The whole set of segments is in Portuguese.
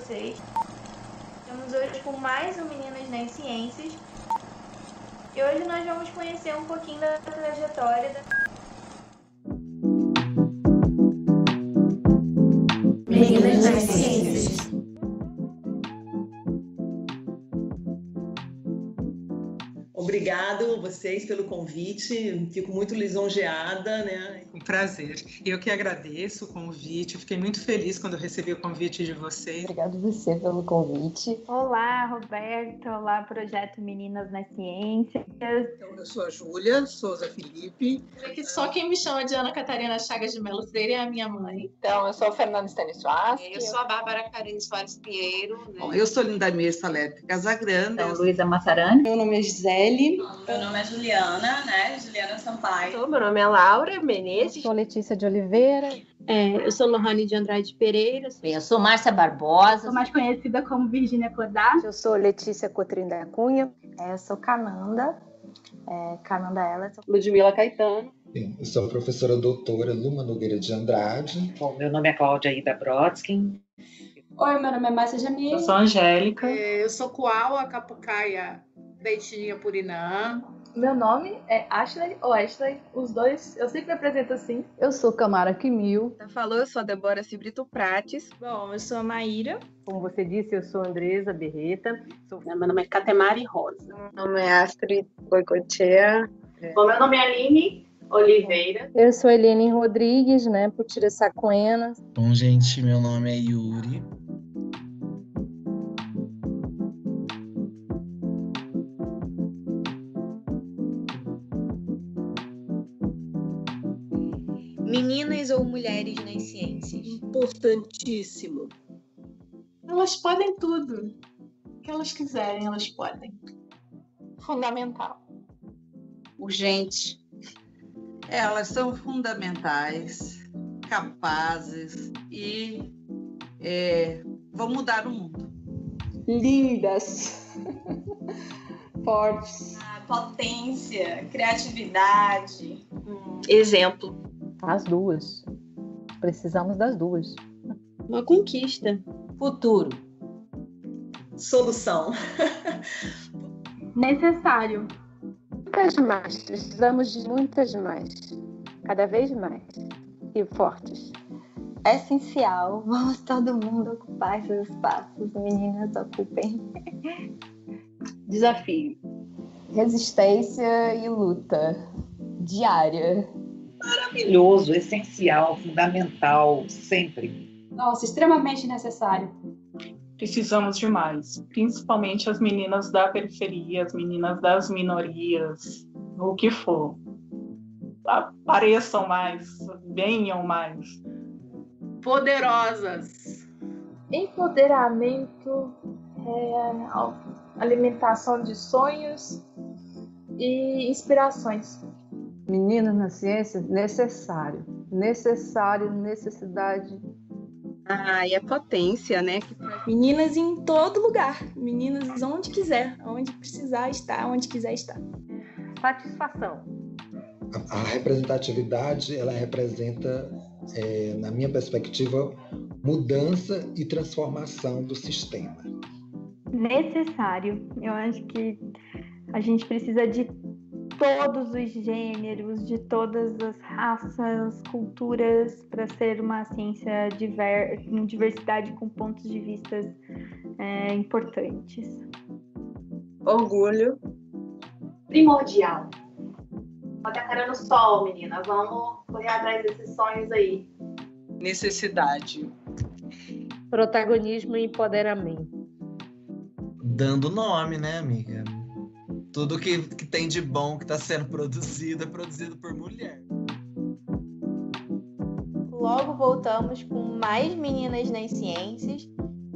vocês. Estamos hoje com mais um Meninas nas Ciências. E hoje nós vamos conhecer um pouquinho da trajetória Meninas nas Ciências. Obrigado vocês pelo convite, fico muito lisonjeada, né? Um prazer. Eu que agradeço o convite, eu fiquei muito feliz quando eu recebi o convite de vocês. Obrigada você pelo convite. Olá, Roberto. Olá, Projeto Meninas nas Ciências. Então, eu sou a Júlia Souza Felipe. Só quem me chama de Ana Catarina Chagas de Melo Freire é a minha mãe. Então, eu sou a Fernanda Stanislavski. Eu sou a Bárbara Karen Soares Pinheiro. Né? Bom, eu sou Lindamir Salete Casagrande. Então, Luísa Massarani. Meu nome é Gisele. Meu nome é Juliana, né? Juliana Sampaio. Meu nome é Laura Menezes. Eu sou Letícia de Oliveira. Eu sou Lohane de Andrade Pereira. Eu sou Márcia Barbosa. Sou mais conhecida como Virgínia Codá. Eu sou Letícia Cotrim da Cunha. Eu sou Cananda. Cananda ela. Ludmila Caetano. Sim, eu sou a professora doutora Luma Nogueira de Andrade. Bom, meu nome é Cláudia Ida Brodsky. Oi, meu nome é Márcia Jamil. Eu sou a Angélica. Eu sou Kuala Capucaia Deitinha Purinã. Meu nome é Ashley ou Ashley, os dois, eu sempre me apresento assim. Eu sou Camara Kimil. Falou, eu sou a Débora Cibrito Prates. Bom, eu sou a Maíra. Como você disse, eu sou Andresa Berreta. Meu nome é Catemari Rosa. Meu nome é Astrid Boicoechea. Bom, meu nome é Aline Oliveira. Eu sou Helene Rodrigues, né, Putira Saquena. Bom, gente, meu nome é Yuri. Meninas ou mulheres nas ciências? Importantíssimo. Elas podem tudo. O que elas quiserem, elas podem. Fundamental. Urgente. Elas são fundamentais, capazes e vão mudar o mundo. Lindas. Fortes. Potência, criatividade. Exemplo. As duas. Precisamos das duas. Uma conquista. Futuro. Solução. Necessário. Muitas mais. Precisamos de muitas mais. Cada vez mais. E fortes. Essencial. Vamos todo mundo ocupar esses espaços. Meninas, ocupem. Desafio. Resistência e luta. Diária. Maravilhoso, essencial, fundamental, sempre. Nossa, extremamente necessário. Precisamos de mais, principalmente as meninas da periferia, as meninas das minorias, o que for. Apareçam mais, venham mais. Poderosas. Empoderamento, alimentação de sonhos e inspirações. Meninas na ciência, necessário. Necessário, necessidade. E a potência, né? Meninas em todo lugar. Meninas onde quiser, onde precisar estar, onde quiser estar. Satisfação. A representatividade, ela representa, na minha perspectiva, mudança e transformação do sistema. Necessário. Eu acho que a gente precisa de todos os gêneros, de todas as raças, culturas, para ser uma ciência com diversidade, com pontos de vista importantes. Orgulho. Primordial. Bota a cara no sol, meninas. Vamos correr atrás desses sonhos aí. Necessidade. Protagonismo e empoderamento. Dando nome, né, amiga? Tudo que tem de bom que está sendo produzido é produzido por mulher. Logo voltamos com mais Meninas nas Ciências.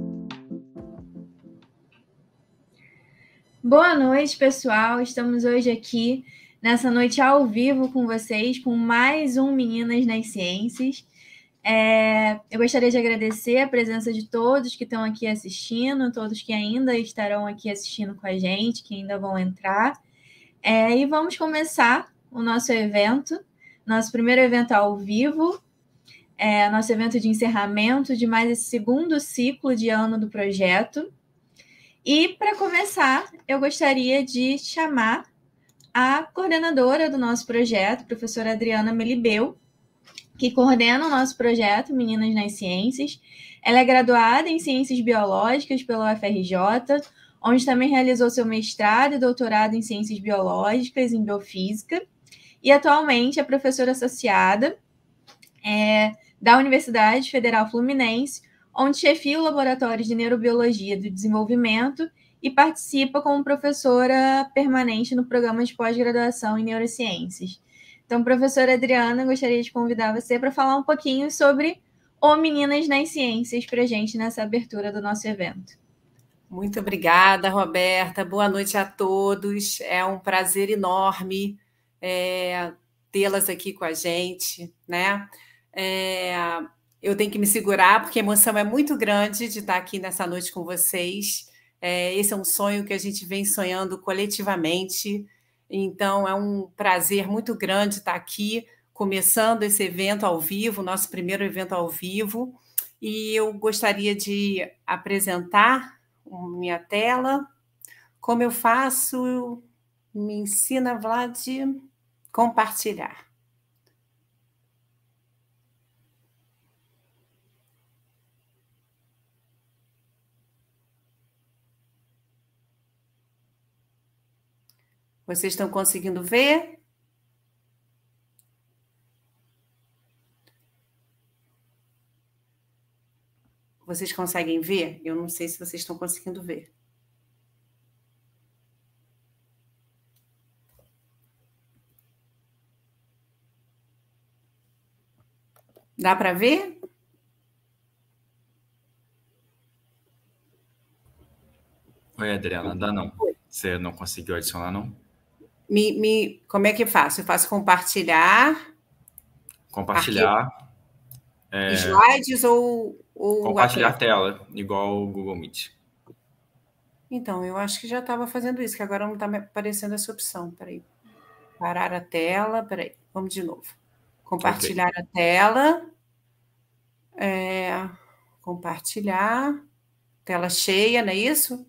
Boa noite, pessoal. Estamos hoje aqui nessa noite ao vivo com vocês, com mais um Meninas nas Ciências. Eu gostaria de agradecer a presença de todos que estão aqui assistindo, todos que ainda estarão aqui assistindo com a gente, que ainda vão entrar. E vamos começar o nosso evento, nosso primeiro evento ao vivo. nosso evento de encerramento de mais esse segundo ciclo de ano do projeto. E, para começar, eu gostaria de chamar a coordenadora do nosso projeto, professora Adriana Melibeu, que coordena o nosso projeto Meninas nas Ciências. Ela é graduada em Ciências Biológicas pela UFRJ, onde também realizou seu mestrado e doutorado em Ciências Biológicas em Biofísica, e atualmente é professora associada da Universidade Federal Fluminense, onde chefia o Laboratório de Neurobiologia do Desenvolvimento e participa como professora permanente no programa de pós-graduação em Neurociências. Então, professora Adriana, gostaria de convidar você para falar um pouquinho sobre o Meninas nas Ciências para a gente nessa abertura do nosso evento. Muito obrigada, Roberta. Boa noite a todos. É um prazer enorme tê-las aqui com a gente, né? Eu tenho que me segurar, porque a emoção é muito grande de estar aqui nessa noite com vocês. Esse é um sonho que a gente vem sonhando coletivamente, então é um prazer muito grande estar aqui, começando esse evento ao vivo, nosso primeiro evento ao vivo, e eu gostaria de apresentar minha tela. Como eu faço? Me ensina, Vlad, compartilhar. Vocês estão conseguindo ver? Vocês conseguem ver? Eu não sei se vocês estão conseguindo ver. Dá para ver? Oi, Adriana, dá não. Você não conseguiu adicionar, não? Como é que faço? Eu faço compartilhar? Compartilhar. Slides ou compartilhar a tela, igual o Google Meet. Então, eu acho que já estava fazendo isso, que agora não está aparecendo essa opção. Peraí. Parar a tela. Peraí, vamos de novo. Compartilhar a tela. Compartilhar. Tela cheia, não é isso?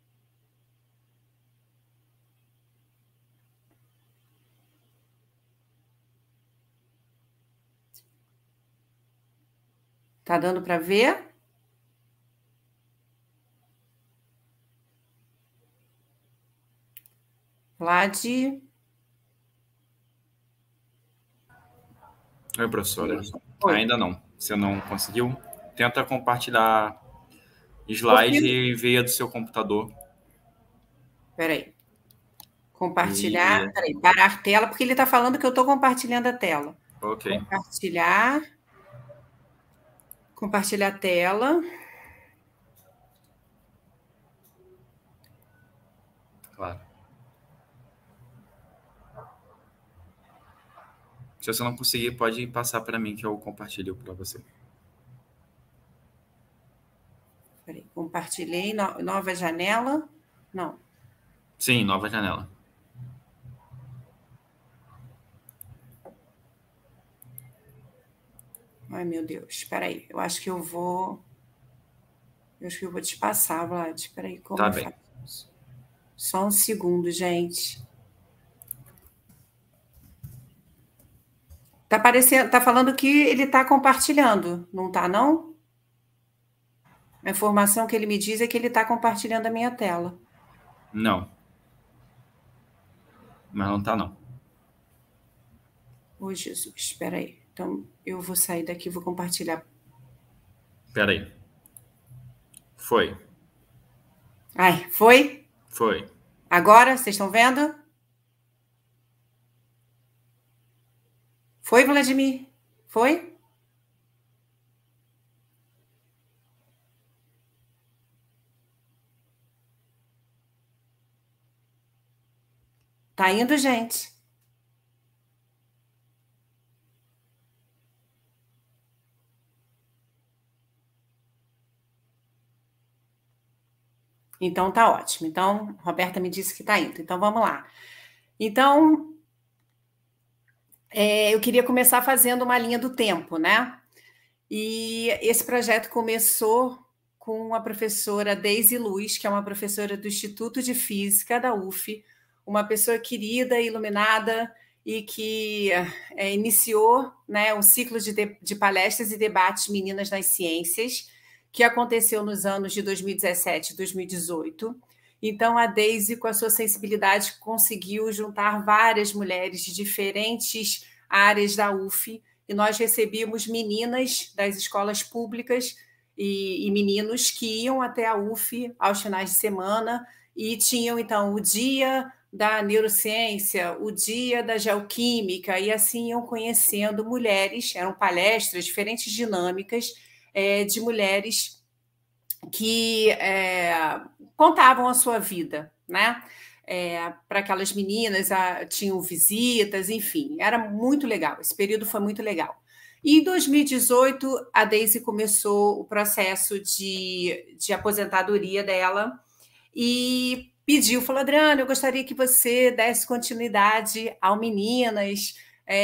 Tá dando para ver? Vlad. Oi, professora. Oi. Ainda não. Você não conseguiu? Tenta compartilhar slide e veia do seu computador. Peraí. Compartilhar. Peraí, parar a tela, porque ele está falando que eu estou compartilhando a tela. Ok. Compartilhar. Compartilhar a tela. Claro. Se você não conseguir, pode passar para mim que eu compartilho para você. Peraí, compartilhei. Nova janela? Não. Sim, nova janela. Ai, meu Deus, espera aí. Eu acho que eu vou te passar, Vlad. Espera aí, como tá eu bem. faço? Só um segundo, gente. Tá aparecendo, tá falando que ele está compartilhando, não tá, não? A informação que ele me diz é que ele está compartilhando a minha tela. Não. Mas não tá, não. Ô, Jesus, espera aí. Então, eu vou sair daqui e vou compartilhar. Espera aí. Foi. Ai, foi? Foi. Agora, vocês estão vendo? Foi, Vladimir? Foi? Tá indo, gente? Então, tá ótimo. Então, Roberta me disse que tá indo. Então, vamos lá. Então, eu queria começar fazendo uma linha do tempo, né? E esse projeto começou com a professora Deise Luz, que é uma professora do Instituto de Física da UF, uma pessoa querida, iluminada, e que iniciou, né, um ciclo de palestras e debates Meninas nas Ciências, que aconteceu nos anos de 2017 e 2018. Então, a Deise, com a sua sensibilidade, conseguiu juntar várias mulheres de diferentes áreas da UF, e nós recebíamos meninas das escolas públicas e meninos que iam até a UF aos finais de semana e tinham, então, o dia da neurociência, o dia da geoquímica, e assim iam conhecendo mulheres, eram palestras, diferentes dinâmicas de mulheres que contavam a sua vida, né? Para aquelas meninas, tinham visitas, enfim, era muito legal, esse período foi muito legal. E em 2018, a Deise começou o processo de aposentadoria dela e falou, Adriana, eu gostaria que você desse continuidade ao Meninas,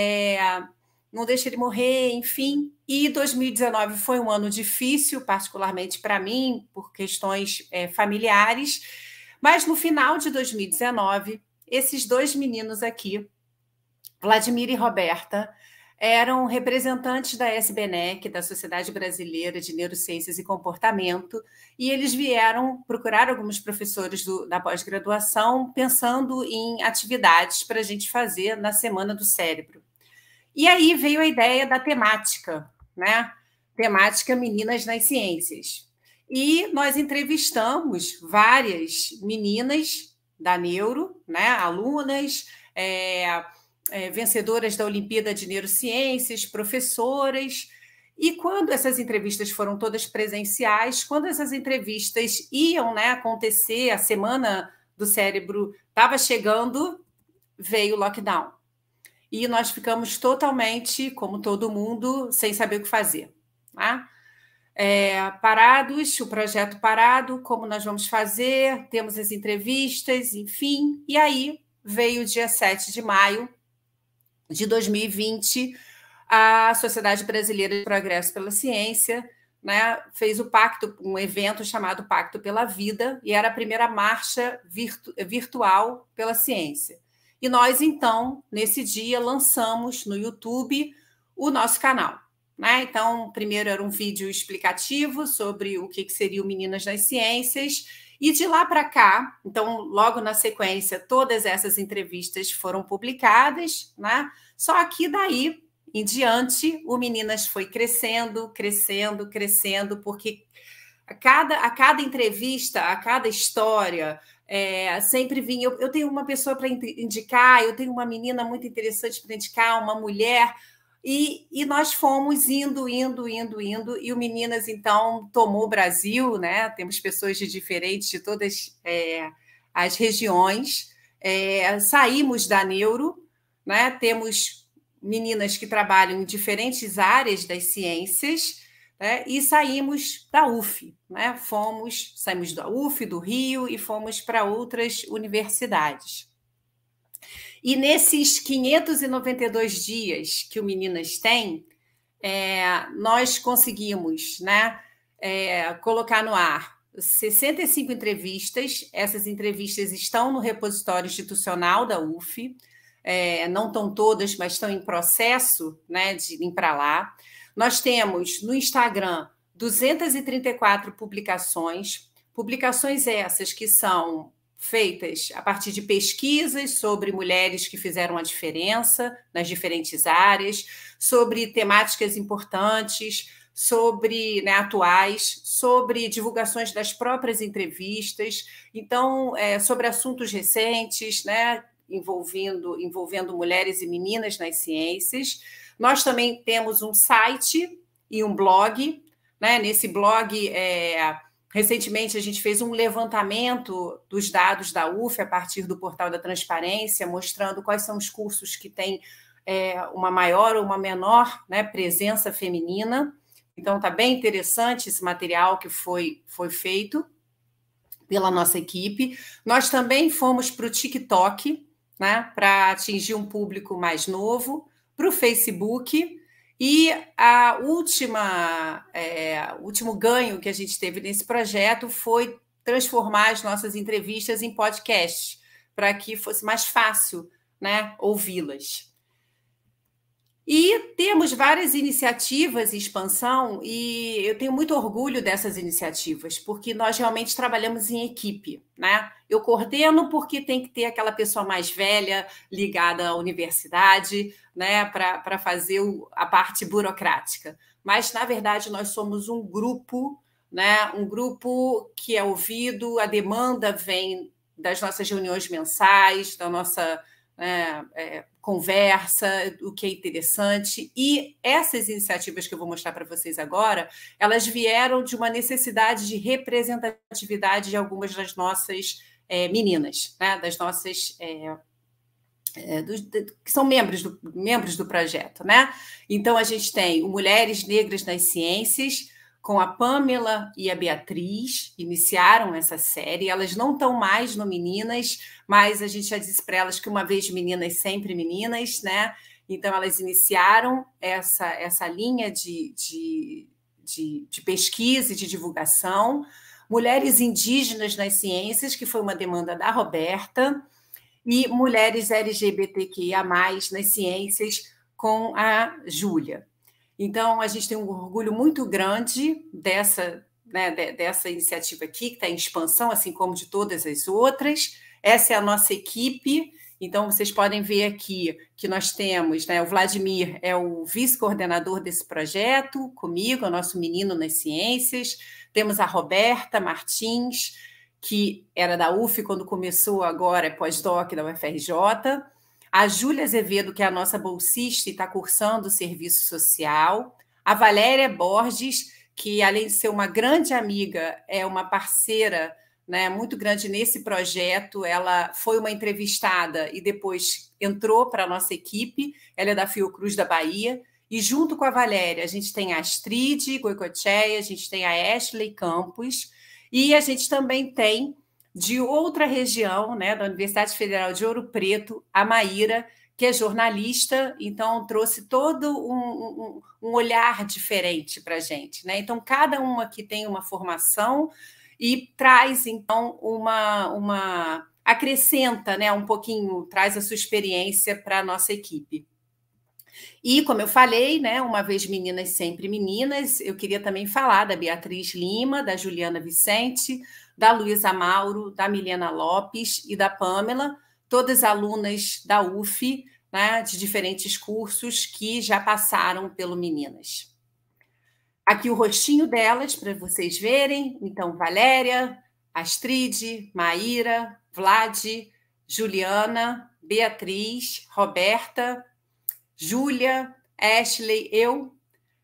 não deixe ele morrer, enfim. E 2019 foi um ano difícil, particularmente para mim, por questões familiares, mas no final de 2019, esses dois meninos aqui, Vladimir e Roberta, eram representantes da SBNEC, da Sociedade Brasileira de Neurociências e Comportamento, e eles vieram procurar alguns professores da pós-graduação pensando em atividades para a gente fazer na Semana do Cérebro. E aí veio a ideia da temática, né? Temática Meninas nas Ciências. E nós entrevistamos várias meninas da Neuro, né? Alunas, vencedoras da Olimpíada de Neurociências, professoras, e quando essas entrevistas foram todas presenciais, quando essas entrevistas iam, né, acontecer, a Semana do Cérebro estava chegando, veio o lockdown. E nós ficamos totalmente, como todo mundo, sem saber o que fazer. Tá? Parados, o projeto parado, como nós vamos fazer, temos as entrevistas, enfim, e aí veio o dia 7 de maio, de 2020, a Sociedade Brasileira de Progresso pela Ciência, né, fez um evento chamado Pacto pela Vida, e era a primeira marcha virtual pela ciência. E nós, então, nesse dia, lançamos no YouTube o nosso canal. Né? Então, primeiro era um vídeo explicativo sobre o que seria o Meninas nas Ciências, e de lá para cá, então, logo na sequência, todas essas entrevistas foram publicadas, né? Só que daí em diante, o Meninas foi crescendo, porque a cada entrevista, a cada história, sempre vinha... Eu tenho uma pessoa para indicar, eu tenho uma menina muito interessante para indicar, uma mulher... E nós fomos indo, e o Meninas, então, tomou o Brasil, né? Temos pessoas de todas as regiões, saímos da Neuro, né? Temos meninas que trabalham em diferentes áreas das ciências, né? E saímos da UF, né? Saímos da UF, do Rio, e fomos para outras universidades. E nesses 592 dias que o Meninas tem, nós conseguimos, né, colocar no ar 65 entrevistas. Essas entrevistas estão no repositório institucional da UF, não estão todas, mas estão em processo, né, de ir para lá. Nós temos no Instagram 234 publicações essas que são feitas a partir de pesquisas sobre mulheres que fizeram a diferença nas diferentes áreas, sobre temáticas importantes, sobre, né, atuais, sobre divulgações das próprias entrevistas, então, sobre assuntos recentes, né, envolvendo mulheres e meninas nas ciências. Nós também temos um site e um blog, né? Nesse blog, recentemente, a gente fez um levantamento dos dados da UF a partir do Portal da Transparência, mostrando quais são os cursos que têm uma maior ou uma menor, né, presença feminina. Então, está bem interessante esse material que foi feito pela nossa equipe. Nós também fomos para o TikTok, né, para atingir um público mais novo, para o Facebook, E o último ganho que a gente teve nesse projeto foi transformar as nossas entrevistas em podcast, para que fosse mais fácil, né, ouvi-las. E temos várias iniciativas em expansão, e eu tenho muito orgulho dessas iniciativas, porque nós realmente trabalhamos em equipe, né? Eu coordeno porque tem que ter aquela pessoa mais velha ligada à universidade, né, para fazer a parte burocrática. Mas, na verdade, nós somos um grupo, né, um grupo que é ouvido, a demanda vem das nossas reuniões mensais, da nossa conversa, o que é interessante. E essas iniciativas que eu vou mostrar para vocês agora, elas vieram de uma necessidade de representatividade de algumas das nossas meninas, né? Das nossas... que são membros do projeto, né? Então, a gente tem o Mulheres Negras nas Ciências, com a Pamela e a Beatriz, iniciaram essa série. Elas não estão mais no Meninas, mas a gente já disse para elas que uma vez meninas, sempre meninas, né? Então, elas iniciaram essa linha de pesquisa e de divulgação. Mulheres Indígenas nas Ciências, que foi uma demanda da Roberta, e Mulheres LGBTQIA+, nas Ciências, com a Júlia. Então, a gente tem um orgulho muito grande dessa iniciativa aqui, que está em expansão, assim como de todas as outras. Essa é a nossa equipe. Então, vocês podem ver aqui que nós temos, né, o Vladimir é o vice-coordenador desse projeto, comigo, é o nosso menino nas ciências. Temos a Roberta Martins, que era da UF quando começou, agora é pós-doc da UFRJ. A Júlia Azevedo, que é a nossa bolsista e está cursando serviço social. A Valéria Borges, que, além de ser uma grande amiga, é uma parceira, né, muito grande nesse projeto. Ela foi uma entrevistada e depois entrou para a nossa equipe. Ela é da Fiocruz da Bahia. E junto com a Valéria, a gente tem a Astrid Goicoechea, a gente tem a Ashley Campos, e a gente também tem, de outra região, né, da Universidade Federal de Ouro Preto, a Maíra, que é jornalista, então trouxe todo um olhar diferente para a gente, né? Então, cada uma aqui tem uma formação e traz, então, acrescenta, né, um pouquinho, traz a sua experiência para a nossa equipe. E, como eu falei, né, uma vez meninas, sempre meninas, eu queria também falar da Beatriz Lima, da Juliana Vicente, da Luísa Mauro, da Milena Lopes e da Pamela, todas alunas da UF, né, de diferentes cursos que já passaram pelo Meninas. Aqui o rostinho delas, para vocês verem. Então, Valéria, Astrid, Maíra, Vlad, Juliana, Beatriz, Roberta, Júlia, Ashley, eu,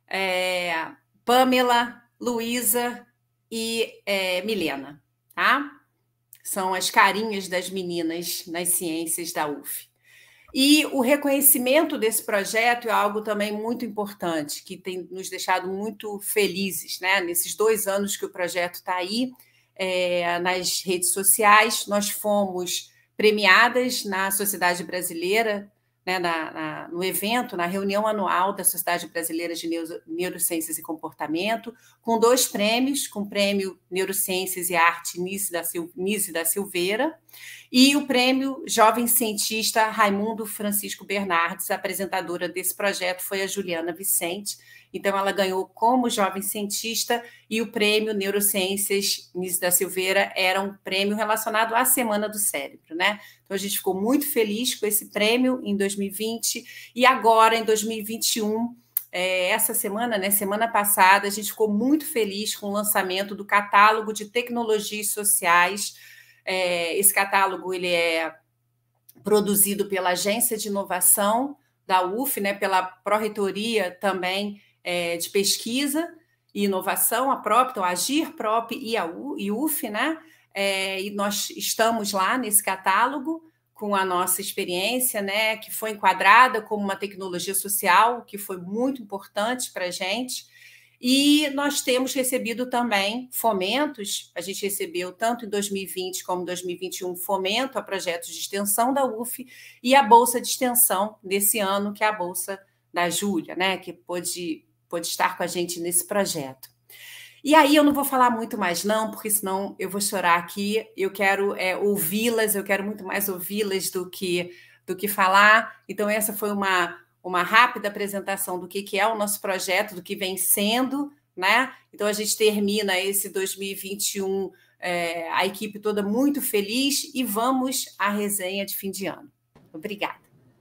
Pamela, Luísa e Milena, tá? São as carinhas das meninas nas ciências da UF. E o reconhecimento desse projeto é algo também muito importante, que tem nos deixado muito felizes, né? Nesses 2 anos que o projeto está aí, nas redes sociais, nós fomos premiadas na Sociedade Brasileira, né, no evento, na reunião anual da Sociedade Brasileira de Neurociências e Comportamento, com 2 prêmios, com o prêmio Neurociências e Arte Nise da Silveira e o prêmio Jovem Cientista Raimundo Francisco Bernardes. A apresentadora desse projeto foi a Juliana Vicente, então ela ganhou como jovem cientista, e o prêmio Neurociências Nise da Silveira era um prêmio relacionado à Semana do Cérebro, né? Então a gente ficou muito feliz com esse prêmio em 2020, e agora em 2021, essa semana, né, semana passada, a gente ficou muito feliz com o lançamento do catálogo de tecnologias sociais. Esse catálogo ele é produzido pela Agência de Inovação da UF, né, pela Pró-Reitoria também de Pesquisa e Inovação, a própria, então, a Agirprop e a UF, né? E nós estamos lá nesse catálogo com a nossa experiência, né, que foi enquadrada como uma tecnologia social, que foi muito importante para a gente. E nós temos recebido também fomentos, a gente recebeu tanto em 2020 como em 2021 fomento a projetos de extensão da UF e a Bolsa de Extensão desse ano, que é a Bolsa da Júlia, né, que pôde estar com a gente nesse projeto. E aí eu não vou falar muito mais não, porque senão eu vou chorar aqui. Eu quero ouvi-las, eu quero muito mais ouvi-las do que falar. Então essa foi uma rápida apresentação do que é o nosso projeto, do que vem sendo, né? Então a gente termina esse 2021, a equipe toda muito feliz, e vamos à resenha de fim de ano. Obrigada.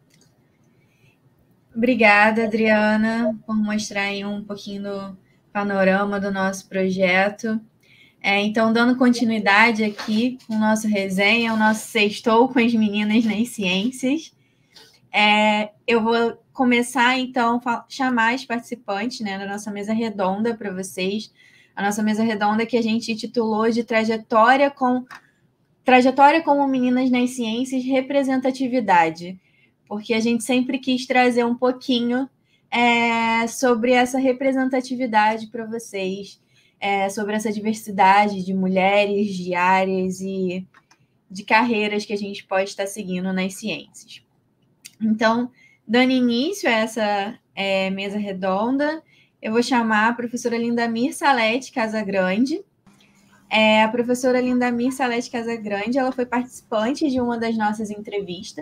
Obrigada, Adriana, por mostrar aí um pouquinho do panorama do nosso projeto. Então, dando continuidade aqui com o nosso resenha, o nosso Sextou com as Meninas nas Ciências, eu vou começar, então, a chamar as participantes, né, da nossa mesa redonda para vocês. A nossa mesa redonda que a gente titulou de Trajetória como Meninas nas Ciências, Representatividade, porque a gente sempre quis trazer um pouquinho sobre essa representatividade para vocês, sobre essa diversidade de mulheres, de áreas e de carreiras que a gente pode estar seguindo nas ciências. Então, dando início a essa mesa redonda, eu vou chamar a professora Lindamir Salete Casagrande. A professora Lindamir Salete Casagrande, ela foi participante de uma das nossas entrevistas,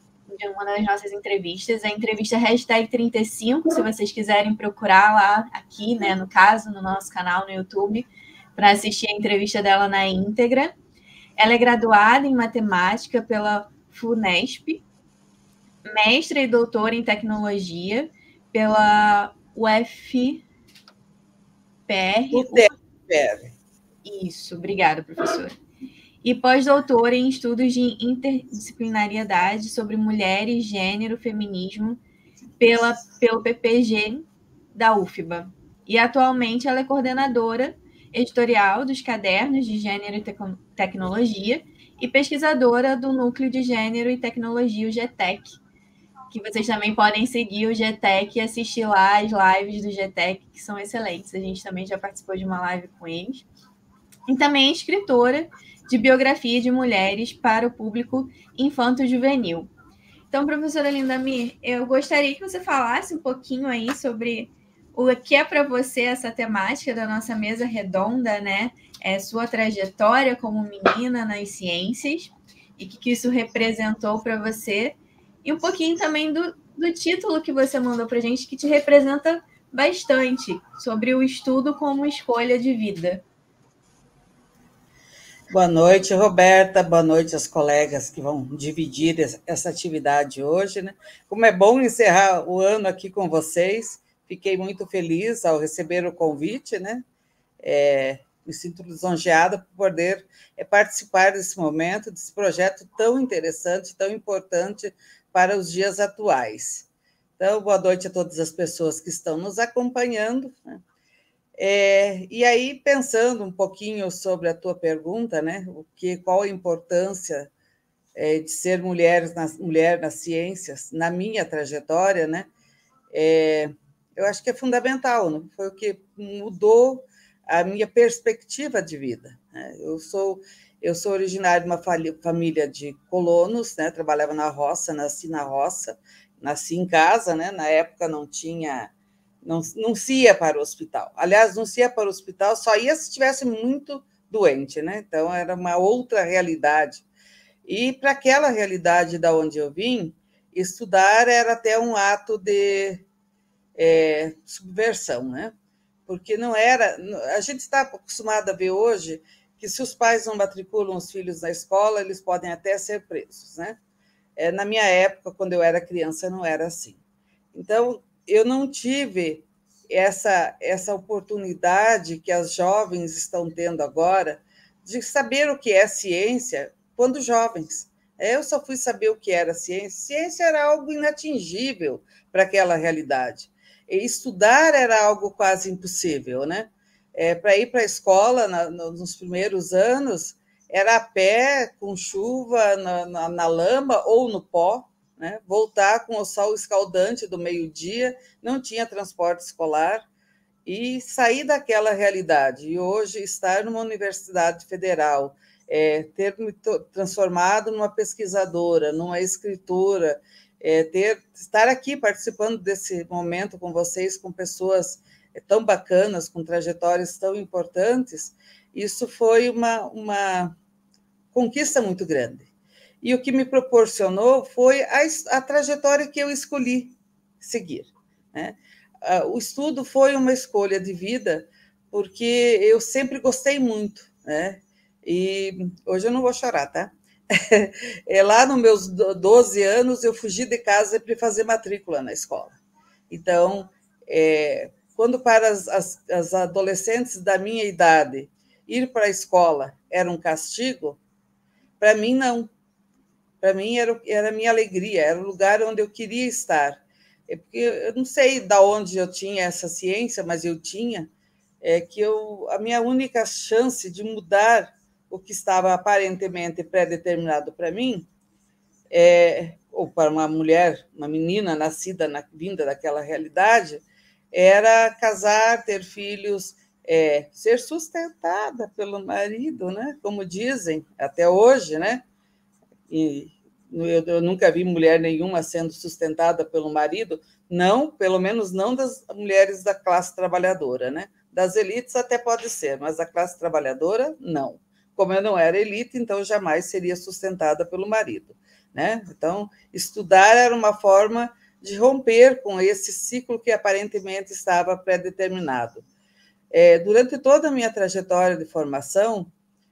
a entrevista #35, se vocês quiserem procurar lá, aqui, né, no caso, no nosso canal no YouTube, para assistir a entrevista dela na íntegra. Ela é graduada em matemática pela FUNESP, mestra e doutora em tecnologia pela UFPR. Isso, obrigada, professora. E pós-doutora em estudos de interdisciplinariedade sobre mulheres, gênero, feminismo pelo PPG da UFBA. E atualmente ela é coordenadora editorial dos Cadernos de Gênero e Tecnologia e pesquisadora do Núcleo de Gênero e Tecnologia, o GETEC, que vocês também podem seguir o GETEC e assistir lá as lives do GETEC, que são excelentes. A gente também já participou de uma live com eles. E também é escritora de biografia de mulheres para o público infanto-juvenil. Então, professora Lindamir, eu gostaria que você falasse um pouquinho aí sobre o que é para você essa temática da nossa mesa redonda, né? Sua trajetória como menina nas ciências e o que isso representou para você. E um pouquinho também do título que você mandou para a gente, que te representa bastante, sobre o estudo como escolha de vida. Boa noite, Roberta. Boa noite aos colegas que vão dividir essa atividade hoje, né? Como é bom encerrar o ano aqui com vocês. Fiquei muito feliz ao receber o convite, né? Me sinto lisonjeada por poder participar desse momento, desse projeto tão interessante, tão importante para os dias atuais. Então, boa noite a todas as pessoas que estão nos acompanhando, né? E aí, pensando um pouquinho sobre a tua pergunta, né? Qual a importância de ser mulher nas ciências, na minha trajetória, né? Eu acho que é fundamental, né? Foi o que mudou a minha perspectiva de vida, né? Eu sou originária de uma família de colonos, né? Trabalhava na roça, nasci na roça, nasci em casa, né? Na época não se ia para o hospital. Aliás, não se ia para o hospital, só ia se estivesse muito doente, né? Então, era uma outra realidade. E para aquela realidade da onde eu vim, estudar era até um ato de subversão, né? Porque não era... A gente está acostumado a ver hoje que se os pais não matriculam os filhos na escola, eles podem até ser presos, né? Na minha época, quando eu era criança, não era assim. Então, eu não tive essa oportunidade que as jovens estão tendo agora de saber o que é ciência quando jovens. Eu só fui saber o que era ciência. Ciência era algo inatingível para aquela realidade. E estudar era algo quase impossível, né? Para ir para a escola, nos primeiros anos, era a pé, com chuva, na lama ou no pó, né? Voltar com o sol escaldante do meio-dia, não tinha transporte escolar, e sair daquela realidade. E hoje estar numa universidade federal, ter me transformado numa pesquisadora, numa escritora, estar aqui participando desse momento com vocês, com pessoas tão bacanas, com trajetórias tão importantes. Isso foi uma conquista muito grande. E o que me proporcionou foi a trajetória que eu escolhi seguir, né? O estudo foi uma escolha de vida, porque eu sempre gostei muito, né? E hoje eu não vou chorar, tá? Lá nos meus 12 anos, eu fugi de casa para fazer matrícula na escola. Então, quando para as adolescentes da minha idade ir para a escola era um castigo, para mim não. Para mim era a minha alegria, era o lugar onde eu queria estar. Porque eu não sei de onde eu tinha essa ciência, mas eu tinha, que a minha única chance de mudar o que estava aparentemente pré-determinado para mim, ou para uma mulher, uma menina nascida, vinda daquela realidade, era casar, ter filhos, ser sustentada pelo marido, né? Como dizem até hoje, né? E eu nunca vi mulher nenhuma sendo sustentada pelo marido, não, pelo menos não das mulheres da classe trabalhadora, né? Das elites até pode ser, mas a classe trabalhadora, não. Como eu não era elite, então jamais seria sustentada pelo marido, né? Então, estudar era uma forma de romper com esse ciclo que aparentemente estava pré-determinado. Durante toda a minha trajetória de formação,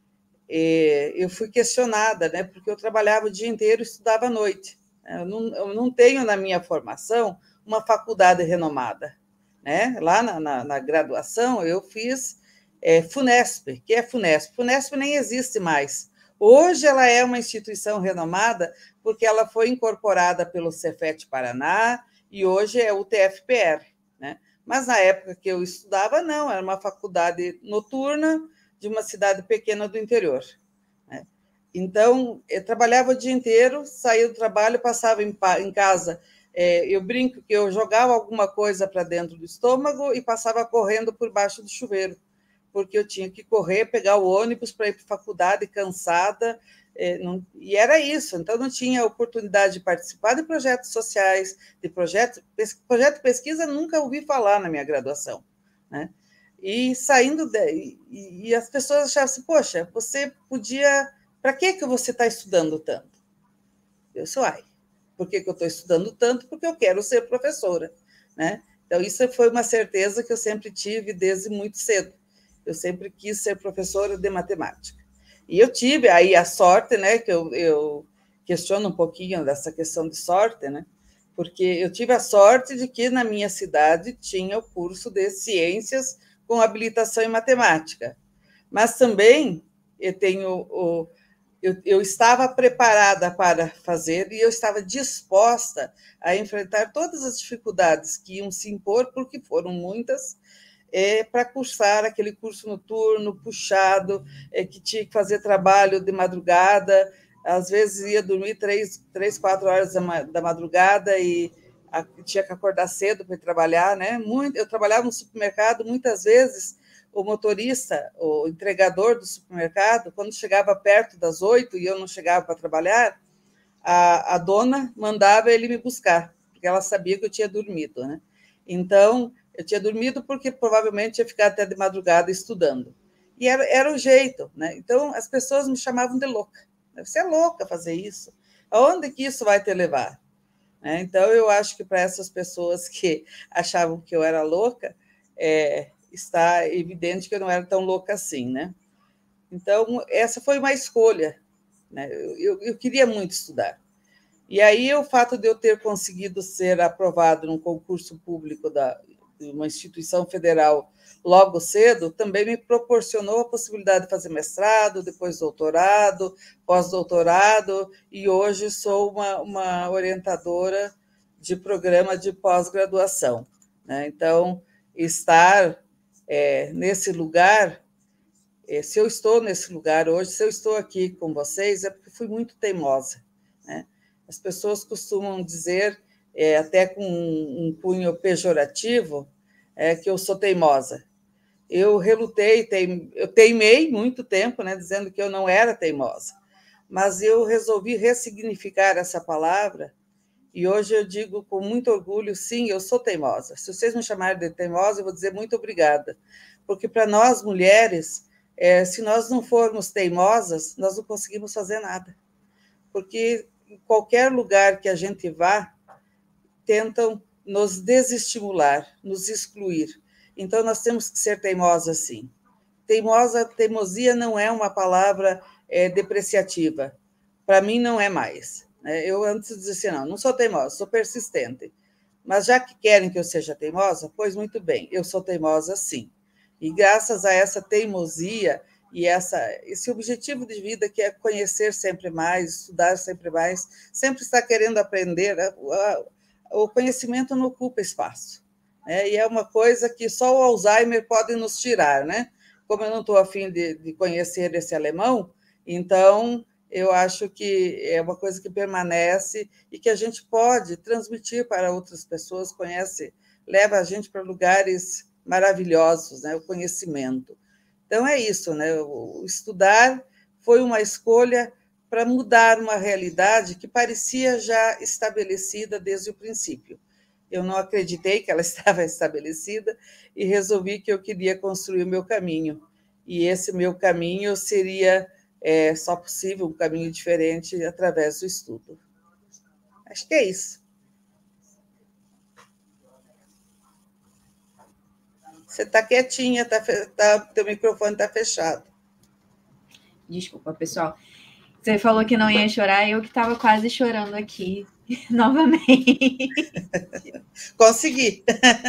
eu fui questionada, né? Porque eu trabalhava o dia inteiro e estudava à noite. Eu não tenho na minha formação uma faculdade renomada, né? Lá na graduação eu fiz FUNESP. Que é FUNESP? FUNESP nem existe mais. Hoje ela é uma instituição renomada porque ela foi incorporada pelo Cefet Paraná e hoje é o TFPR, né? Mas na época que eu estudava, não, era uma faculdade noturna de uma cidade pequena do interior, né? Então, eu trabalhava o dia inteiro, saía do trabalho, passava em casa. Eu brinco que eu jogava alguma coisa para dentro do estômago e passava correndo por baixo do chuveiro, porque eu tinha que correr, pegar o ônibus para ir para a faculdade cansada, e era isso. Então, não tinha oportunidade de participar de projetos sociais, de projeto de pesquisa, nunca ouvi falar na minha graduação, né? E saindo e as pessoas achavam assim, poxa, você podia... Para que você está estudando tanto? Eu sou, por que eu estou estudando tanto? Porque eu quero ser professora, né? Então, isso foi uma certeza que eu sempre tive desde muito cedo. Eu sempre quis ser professora de matemática. E eu tive aí a sorte, né, que eu questiono um pouquinho dessa questão de sorte, né? Porque eu tive a sorte de que na minha cidade tinha o curso de ciências com habilitação em matemática. Mas também eu estava preparada para fazer e eu estava disposta a enfrentar todas as dificuldades que iam se impor, porque foram muitas, para cursar aquele curso noturno, puxado, que tinha que fazer trabalho de madrugada, às vezes ia dormir 3, 4 horas da madrugada e tinha que acordar cedo para ir trabalhar, né? Eu trabalhava no supermercado, muitas vezes o motorista, o entregador do supermercado, quando chegava perto das 8 e eu não chegava para trabalhar, a dona mandava ele me buscar, porque ela sabia que eu tinha dormido, né? Então, eu tinha dormido porque provavelmente ia ficar até de madrugada estudando. E era o jeito, né? Então, as pessoas me chamavam de louca. Você é louca fazer isso? Aonde que isso vai te levar? Então, eu acho que para essas pessoas que achavam que eu era louca, está evidente que eu não era tão louca assim, né? Então, essa foi uma escolha, né? Eu queria muito estudar. E aí, o fato de eu ter conseguido ser aprovado num concurso público de uma instituição federal logo cedo também me proporcionou a possibilidade de fazer mestrado, depois doutorado, pós-doutorado, e hoje sou uma orientadora de programa de pós-graduação, né? Então, estar nesse lugar, se eu estou nesse lugar hoje, se eu estou aqui com vocês, é porque fui muito teimosa, né? As pessoas costumam dizer, até com um cunho pejorativo, que eu sou teimosa. Eu relutei, eu teimei muito tempo, né, dizendo que eu não era teimosa, mas eu resolvi ressignificar essa palavra E hoje eu digo com muito orgulho, sim, eu sou teimosa. Se vocês me chamarem de teimosa, eu vou dizer muito obrigada. Porque para nós, mulheres, se nós não formos teimosas, nós não conseguimos fazer nada. Porque em qualquer lugar que a gente vá, tentam nos desestimular, nos excluir. Então, nós temos que ser teimosas, sim. Teimosia não é uma palavra depreciativa. Para mim, não é mais. Eu antes dizia assim, não sou teimosa, sou persistente. Mas já que querem que eu seja teimosa, pois muito bem, eu sou teimosa, sim. E graças a essa teimosia e esse objetivo de vida que é conhecer sempre mais, estudar sempre mais, sempre estar querendo aprender, o conhecimento não ocupa espaço. E é uma coisa que só o Alzheimer pode nos tirar, né? Como eu não estou a fim de conhecer esse alemão, então eu acho que é uma coisa que permanece e que a gente pode transmitir para outras pessoas, leva a gente para lugares maravilhosos, né? O conhecimento. Então, é isso, né? O estudar foi uma escolha para mudar uma realidade que parecia já estabelecida desde o princípio. Eu não acreditei que ela estava estabelecida e resolvi que eu queria construir o meu caminho. E esse meu caminho seria só possível um caminho diferente através do estudo. Acho que é isso. Você está quietinha, teu microfone está fechado. Desculpa, pessoal. Você falou que não ia chorar, eu que estava quase chorando aqui, novamente. Consegui.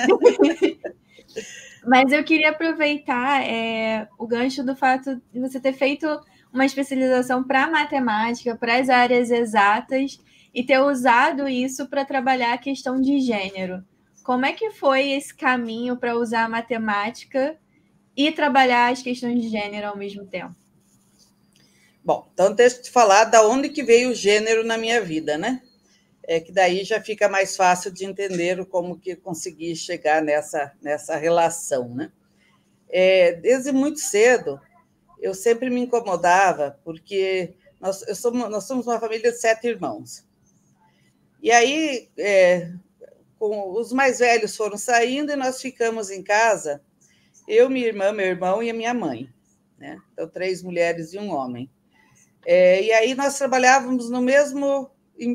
Mas eu queria aproveitar o gancho do fato de você ter feito uma especialização para matemática, para as áreas exatas, e ter usado isso para trabalhar a questão de gênero. Como é que foi esse caminho para usar a matemática e trabalhar as questões de gênero ao mesmo tempo? Bom, então deixa eu te falar da onde que veio o gênero na minha vida, né? Que daí já fica mais fácil de entender como que consegui chegar nessa relação, né? Desde muito cedo, eu sempre me incomodava, porque nós somos uma família de 7 irmãos. E aí, os mais velhos foram saindo e nós ficamos em casa, eu, minha irmã, meu irmão e a minha mãe, né? Então, 3 mulheres e um homem. E aí nós trabalhávamos na mesma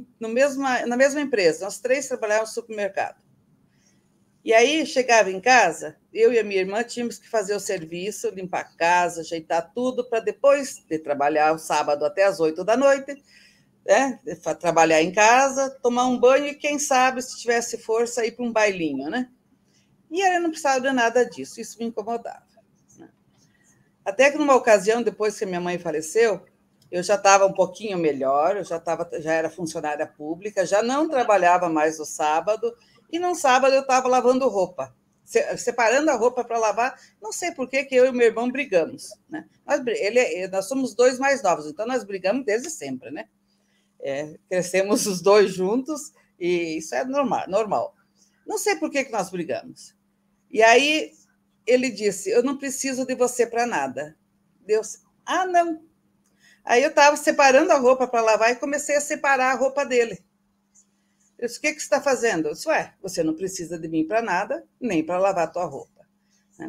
empresa, nós 3 trabalhávamos no supermercado. E aí chegava em casa, eu e a minha irmã tínhamos que fazer o serviço, limpar a casa, ajeitar tudo, para depois de trabalhar o sábado até as 8 da noite, né? Trabalhar em casa, tomar um banho e, quem sabe, se tivesse força, ir para um bailinho, né? E eu não precisava de nada disso, isso me incomodava, né? Até que numa ocasião, depois que minha mãe faleceu, eu já estava um pouquinho melhor, já era funcionária pública, já não trabalhava mais no sábado, e no sábado eu estava lavando roupa, separando a roupa para lavar. Não sei por que eu e meu irmão brigamos, né? Nós somos 2 mais novos, então nós brigamos desde sempre, né? Crescemos os 2 juntos, e isso é normal. Não sei por que nós brigamos. E aí ele disse, eu não preciso de você para nada. Deus, não. Aí eu estava separando a roupa para lavar e comecei a separar a roupa dele. Eu disse, o que você está fazendo? Eu disse, você não precisa de mim para nada, nem para lavar a tua roupa, né?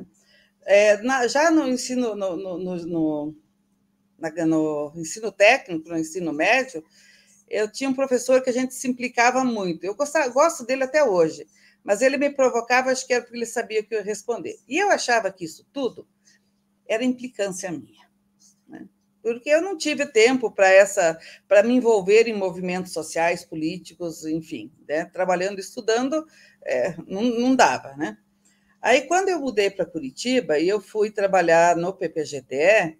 Já no ensino, no ensino técnico, no ensino médio, eu tinha um professor que a gente se implicava muito. Eu gosto dele até hoje, mas ele me provocava, acho que era porque ele sabia que eu ia responder. E eu achava que isso tudo era implicância minha, né? Porque eu não tive tempo para me envolver em movimentos sociais, políticos, enfim, né? Trabalhando, estudando, não dava, né? Aí, quando eu mudei para Curitiba e eu fui trabalhar no PPGTE,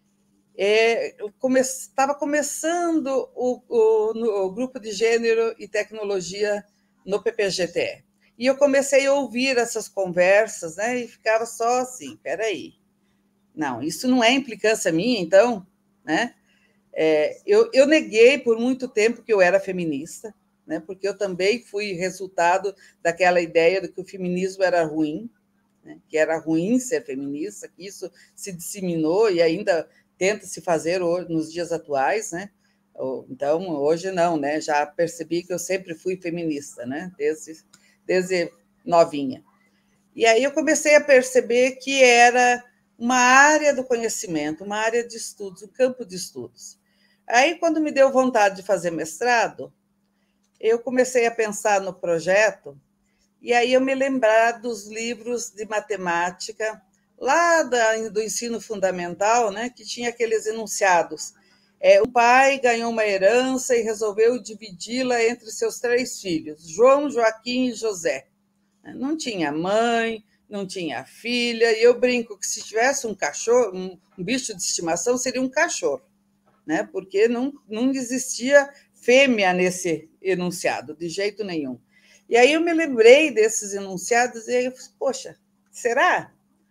estava começando o grupo de gênero e tecnologia no PPGTE. E eu comecei a ouvir essas conversas, né? E ficava só assim, peraí. Não, isso não é implicância minha, então, né? Eu neguei por muito tempo que eu era feminista, né? Porque eu também fui resultado daquela ideia de que o feminismo era ruim, né? Que era ruim ser feminista, que isso se disseminou e ainda tenta se fazer nos dias atuais, né? Então, hoje não, né? Já percebi que eu sempre fui feminista, né? Desde novinha. E aí eu comecei a perceber que era uma área do conhecimento, uma área de estudos, um campo de estudos. Aí, quando me deu vontade de fazer mestrado, eu comecei a pensar no projeto, e aí eu me lembrar dos livros de matemática, lá do ensino fundamental, né, que tinha aqueles enunciados. O pai ganhou uma herança e resolveu dividi-la entre seus 3 filhos, João, Joaquim e José. Não tinha mãe, não tinha filha, e eu brinco que se tivesse um cachorro, um bicho de estimação, seria um cachorro, né? Porque não existia fêmea nesse enunciado, de jeito nenhum. E aí eu me lembrei desses enunciados e aí eu falei, poxa, será?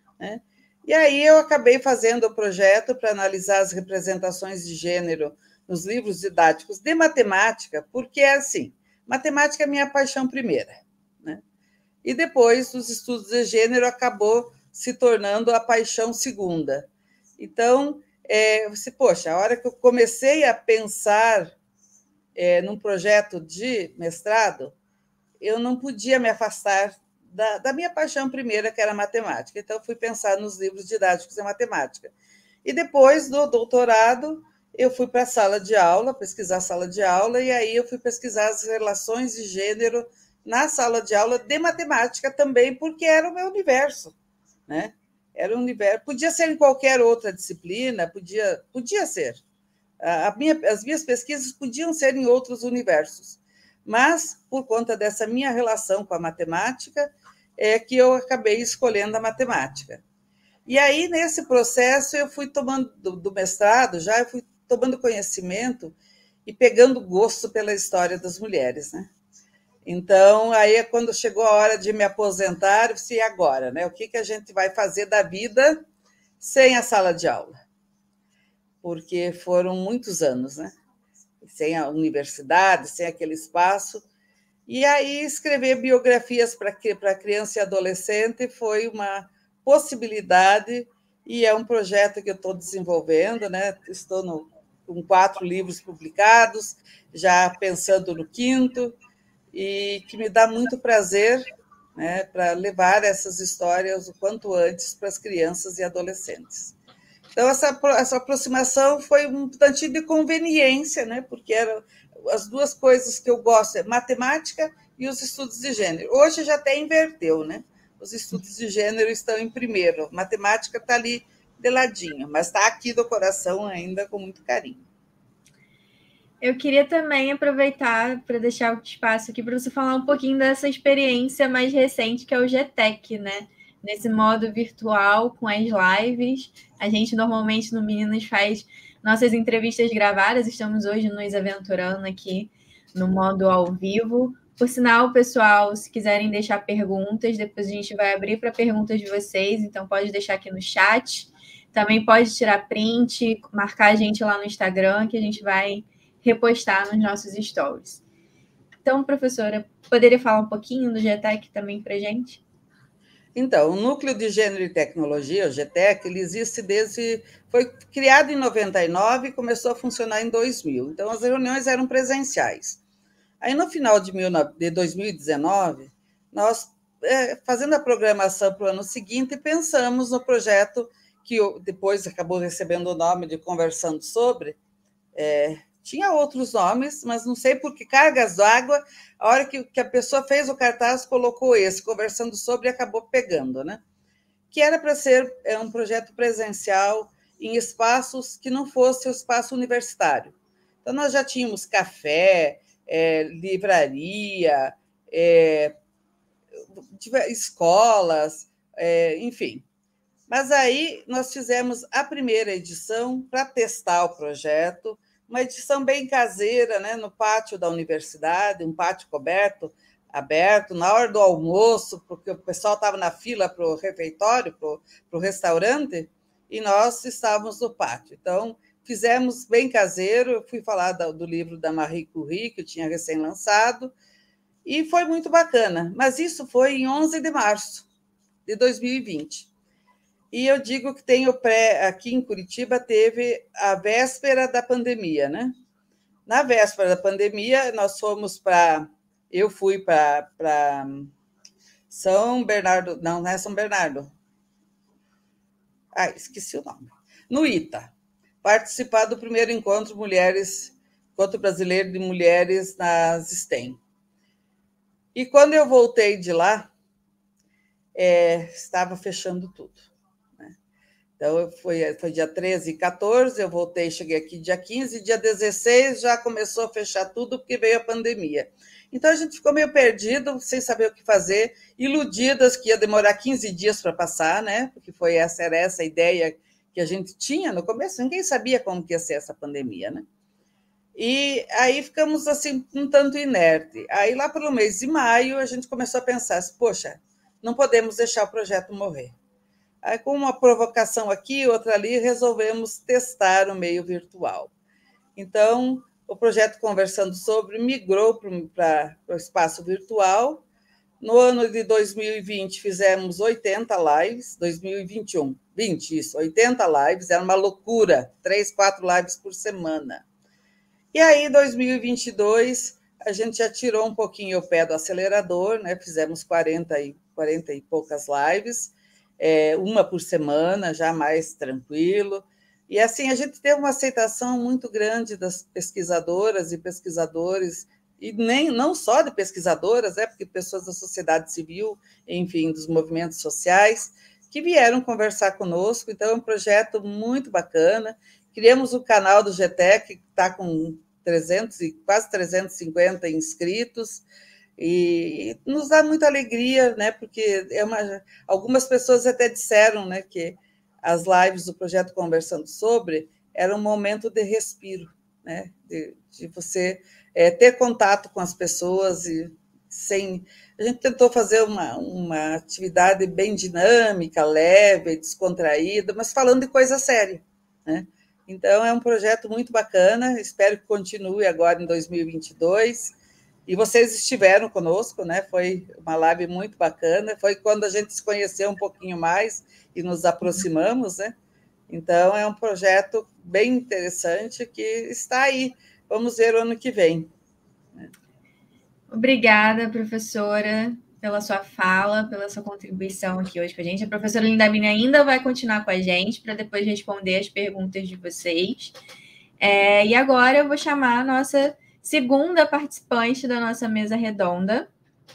E aí eu acabei fazendo o projeto para analisar as representações de gênero nos livros didáticos de matemática, porque é assim, matemática é a minha paixão primeira, né? E depois os estudos de gênero acabou se tornando a paixão segunda. Então, poxa, a hora que eu comecei a pensar num projeto de mestrado, eu não podia me afastar da minha paixão primeira, que era matemática. Então, fui pensar nos livros didáticos de matemática. E depois do doutorado, eu fui para a sala de aula, pesquisar a sala de aula, e aí eu fui pesquisar as relações de gênero na sala de aula de matemática também, porque era o meu universo, né? Era um universo, podia ser em qualquer outra disciplina, podia ser. As minhas pesquisas podiam ser em outros universos, mas, por conta dessa minha relação com a matemática, é que eu acabei escolhendo a matemática. E aí, nesse processo, eu fui tomando, do mestrado, eu fui tomando conhecimento e pegando gosto pela história das mulheres, né? Então, aí, quando chegou a hora de me aposentar, eu disse, e agora, né? O que a gente vai fazer da vida sem a sala de aula? Porque foram muitos anos, né? Sem a universidade, sem aquele espaço. E aí, escrever biografias para criança e adolescente foi uma possibilidade, e é um projeto que eu estou desenvolvendo, né? Estou com 4 livros publicados, já pensando no 5º, e que me dá muito prazer, né, para levar essas histórias o quanto antes para as crianças e adolescentes. Então, essa aproximação foi um tantinho de conveniência, né, porque eram as 2 coisas que eu gosto, matemática e os estudos de gênero. Hoje já até inverteu, né? Os estudos de gênero estão em primeiro, matemática está ali de ladinho, mas está aqui do coração ainda com muito carinho. Eu queria também aproveitar para deixar o espaço aqui para você falar um pouquinho dessa experiência mais recente, que é o GTEC, né? Nesse modo virtual, com as lives. A gente normalmente no Meninas faz nossas entrevistas gravadas, estamos hoje nos aventurando aqui no modo ao vivo. Por sinal, pessoal, se quiserem deixar perguntas, depois a gente vai abrir para perguntas de vocês, então pode deixar aqui no chat. Também pode tirar print, marcar a gente lá no Instagram, que a gente vai repostar nos nossos stories. Então, professora, poderia falar um pouquinho do GTEC também para a gente? Então, o Núcleo de Gênero e Tecnologia, o GTEC, ele existe foi criado em 99 e começou a funcionar em 2000. Então, as reuniões eram presenciais. Aí, no final de 2019, nós, fazendo a programação para o ano seguinte, pensamos no projeto que depois acabou recebendo o nome de Conversando Sobre. Tinha outros nomes, mas não sei por que cargas d'água, a hora que a pessoa fez o cartaz, colocou esse, Conversando Sobre, e acabou pegando, né? Que era para ser um projeto presencial em espaços que não fosse o espaço universitário. Então, nós já tínhamos café, livraria, escolas, enfim. Mas aí nós fizemos a primeira edição para testar o projeto, uma edição bem caseira, né, no pátio da universidade, um pátio coberto, aberto, na hora do almoço, porque o pessoal estava na fila para o refeitório, para o restaurante, e nós estávamos no pátio. Então, fizemos bem caseiro, eu fui falar do livro da Marie Curie, que eu tinha recém-lançado, e foi muito bacana. Mas isso foi em 11 de março de 2020. E eu digo que aqui em Curitiba teve a véspera da pandemia, né? Na véspera da pandemia, nós fomos para... Eu fui para São Bernardo... Não é São Bernardo. Esqueci o nome. No ITA. Participar do primeiro encontro brasileiro de mulheres nas STEM. E quando eu voltei de lá, estava fechando tudo. Né? Então, foi dia 13 e 14, eu voltei, cheguei aqui dia 15, dia 16 já começou a fechar tudo, porque veio a pandemia. Então, a gente ficou meio perdido, sem saber o que fazer, iludidas que ia demorar 15 dias para passar, né? Porque era essa a ideia que a gente tinha no começo, ninguém sabia como que ia ser essa pandemia, né? E aí ficamos assim, um tanto inerte. Aí, lá pelo mês de maio, a gente começou a pensar, poxa, não podemos deixar o projeto morrer. Aí, com uma provocação aqui, outra ali, resolvemos testar o meio virtual. Então, o projeto Conversando Sobre migrou para o espaço virtual. No ano de 2020, fizemos 80 lives, 2021, 80 lives, era uma loucura, 3, 4 lives por semana. E aí, em 2022, a gente já tirou um pouquinho o pé do acelerador, né? Fizemos 40 e poucas lives, uma por semana, já mais tranquilo. E assim, a gente teve uma aceitação muito grande das pesquisadoras e pesquisadores, e não só de pesquisadoras, porque pessoas da sociedade civil, enfim, dos movimentos sociais, que vieram conversar conosco. Então, é um projeto muito bacana. Criamos o canal do GTEC, que está com quase 350 inscritos, e nos dá muita alegria, né? Porque algumas pessoas até disseram, né, que as lives do projeto Conversando Sobre era um momento de respiro, né? De você ter contato com as pessoas e a gente tentou fazer uma atividade bem dinâmica, leve, descontraída, mas falando de coisa séria, né? Então, é um projeto muito bacana, espero que continue agora em 2022. E vocês estiveram conosco, né? Foi uma live muito bacana, foi quando a gente se conheceu um pouquinho mais e nos aproximamos, né? Então, é um projeto bem interessante que está aí. Vamos ver o ano que vem. Obrigada, professora, pela sua fala, pela sua contribuição aqui hoje com a gente. A professora Lindamina ainda vai continuar com a gente para depois responder as perguntas de vocês. E agora eu vou chamar a nossa segunda participante da nossa mesa redonda.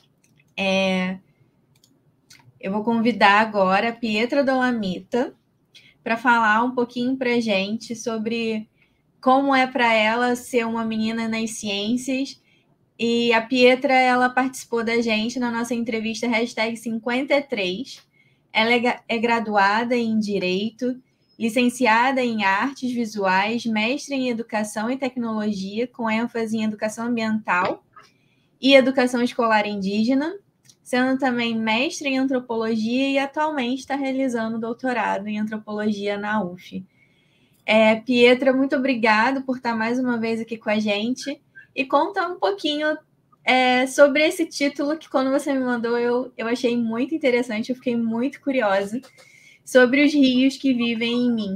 Eu vou convidar agora a Pietra Dolamita para falar um pouquinho para a gente sobre como é para ela ser uma menina nas ciências. E a Pietra, ela participou da gente na nossa entrevista #53. Ela é graduada em Direito, licenciada em Artes Visuais, mestre em Educação e Tecnologia, com ênfase em Educação Ambiental e Educação Escolar Indígena, sendo também mestre em Antropologia e atualmente está realizando doutorado em Antropologia na UF. Pietra, muito obrigada por estar mais uma vez aqui com a gente. E conta um pouquinho sobre esse título que, quando você me mandou, eu achei muito interessante, eu fiquei muito curiosa, sobre os rios que vivem em mim.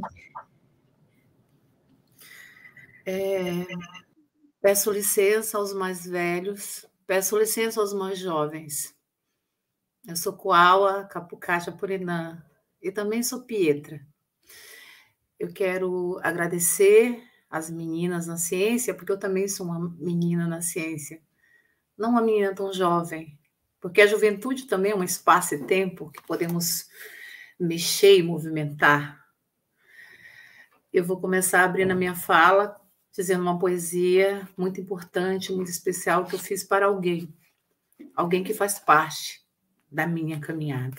Peço licença aos mais velhos, peço licença aos mais jovens. Eu sou Kuawa Capucacha Purinã e também sou Pietra. Eu quero agradecer as meninas na ciência, porque eu também sou uma menina na ciência. Não uma menina tão jovem, porque a juventude também é um espaço e tempo que podemos mexer e movimentar. Eu vou começar abrindo a minha fala, dizendo uma poesia muito importante, muito especial, que eu fiz para alguém que faz parte da minha caminhada.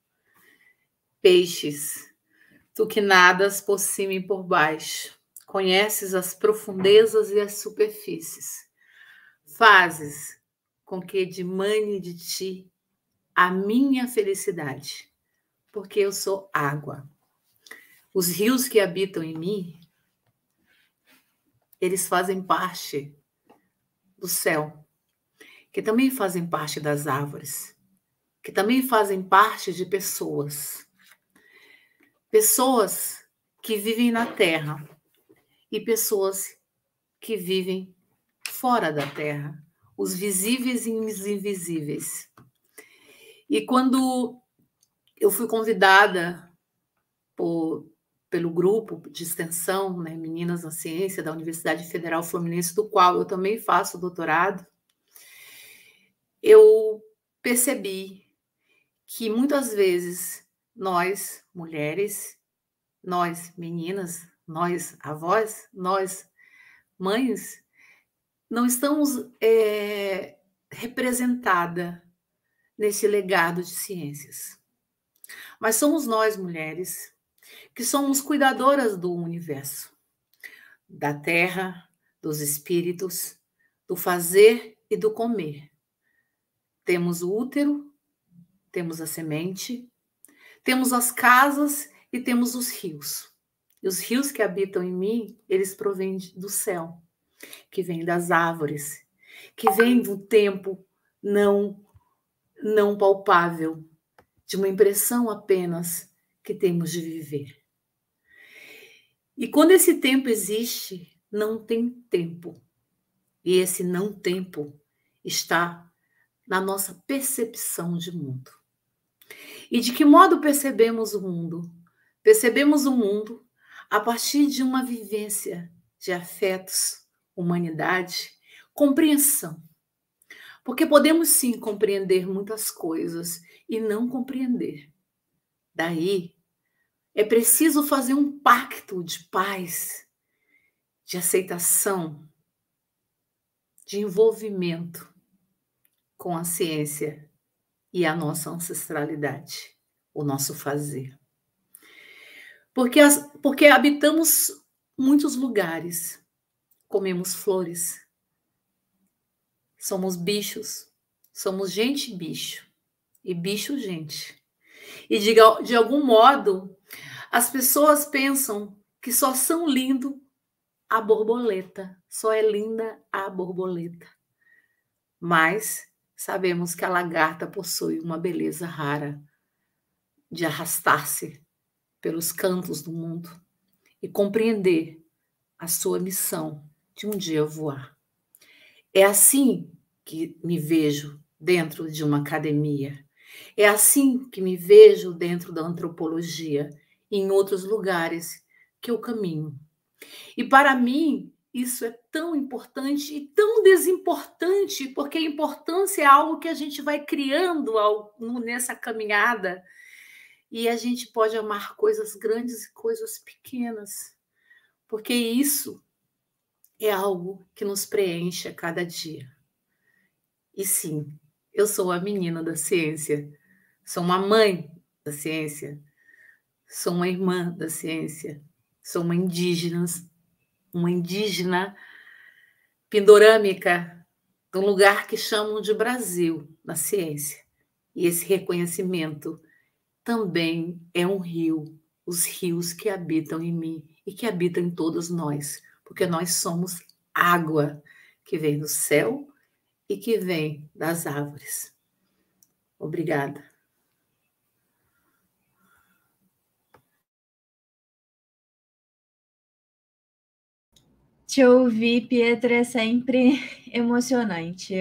Peixes, tu que nadas por cima e por baixo, conheces as profundezas e as superfícies. Fazes com que dimane de ti a minha felicidade, porque eu sou água. Os rios que habitam em mim, eles fazem parte do céu, que também fazem parte das árvores, que também fazem parte de pessoas. Pessoas que vivem na terra, e pessoas que vivem fora da Terra, os visíveis e os invisíveis. E quando eu fui convidada pelo grupo de extensão, né, Meninas na Ciência, da Universidade Federal Fluminense, do qual eu também faço doutorado, eu percebi que muitas vezes nós, mulheres, nós, meninas, nós, avós, nós, mães, não estamos representadas nesse legado de ciências. Mas somos nós, mulheres, que somos cuidadoras do universo, da terra, dos espíritos, do fazer e do comer. Temos o útero, temos a semente, temos as casas e temos os rios. E os rios que habitam em mim, eles provêm do céu, que vem das árvores, que vem do tempo não palpável, de uma impressão apenas que temos de viver. E quando esse tempo existe, não tem tempo. E esse não tempo está na nossa percepção de mundo. E de que modo percebemos o mundo? Percebemos o mundo a partir de uma vivência de afetos, humanidade, compreensão. Porque podemos sim compreender muitas coisas e não compreender. Daí, é preciso fazer um pacto de paz, de aceitação, de envolvimento com a ciência e a nossa ancestralidade, o nosso fazer. Porque habitamos muitos lugares, comemos flores, somos bichos, somos gente bicho e bicho gente. E de algum modo, as pessoas pensam que só são lindos a borboleta, só é linda a borboleta. Mas sabemos que a lagarta possui uma beleza rara de arrastar-se pelos cantos do mundo e compreender a sua missão de um dia voar. É assim que me vejo dentro de uma academia. É assim que me vejo dentro da antropologia e em outros lugares que eu caminho. E para mim, isso é tão importante e tão desimportante, porque a importância é algo que a gente vai criando nessa caminhada e a gente pode amar coisas grandes e coisas pequenas, porque isso é algo que nos preenche a cada dia. E sim, eu sou a menina da ciência, sou uma mãe da ciência, sou uma irmã da ciência, sou uma indígena pindorâmica de um lugar que chamam de Brasil, na ciência. E esse reconhecimento também é um rio, os rios que habitam em mim e que habitam em todos nós, porque nós somos água que vem do céu e que vem das árvores. Obrigada. Te ouvir, Pietra, é sempre emocionante.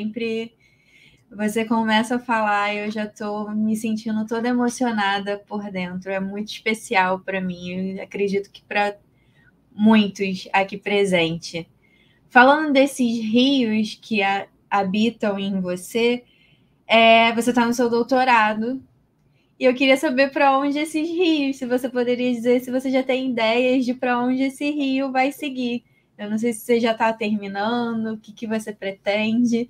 Você começa a falar e eu já estou me sentindo toda emocionada por dentro. É muito especial para mim. Eu acredito que para muitos aqui presentes. Falando desses rios que habitam em você, você está no seu doutorado. E eu queria saber para onde esses rios, se você poderia dizer, se você já tem ideias de para onde esse rio vai seguir. Eu não sei se você já está terminando, o que você pretende.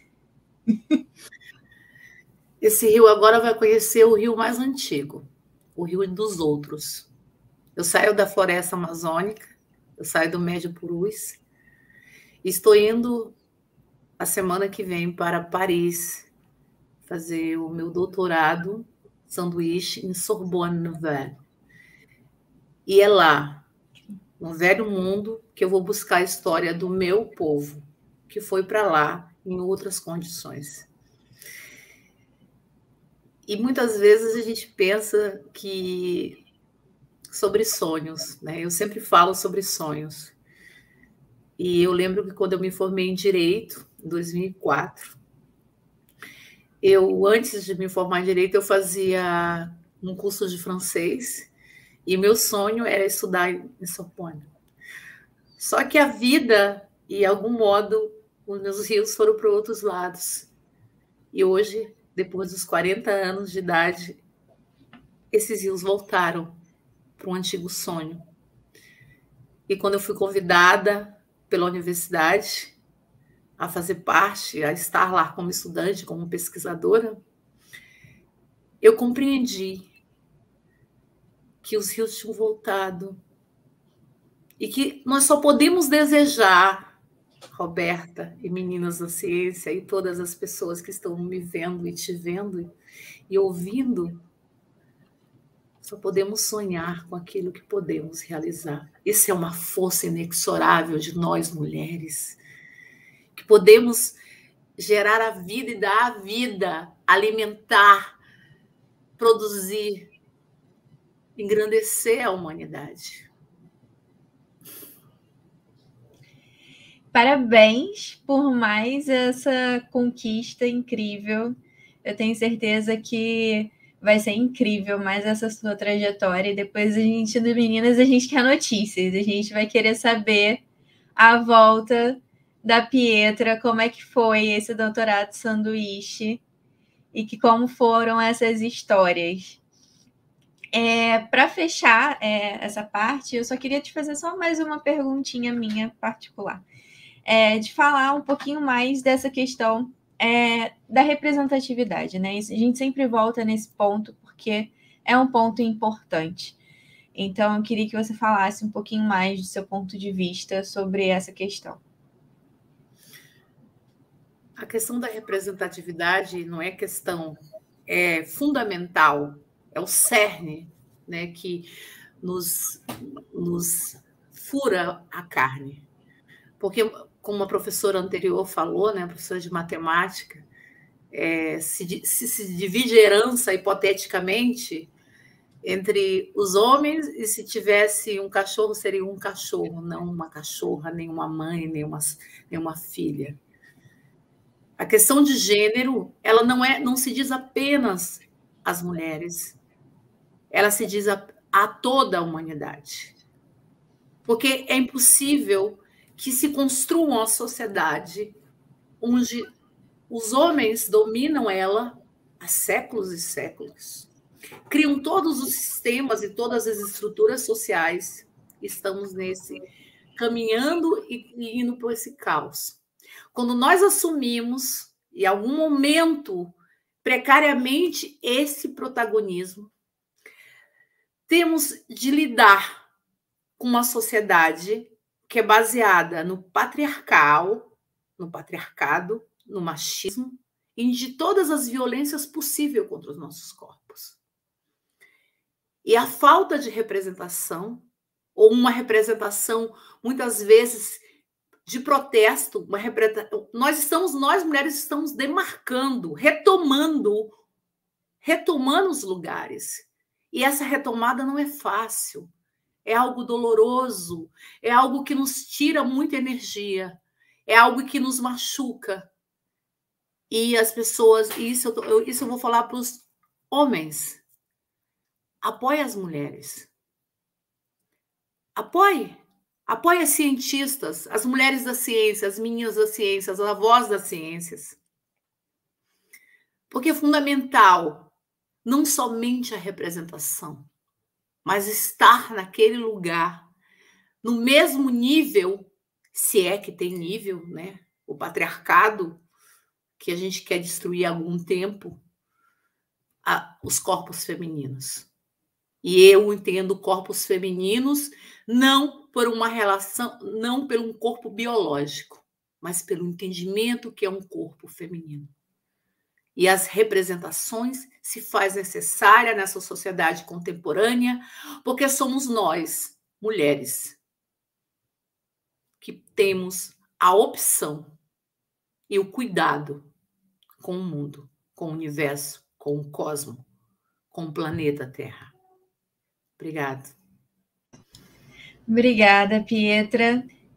Esse rio agora vai conhecer o rio mais antigo, o Rio dos Outros. Eu saio da floresta amazônica, eu saio do Médio Purus, e estou indo a semana que vem para Paris fazer o meu doutorado sanduíche em Sorbonne Nouvelle. E é lá, no Velho Mundo, que eu vou buscar a história do meu povo, que foi para lá em outras condições. E muitas vezes a gente pensa sobre sonhos, né? Eu sempre falo sobre sonhos. E eu lembro que quando eu me formei em Direito, em 2004, antes de me formar em Direito, eu fazia um curso de francês e meu sonho era estudar em Sorbonne. Só que a vida, e de algum modo, os meus rios foram para outros lados. E hoje, depois dos 40 anos de idade, esses rios voltaram para um antigo sonho. E quando eu fui convidada pela universidade a fazer parte, a estar lá como estudante, como pesquisadora, eu compreendi que os rios tinham voltado e que nós só podemos desejar, Roberta e meninas da ciência e todas as pessoas que estão me vendo e te vendo e ouvindo, só podemos sonhar com aquilo que podemos realizar. Isso é uma força inexorável de nós, mulheres, que podemos gerar a vida e dar a vida, alimentar, produzir, engrandecer a humanidade. Parabéns por mais essa conquista incrível. Eu tenho certeza que vai ser incrível mais essa sua trajetória. E depois do Meninas, a gente quer notícias. A gente vai querer saber a volta da Pietra, como é que foi esse doutorado sanduíche e como foram essas histórias. Para fechar essa parte, eu só queria te fazer só mais uma perguntinha minha particular. De falar um pouquinho mais dessa questão da representatividade, né? A gente sempre volta nesse ponto porque é um ponto importante. Então, eu queria que você falasse um pouquinho mais do seu ponto de vista sobre essa questão. A questão da representatividade não é questão, é fundamental, é o cerne, né, que nos fura a carne. Porque, como a professora anterior falou, né, a professora de matemática, se divide herança hipoteticamente entre os homens, e se tivesse um cachorro, seria um cachorro, não uma cachorra, nem uma mãe, nem uma filha. A questão de gênero, ela não se diz apenas às mulheres, ela se diz a toda a humanidade. Porque é impossível que se construa uma sociedade onde os homens dominam ela há séculos e séculos. Criam todos os sistemas e todas as estruturas sociais. Estamos caminhando e indo por esse caos. Quando nós assumimos, em algum momento, precariamente, esse protagonismo, temos de lidar com uma sociedade que é baseada no patriarcado, no machismo e de todas as violências possíveis contra os nossos corpos. E a falta de representação, ou uma representação, muitas vezes, de protesto, nós mulheres estamos demarcando, retomando os lugares. E essa retomada não é fácil, é algo doloroso, é algo que nos tira muita energia, é algo que nos machuca. E as pessoas, isso eu vou falar para os homens, apoie as mulheres. Apoie as cientistas, as mulheres da ciência, as meninas da ciência, as avós das ciências. Porque é fundamental não somente a representação, mas estar naquele lugar, no mesmo nível, se é que tem nível, né? O patriarcado, que a gente quer destruir há algum tempo, os corpos femininos. E eu entendo corpos femininos não por uma relação, não pelo um corpo biológico, mas pelo entendimento que é um corpo feminino. E as representações se faz necessária nessa sociedade contemporânea, porque somos nós, mulheres, que temos a opção e o cuidado com o mundo, com o universo, com o cosmos, com o planeta Terra. Obrigada. Obrigada, Pietra.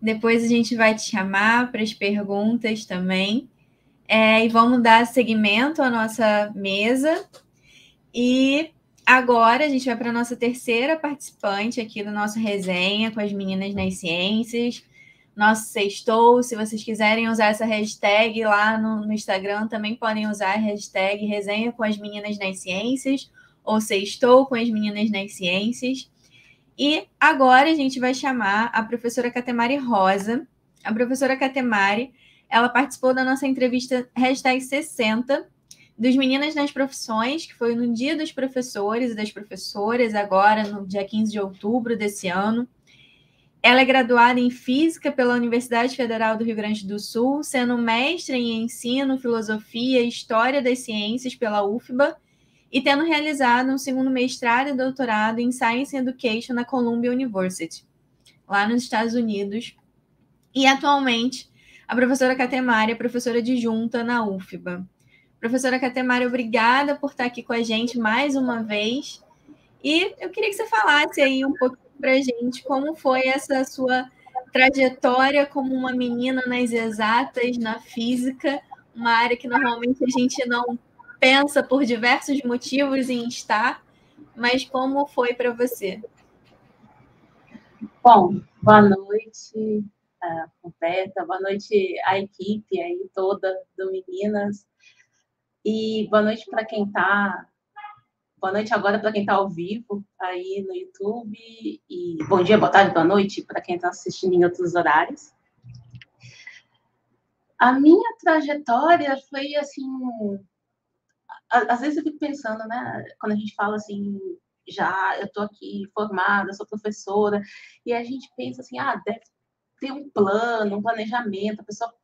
Depois a gente vai te chamar para as perguntas também. E vamos dar seguimento à nossa mesa. E agora a gente vai para a nossa terceira participante aqui do nosso resenha com as meninas nas ciências. Nosso sextou, se vocês quiserem usar essa hashtag lá no Instagram, também podem usar a hashtag resenha com as meninas nas ciências ou sextou com as meninas nas ciências. E agora a gente vai chamar a professora Catemari Rosa. A professora Catemari, ela participou da nossa entrevista hashtag 60 dos Meninas nas Profissões, que foi no Dia dos Professores e das Professoras, agora no dia 15 de outubro desse ano. Ela é graduada em Física pela Universidade Federal do Rio Grande do Sul, sendo mestre em Ensino, Filosofia e História das Ciências pela UFBA, e tendo realizado um segundo mestrado e doutorado em Science Education na Columbia University, lá nos Estados Unidos. E, atualmente, a professora Catemari é professora adjunta na UFBA. Professora Catemari, obrigada por estar aqui com a gente mais uma vez. E eu queria que você falasse aí um pouquinho para a gente como foi essa sua trajetória como uma menina nas exatas, na física, uma área que normalmente a gente não pensa por diversos motivos em estar, mas como foi para você? Bom, boa noite, Roberta, boa noite à equipe aí toda do Meninas, e boa noite para quem está, boa noite agora para quem está ao vivo aí no YouTube, e bom dia, boa tarde, boa noite para quem está assistindo em outros horários. A minha trajetória foi assim... Às vezes eu fico pensando, né, quando a gente fala assim, já eu estou aqui formada, sou professora, e a gente pensa assim, deve ter um plano, um planejamento, a pessoa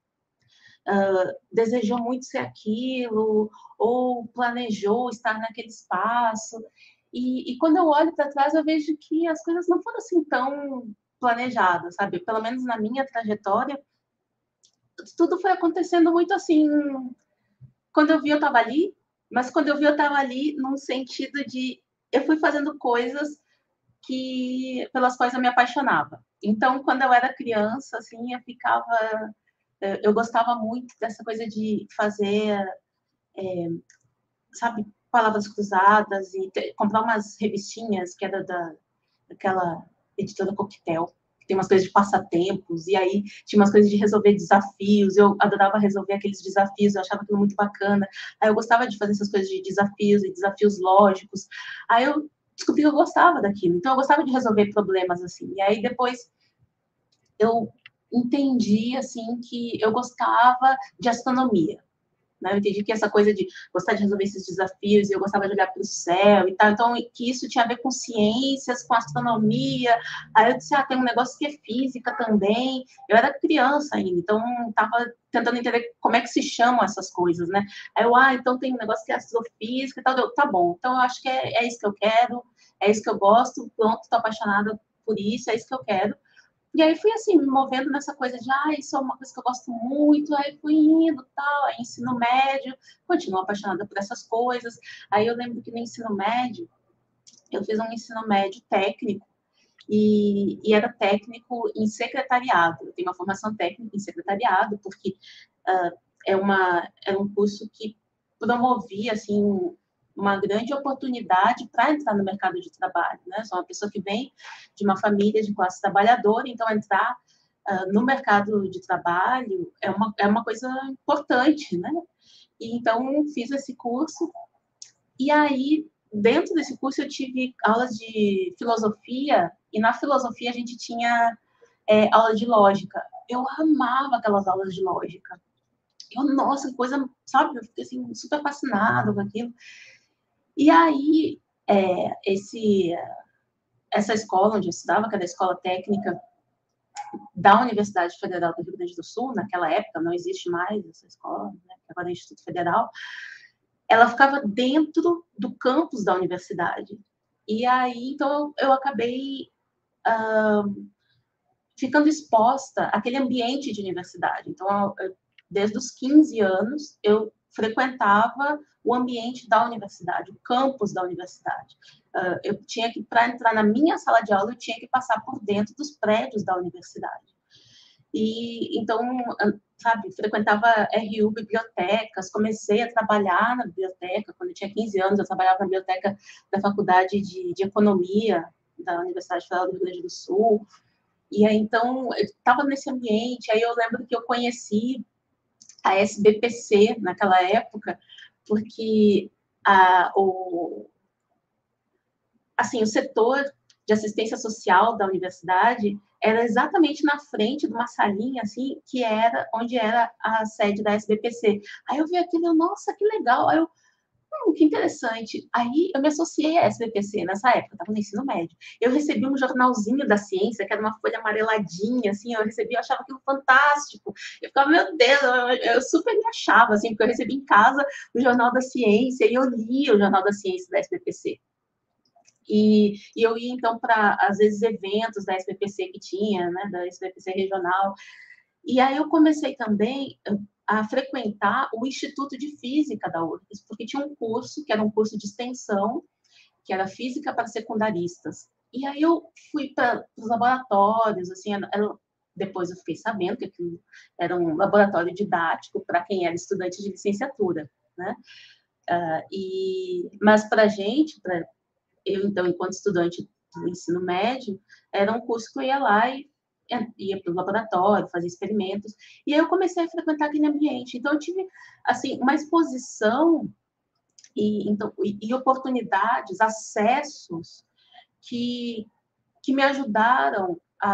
desejou muito ser aquilo, ou planejou estar naquele espaço, e quando eu olho para trás eu vejo que as coisas não foram assim tão planejadas, sabe? Pelo menos na minha trajetória, tudo foi acontecendo muito assim, quando eu vi eu estava ali, mas quando eu vi, eu estava ali num sentido de... Eu fui fazendo coisas pelas quais eu me apaixonava. Então, quando eu era criança, assim, eu gostava muito dessa coisa de fazer, sabe, palavras cruzadas e comprar umas revistinhas que era daquela editora Coquetel, que tem umas coisas de passatempos, e aí tinha umas coisas de resolver desafios, eu adorava resolver aqueles desafios, eu achava aquilo muito bacana, aí eu gostava de fazer essas coisas de desafios e desafios lógicos, aí eu descobri que eu gostava daquilo, então eu gostava de resolver problemas assim, e aí depois eu entendi, assim, que eu gostava de astronomia, né? Eu entendi que essa coisa de gostar de resolver esses desafios, eu gostava de olhar para o céu e tal, então que isso tinha a ver com ciências, com astronomia. Aí eu disse, tem um negócio que é física também. Eu era criança ainda, então estava tentando entender como é que se chamam essas coisas, né? Aí eu, então tem um negócio que é astrofísica e tal. Tá bom, então eu acho que é isso que eu quero, é isso que eu gosto, pronto, estou apaixonada por isso, é isso que eu quero. E aí fui assim, me movendo nessa coisa de, isso é uma coisa que eu gosto muito, aí fui indo, tal, aí ensino médio, continuo apaixonada por essas coisas. Aí eu lembro que no ensino médio, eu fiz um ensino médio técnico, e era técnico em secretariado. Eu tenho uma formação técnica em secretariado, porque era um curso que promovia, assim, uma grande oportunidade para entrar no mercado de trabalho, né? Sou uma pessoa que vem de uma família de classe trabalhadora, então entrar no mercado de trabalho é uma coisa importante, né? E, então, fiz esse curso, e aí, dentro desse curso, eu tive aulas de filosofia, e na filosofia a gente tinha aula de lógica. Eu amava aquelas aulas de lógica. Nossa, que coisa, sabe? Eu fiquei assim, super fascinada com aquilo. E aí, essa escola onde eu estudava, que era a Escola Técnica da Universidade Federal do Rio Grande do Sul, naquela época, não existe mais essa escola, né, agora é Instituto Federal, ela ficava dentro do campus da universidade. E aí, então, eu acabei ficando exposta àquele ambiente de universidade. Então, desde os 15 anos, eu frequentava o ambiente da universidade, o campus da universidade. Eu tinha que, para entrar na minha sala de aula, eu tinha que passar por dentro dos prédios da universidade. E então, sabe, frequentava RU, bibliotecas, comecei a trabalhar na biblioteca. Quando eu tinha 15 anos, eu trabalhava na biblioteca da Faculdade de Economia da Universidade Federal do Rio Grande do Sul. E aí, então, eu estava nesse ambiente. Aí eu lembro que eu conheci a SBPC naquela época, porque o setor de assistência social da universidade era exatamente na frente de uma salinha, assim, que era onde era a sede da SBPC. Aí eu vi aquilo, nossa, que legal. Aí eu, que interessante. Aí eu me associei à SBPC nessa época, eu estava no ensino médio. Eu recebi um jornalzinho da ciência, que era uma folha amareladinha, assim, eu achava aquilo fantástico. Eu ficava, meu Deus, eu super me achava, assim, porque eu recebi em casa o Jornal da Ciência, e eu lia o Jornal da Ciência da SBPC. E eu ia, então, para, às vezes, eventos da SBPC que tinha, né, da SBPC regional. E aí eu comecei também a frequentar o Instituto de Física da URGS, porque tinha um curso, que era um curso de extensão, que era Física para Secundaristas. E aí eu fui para os laboratórios, assim, depois eu fiquei sabendo que aquilo era um laboratório didático para quem era estudante de licenciatura, né? Mas para a gente, eu, então, enquanto estudante do ensino médio, era um curso que eu ia lá e ia para o laboratório, fazia experimentos, e aí eu comecei a frequentar aquele ambiente. Então, eu tive, assim, uma exposição e oportunidades, acessos que me ajudaram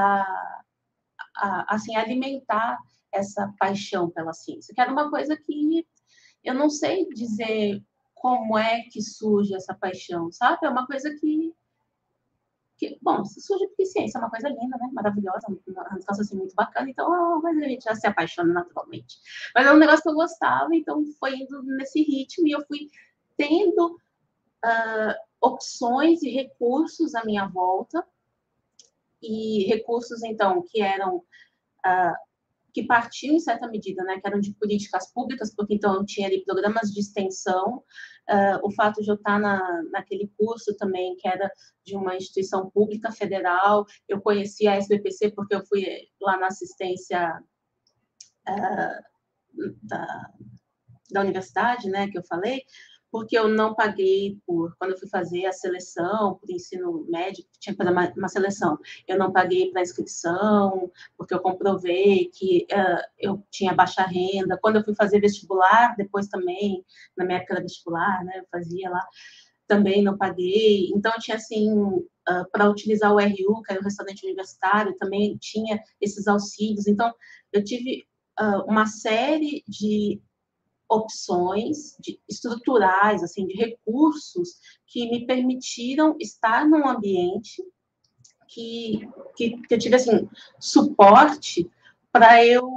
assim, a alimentar essa paixão pela ciência, que era uma coisa que eu não sei dizer como é que surge essa paixão, sabe? É uma coisa que bom, surge porque ciência é uma coisa linda, né? Maravilhosa, um negócio assim muito bacana, então a gente já se apaixona naturalmente. Mas é um negócio que eu gostava, então foi indo nesse ritmo e eu fui tendo opções e recursos à minha volta, e recursos, então, que eram que partiam, em certa medida, né, que eram de políticas públicas, porque, então, eu tinha ali programas de extensão, o fato de eu estar naquele curso também, que era de uma instituição pública federal, eu conheci a SBPC porque eu fui lá na assistência da universidade, né, que eu falei, porque eu não paguei quando eu fui fazer a seleção para o ensino médio, tinha que fazer uma seleção, eu não paguei para a inscrição, porque eu comprovei que eu tinha baixa renda. Quando eu fui fazer vestibular, depois também, na minha época era vestibular, né, eu fazia lá, também não paguei. Então, eu tinha, assim, para utilizar o RU, que era o restaurante universitário, também tinha esses auxílios. Então, eu tive uma série de opções estruturais, assim, de recursos que me permitiram estar num ambiente que eu tive, assim, suporte para eu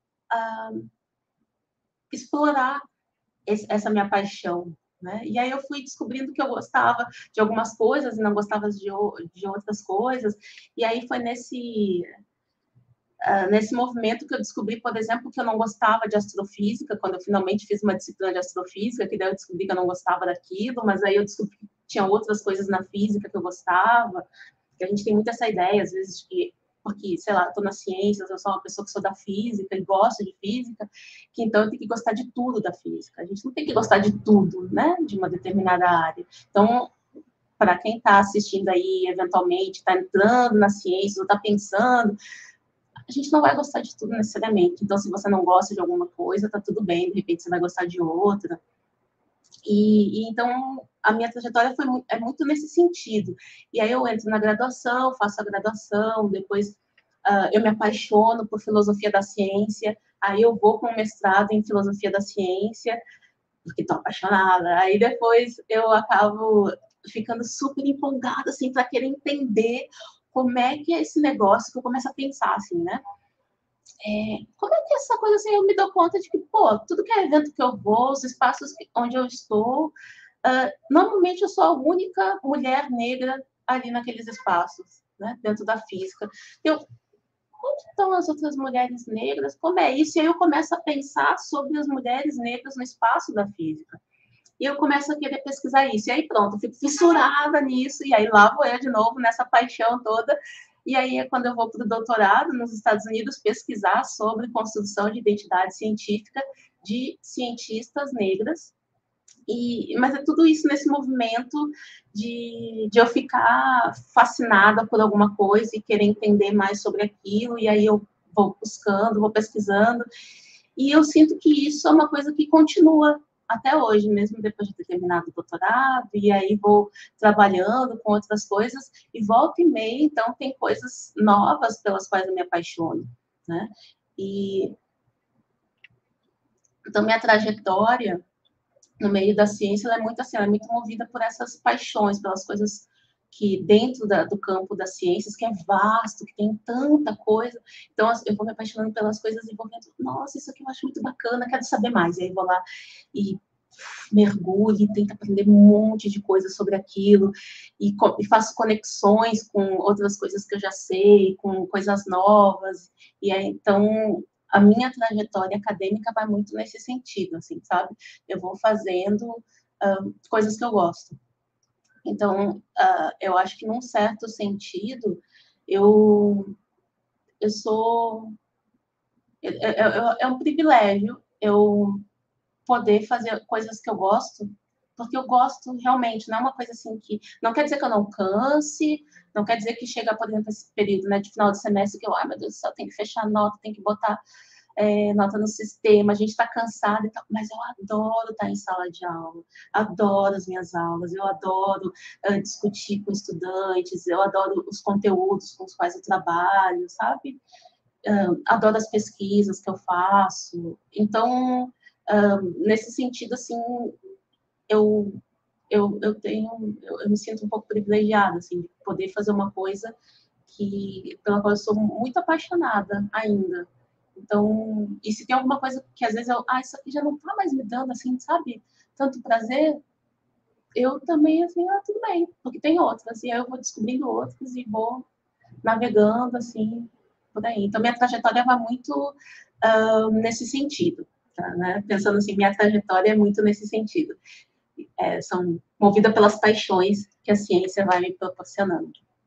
explorar essa minha paixão, né? E aí eu fui descobrindo que eu gostava de algumas coisas e não gostava de outras coisas, e aí foi nesse movimento que eu descobri, por exemplo, que eu não gostava de astrofísica, quando eu finalmente fiz uma disciplina de astrofísica, que daí eu descobri que eu não gostava daquilo, mas aí eu descobri que tinha outras coisas na física que eu gostava, que a gente tem muito essa ideia, às vezes, porque, sei lá, estou nas ciências, eu sou uma pessoa que sou da física e gosto de física, que então eu tenho que gostar de tudo da física. A gente não tem que gostar de tudo, né, de uma determinada área. Então, para quem está assistindo aí, eventualmente, está entrando na ciência, ou está pensando, a gente não vai gostar de tudo necessariamente. Então, se você não gosta de alguma coisa, tá tudo bem, de repente você vai gostar de outra. E então, a minha trajetória é muito nesse sentido. E aí eu entro na graduação, faço a graduação, depois eu me apaixono por filosofia da ciência, aí eu vou com um mestrado em filosofia da ciência, porque estou apaixonada. Aí depois eu acabo ficando super empolgada, assim, para querer entender como é que é esse negócio, que eu começo a pensar, assim, né? Como é que é essa coisa, assim, eu me dou conta de que, pô, tudo que é evento que eu vou, os espaços onde eu estou, normalmente eu sou a única mulher negra ali naqueles espaços, né? Dentro da física. Onde estão as outras mulheres negras? Como é isso? E aí eu começo a pensar sobre as mulheres negras no espaço da física. E eu começo a querer pesquisar isso. E aí pronto, eu fico fissurada nisso, e aí lá vou eu de novo, nessa paixão toda. E aí é quando eu vou para o doutorado nos Estados Unidos pesquisar sobre construção de identidade científica de cientistas negras. Mas é tudo isso nesse movimento de eu ficar fascinada por alguma coisa e querer entender mais sobre aquilo, e aí eu vou buscando, vou pesquisando, e eu sinto que isso é uma coisa que continua até hoje, mesmo depois de ter terminado o doutorado, e aí vou trabalhando com outras coisas, e volta e meia, então, tem coisas novas pelas quais eu me apaixono, né? Então, minha trajetória no meio da ciência, ela é muito assim, ela é muito movida por essas paixões, pelas coisas que dentro do campo das ciências, que é vasto, que tem tanta coisa, então eu vou me apaixonando pelas coisas e vou vendo, nossa, isso aqui eu acho muito bacana, quero saber mais, e aí vou lá e mergulho e tento aprender um monte de coisas sobre aquilo, e faço conexões com outras coisas que eu já sei, com coisas novas, e aí, então, a minha trajetória acadêmica vai muito nesse sentido, assim, sabe? Eu vou fazendo coisas que eu gosto. Então, eu acho que, num certo sentido, eu sou... É um privilégio eu poder fazer coisas que eu gosto, porque eu gosto realmente, não é uma coisa assim que... Não quer dizer que eu não canse, não quer dizer que chega, por exemplo, esse período, né, de final de semestre, que eu, ai, meu Deus do céu, tem que fechar nota, tem que botar nota no sistema, a gente está cansado e tal, mas eu adoro estar em sala de aula, adoro as minhas aulas, eu adoro discutir com estudantes, eu adoro os conteúdos com os quais eu trabalho, sabe? Adoro as pesquisas que eu faço. Então, nesse sentido, assim, eu me sinto um pouco privilegiada, assim, de poder fazer uma coisa pela qual eu sou muito apaixonada ainda. Então, e se tem alguma coisa que às vezes isso aqui já não tá mais me dando, assim, sabe, tanto prazer, eu também, assim, tudo bem, porque tem outras, e aí eu vou descobrindo outras e vou navegando, assim, por aí. Então, minha trajetória vai muito nesse sentido, tá, né? Pensando assim, minha trajetória é muito nesse sentido. São movida pelas paixões que a ciência vai me proporcionando.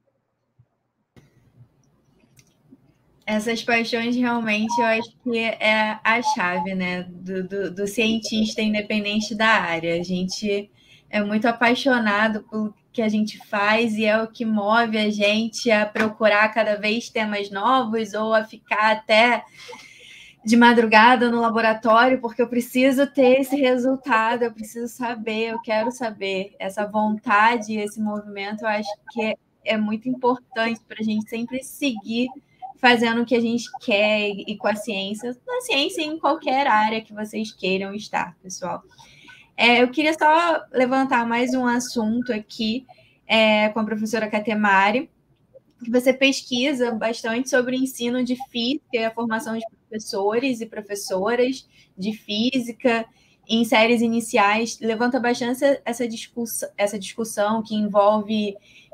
Essas paixões realmente eu acho que é a chave, né, do cientista independente da área. A gente é muito apaixonado pelo que a gente faz e é o que move a gente a procurar cada vez temas novos ou a ficar até de madrugada no laboratório, porque eu preciso ter esse resultado, eu preciso saber, eu quero saber. Essa vontade, esse movimento, eu acho que é muito importante para a gente sempre seguir fazendo o que a gente quer e com a ciência, na ciência e em qualquer área que vocês queiram estar, pessoal. Eu queria só levantar mais um assunto aqui com a professora Catemari, que você pesquisa bastante sobre o ensino de física e a formação de professores e professoras de física em séries iniciais, levanta bastante essa discussão que envolve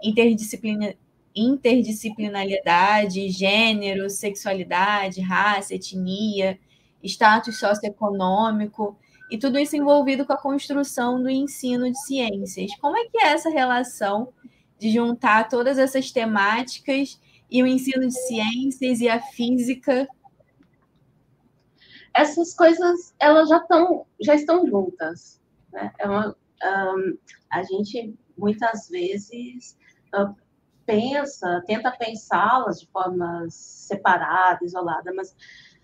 interdisciplinariedade, gênero, sexualidade, raça, etnia, status socioeconômico, e tudo isso envolvido com a construção do ensino de ciências. Como é que é essa relação de juntar todas essas temáticas e o ensino de ciências e a física? Essas coisas, elas já estão juntas, né? A gente, muitas vezes, tenta pensá-las de forma separada, isolada, mas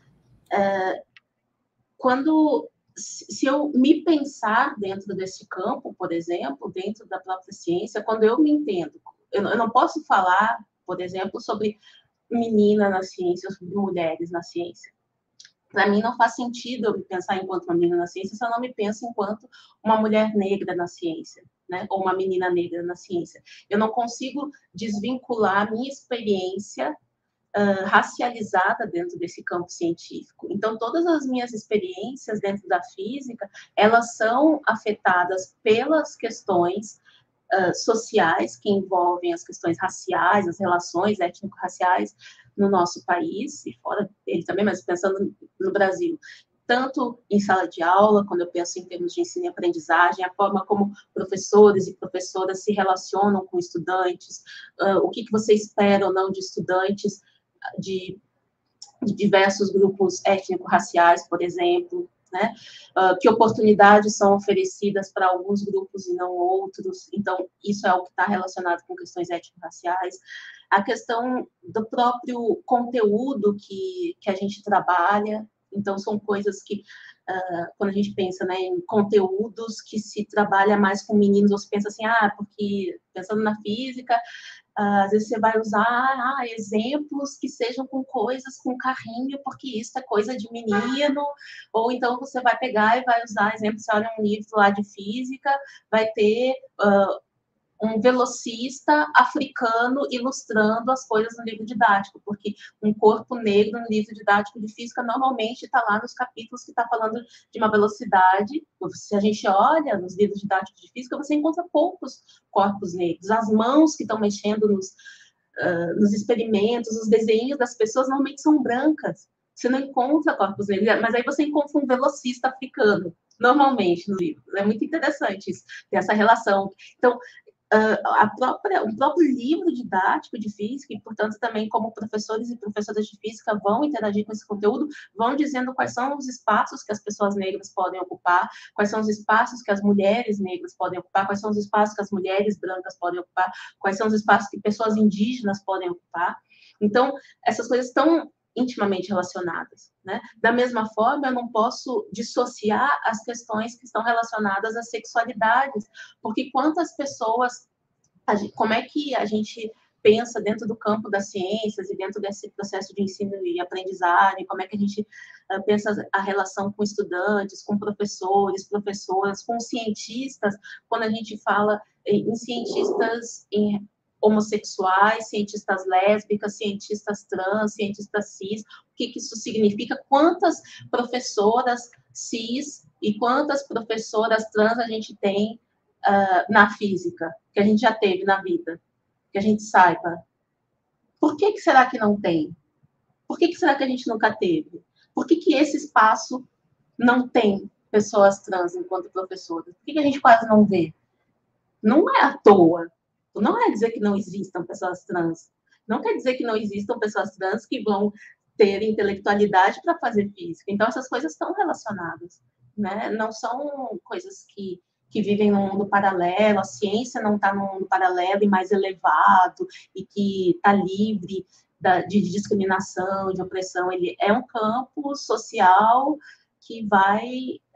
se eu me pensar dentro desse campo, por exemplo, dentro da própria ciência, quando eu me entendo, eu não posso falar, por exemplo, sobre menina na ciência, ou sobre mulheres na ciência. Para mim, não faz sentido eu me pensar enquanto uma menina na ciência se eu não me penso enquanto uma mulher negra na ciência, né? Ou uma menina negra na ciência. Eu não consigo desvincular a minha experiência racializada dentro desse campo científico. Então, todas as minhas experiências dentro da física, elas são afetadas pelas questões sociais que envolvem as questões raciais, as relações étnico-raciais no nosso país, e fora dele também, mas pensando no Brasil. tanto em sala de aula, quando eu penso em termos de ensino e aprendizagem, a forma como professores e professoras se relacionam com estudantes, o que você espera ou não de estudantes de diversos grupos étnico-raciais, por exemplo, né? Que oportunidades são oferecidas para alguns grupos e não outros. Então, isso é o que está relacionado com questões étnico-raciais. A questão do próprio conteúdo que a gente trabalha. Então, são coisas que, quando a gente pensa, né, em conteúdos que se trabalha mais com meninos, você pensa assim, porque pensando na física, às vezes você vai usar exemplos que sejam com coisas com carrinho, porque isso é coisa de menino, ou então você vai pegar e vai usar exemplos, você olha um livro lá de física, vai ter um velocista africano ilustrando as coisas no livro didático, porque um corpo negro no livro didático de física normalmente está lá nos capítulos que está falando de uma velocidade. Se a gente olha nos livros didáticos de física, você encontra poucos corpos negros. As mãos que estão mexendo nos experimentos, os desenhos das pessoas normalmente são brancas. Você não encontra corpos negros, mas aí você encontra um velocista africano, normalmente, no livro. É muito interessante isso, ter essa relação. Então, o próprio livro didático de física, e, portanto, também como professores e professoras de física vão interagir com esse conteúdo, vão dizendo quais são os espaços que as pessoas negras podem ocupar, quais são os espaços que as mulheres negras podem ocupar, quais são os espaços que as mulheres brancas podem ocupar, quais são os espaços que pessoas indígenas podem ocupar. Então, essas coisas estão intimamente relacionadas, né? Da mesma forma, eu não posso dissociar as questões que estão relacionadas às sexualidades, porque quantas pessoas, como é que a gente pensa dentro do campo das ciências e dentro desse processo de ensino e aprendizagem, como é que a gente pensa a relação com estudantes, com professores, professoras, com cientistas, quando a gente fala em cientistas homossexuais, cientistas lésbicas, cientistas trans, cientistas cis, o que isso significa, quantas professoras cis e quantas professoras trans a gente tem na física, que a gente já teve na vida, que a gente saiba. Por que será que não tem? Por que será que a gente nunca teve? Por que esse espaço não tem pessoas trans enquanto professoras? Por que a gente quase não vê? Não é à toa. Não é dizer que não existam pessoas trans. Não quer dizer que não existam pessoas trans que vão ter intelectualidade para fazer física. Então, essas coisas estão relacionadas, né? Não são coisas que vivem num mundo paralelo. A ciência não está num mundo paralelo e mais elevado e que está livre de discriminação, de opressão. Ele é um campo social que vai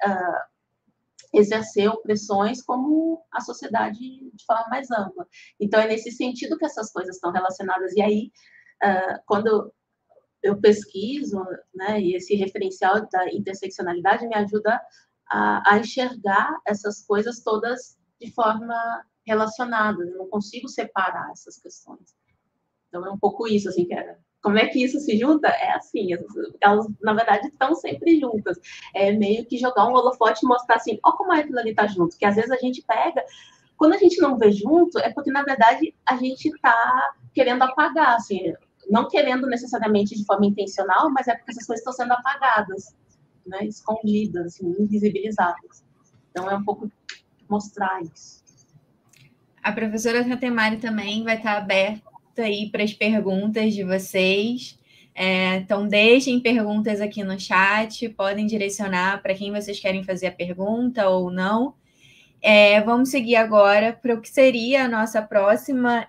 exercer opressões como a sociedade de forma mais ampla. Então, é nesse sentido que essas coisas estão relacionadas. E aí, quando eu pesquiso, né, e esse referencial da interseccionalidade me ajuda a enxergar essas coisas todas de forma relacionada. Eu não consigo separar essas questões. Então, é um pouco isso, assim, que era. Como é que isso se junta? É assim, elas, na verdade, estão sempre juntas. É meio que jogar um holofote e mostrar assim, ó como aquilo ali está junto. Que às vezes a gente pega, quando a gente não vê junto, é porque, na verdade, a gente está querendo apagar, assim, não querendo necessariamente de forma intencional, mas é porque essas coisas estão sendo apagadas, né, escondidas, assim, invisibilizadas. Então, é um pouco mostrar isso. A professora Catemari também vai estar aberta aí para as perguntas de vocês. Então, deixem perguntas aqui no chat, podem direcionar para quem vocês querem fazer a pergunta ou não. Vamos seguir agora para o que seria a nossa próxima...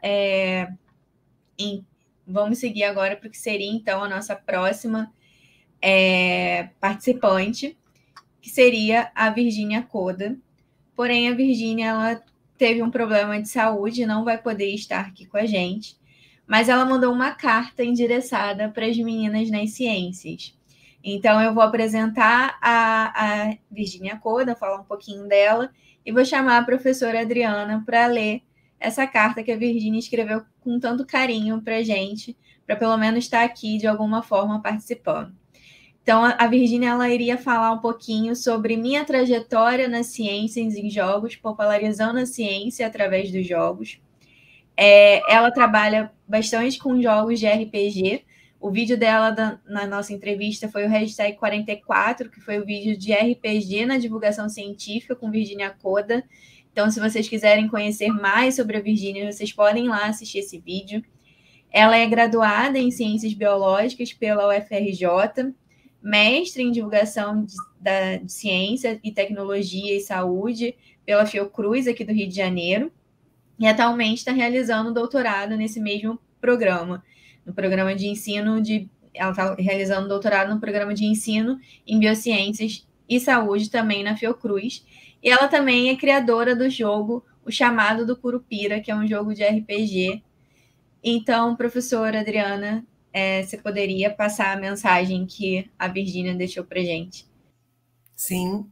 Vamos seguir agora para o que seria, então, a nossa próxima participante, que seria a Virgínia Coda. Porém, a Virgínia, ela teve um problema de saúde, não vai poder estar aqui com a gente, mas ela mandou uma carta endereçada para as meninas nas ciências. Então, eu vou apresentar a Virgínia Coda, falar um pouquinho dela, e vou chamar a professora Adriana para ler essa carta que a Virgínia escreveu com tanto carinho para a gente, para pelo menos estar aqui de alguma forma participando. Então, a Virgínia, ela iria falar um pouquinho sobre minha trajetória nas ciências em jogos, popularizando a ciência através dos jogos. Ela trabalha bastante com jogos de RPG, O vídeo dela na nossa entrevista foi o hashtag 44, que foi o vídeo de RPG na divulgação científica com Virginia Coda. Então, se vocês quiserem conhecer mais sobre a Virginia, vocês podem ir lá assistir esse vídeo. Ela é graduada em Ciências Biológicas pela UFRJ, mestre em Divulgação de Ciência e Tecnologia e Saúde pela Fiocruz, aqui do Rio de Janeiro, e atualmente está realizando doutorado nesse mesmo programa, no programa de ensino ela está realizando doutorado no programa de ensino em Biociências e Saúde, também na Fiocruz, e ela também é criadora do jogo O Chamado do Curupira, que é um jogo de RPG. Então, professora Adriana, você poderia passar a mensagem que a Virginia deixou para a gente? Sim.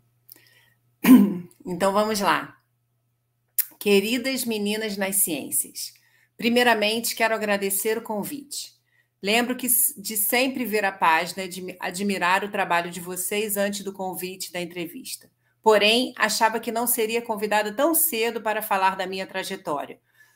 Então, vamos lá. Queridas meninas nas ciências, primeiramente quero agradecer o convite. Lembro de sempre ver a página, de admirar o trabalho de vocês antes do convite da entrevista. Porém, achava que não seria convidada tão cedo para falar da minha trajetória,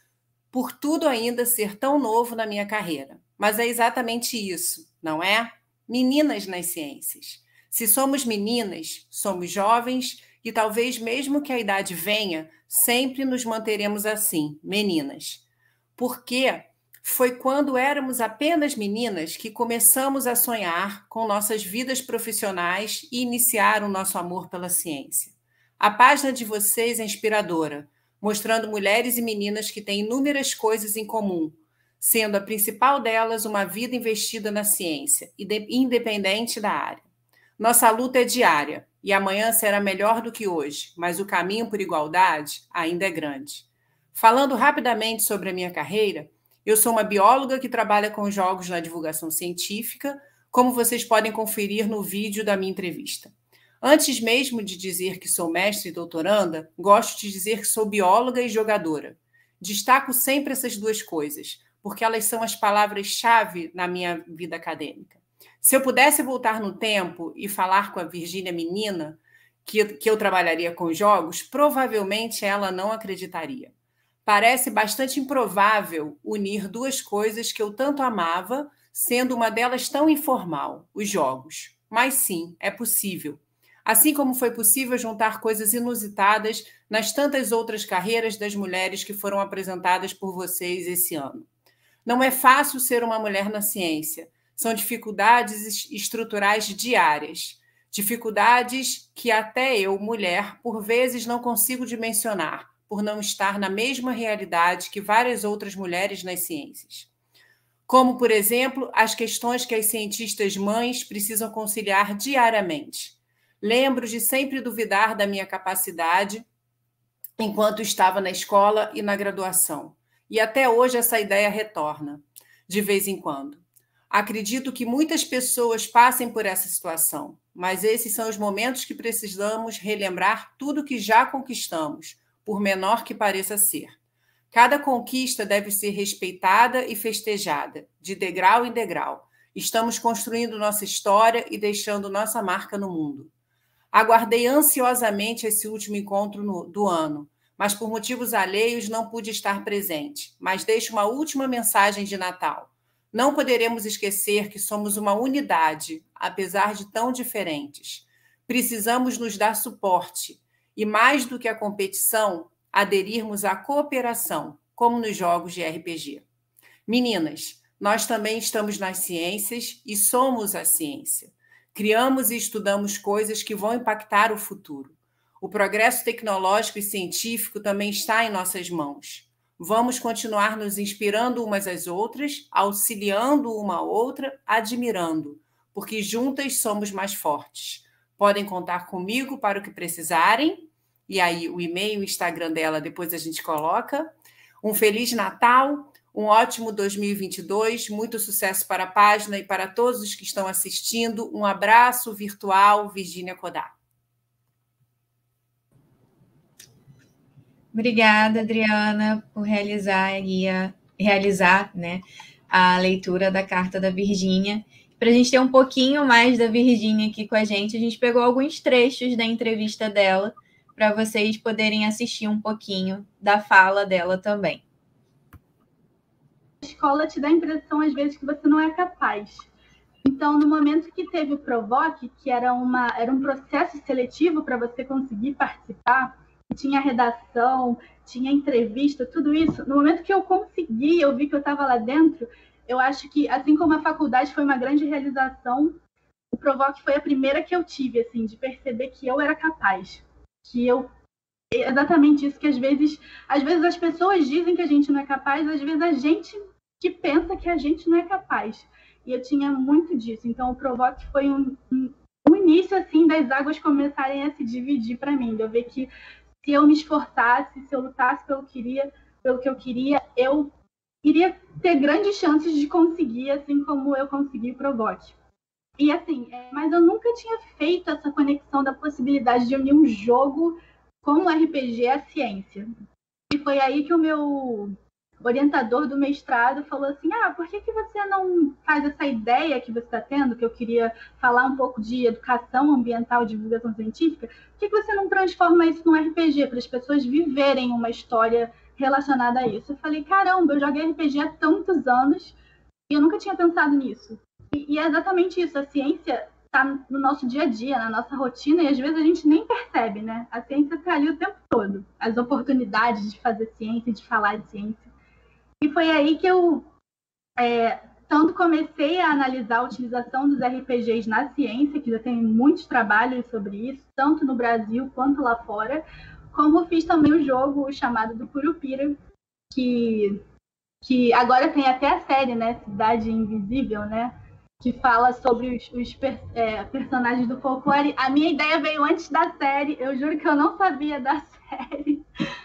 por tudo ainda ser tão novo na minha carreira. Mas é exatamente isso, não é? Meninas nas ciências. Se somos meninas, somos jovens e talvez mesmo que a idade venha, sempre nos manteremos assim, meninas. Porque foi quando éramos apenas meninas que começamos a sonhar com nossas vidas profissionais e iniciar o nosso amor pela ciência. A página de vocês é inspiradora, mostrando mulheres e meninas que têm inúmeras coisas em comum, sendo a principal delas uma vida investida na ciência, independente da área. Nossa luta é diária, e amanhã será melhor do que hoje, mas o caminho por igualdade ainda é grande. Falando rapidamente sobre a minha carreira, eu sou uma bióloga que trabalha com jogos na divulgação científica, como vocês podem conferir no vídeo da minha entrevista. Antes mesmo de dizer que sou mestre e doutoranda, gosto de dizer que sou bióloga e jogadora. Destaco sempre essas duas coisas, porque elas são as palavras-chave na minha vida acadêmica. Se eu pudesse voltar no tempo e falar com a Virginia menina que eu trabalharia com jogos, provavelmente ela não acreditaria. Parece bastante improvável unir duas coisas que eu tanto amava, sendo uma delas tão informal, os jogos. Mas sim, é possível. Assim como foi possível juntar coisas inusitadas nas tantas outras carreiras das mulheres que foram apresentadas por vocês esse ano. Não é fácil ser uma mulher na ciência. São dificuldades estruturais diárias, dificuldades que até eu, mulher, por vezes não consigo dimensionar, por não estar na mesma realidade que várias outras mulheres nas ciências. Como, por exemplo, as questões que as cientistas mães precisam conciliar diariamente. Lembro de sempre duvidar da minha capacidade enquanto estava na escola e na graduação. E até hoje essa ideia retorna, de vez em quando. Acredito que muitas pessoas passem por essa situação, mas esses são os momentos que precisamos relembrar tudo que já conquistamos, por menor que pareça ser. Cada conquista deve ser respeitada e festejada, de degrau em degrau. Estamos construindo nossa história e deixando nossa marca no mundo. Aguardei ansiosamente esse último encontro do ano, mas por motivos alheios não pude estar presente. Mas deixo uma última mensagem de Natal. Não poderemos esquecer que somos uma unidade, apesar de tão diferentes. Precisamos nos dar suporte e, mais do que a competição, aderirmos à cooperação, como nos jogos de RPG. Meninas, nós também estamos nas ciências e somos a ciência. Criamos e estudamos coisas que vão impactar o futuro. O progresso tecnológico e científico também está em nossas mãos. Vamos continuar nos inspirando umas às outras, auxiliando uma a outra, admirando, porque juntas somos mais fortes. Podem contar comigo para o que precisarem. E aí o e-mail e o Instagram dela depois a gente coloca. Um Feliz Natal, um ótimo 2022, muito sucesso para a página e para todos os que estão assistindo. Um abraço virtual, Virginia Coda. Obrigada, Adriana, por realizar a leitura da carta da Virginia. Para a gente ter um pouquinho mais da Virginia aqui com a gente pegou alguns trechos da entrevista dela para vocês poderem assistir um pouquinho da fala dela também. escola te dá a impressão, às vezes, que você não é capaz. Então, no momento que teve o Provoque, que era um processo seletivo para você conseguir participar, tinha redação, tinha entrevista, tudo isso, no momento que eu consegui, eu vi que eu estava lá dentro, eu acho que, assim como a faculdade foi uma grande realização, o Provoque foi a primeira que eu tive, assim, de perceber que eu era capaz, que eu... Exatamente isso que às vezes as pessoas dizem que a gente não é capaz, às vezes a gente que pensa que a gente não é capaz. E eu tinha muito disso. Então, o Provoque foi um início, assim, das águas começarem a se dividir para mim. De eu ver que se eu me esforçasse, se eu lutasse pelo que eu queria, eu iria ter grandes chances de conseguir, assim como eu consegui o Provoque. E assim, mas eu nunca tinha feito essa conexão da possibilidade de unir um jogo com o RPG à ciência. E foi aí que o meu orientador do mestrado falou assim, por que você não faz essa ideia que você está tendo, que eu queria falar um pouco de educação ambiental e divulgação científica, por que você não transforma isso num RPG, para as pessoas viverem uma história relacionada a isso? Eu falei, caramba, eu joguei RPG há tantos anos e eu nunca tinha pensado nisso. E é exatamente isso, a ciência está no nosso dia a dia, na nossa rotina, e às vezes a gente nem percebe, né? A ciência está ali o tempo todo, as oportunidades de fazer ciência, de falar de ciência. E foi aí que eu tanto comecei a analisar a utilização dos RPGs na ciência, que já tem muitos trabalhos sobre isso, tanto no Brasil quanto lá fora, como fiz também o jogo chamado do Curupira, que agora tem até a série, né, Cidade Invisível, né, que fala sobre os personagens do folclore. A minha ideia veio antes da série, eu juro que eu não sabia da série.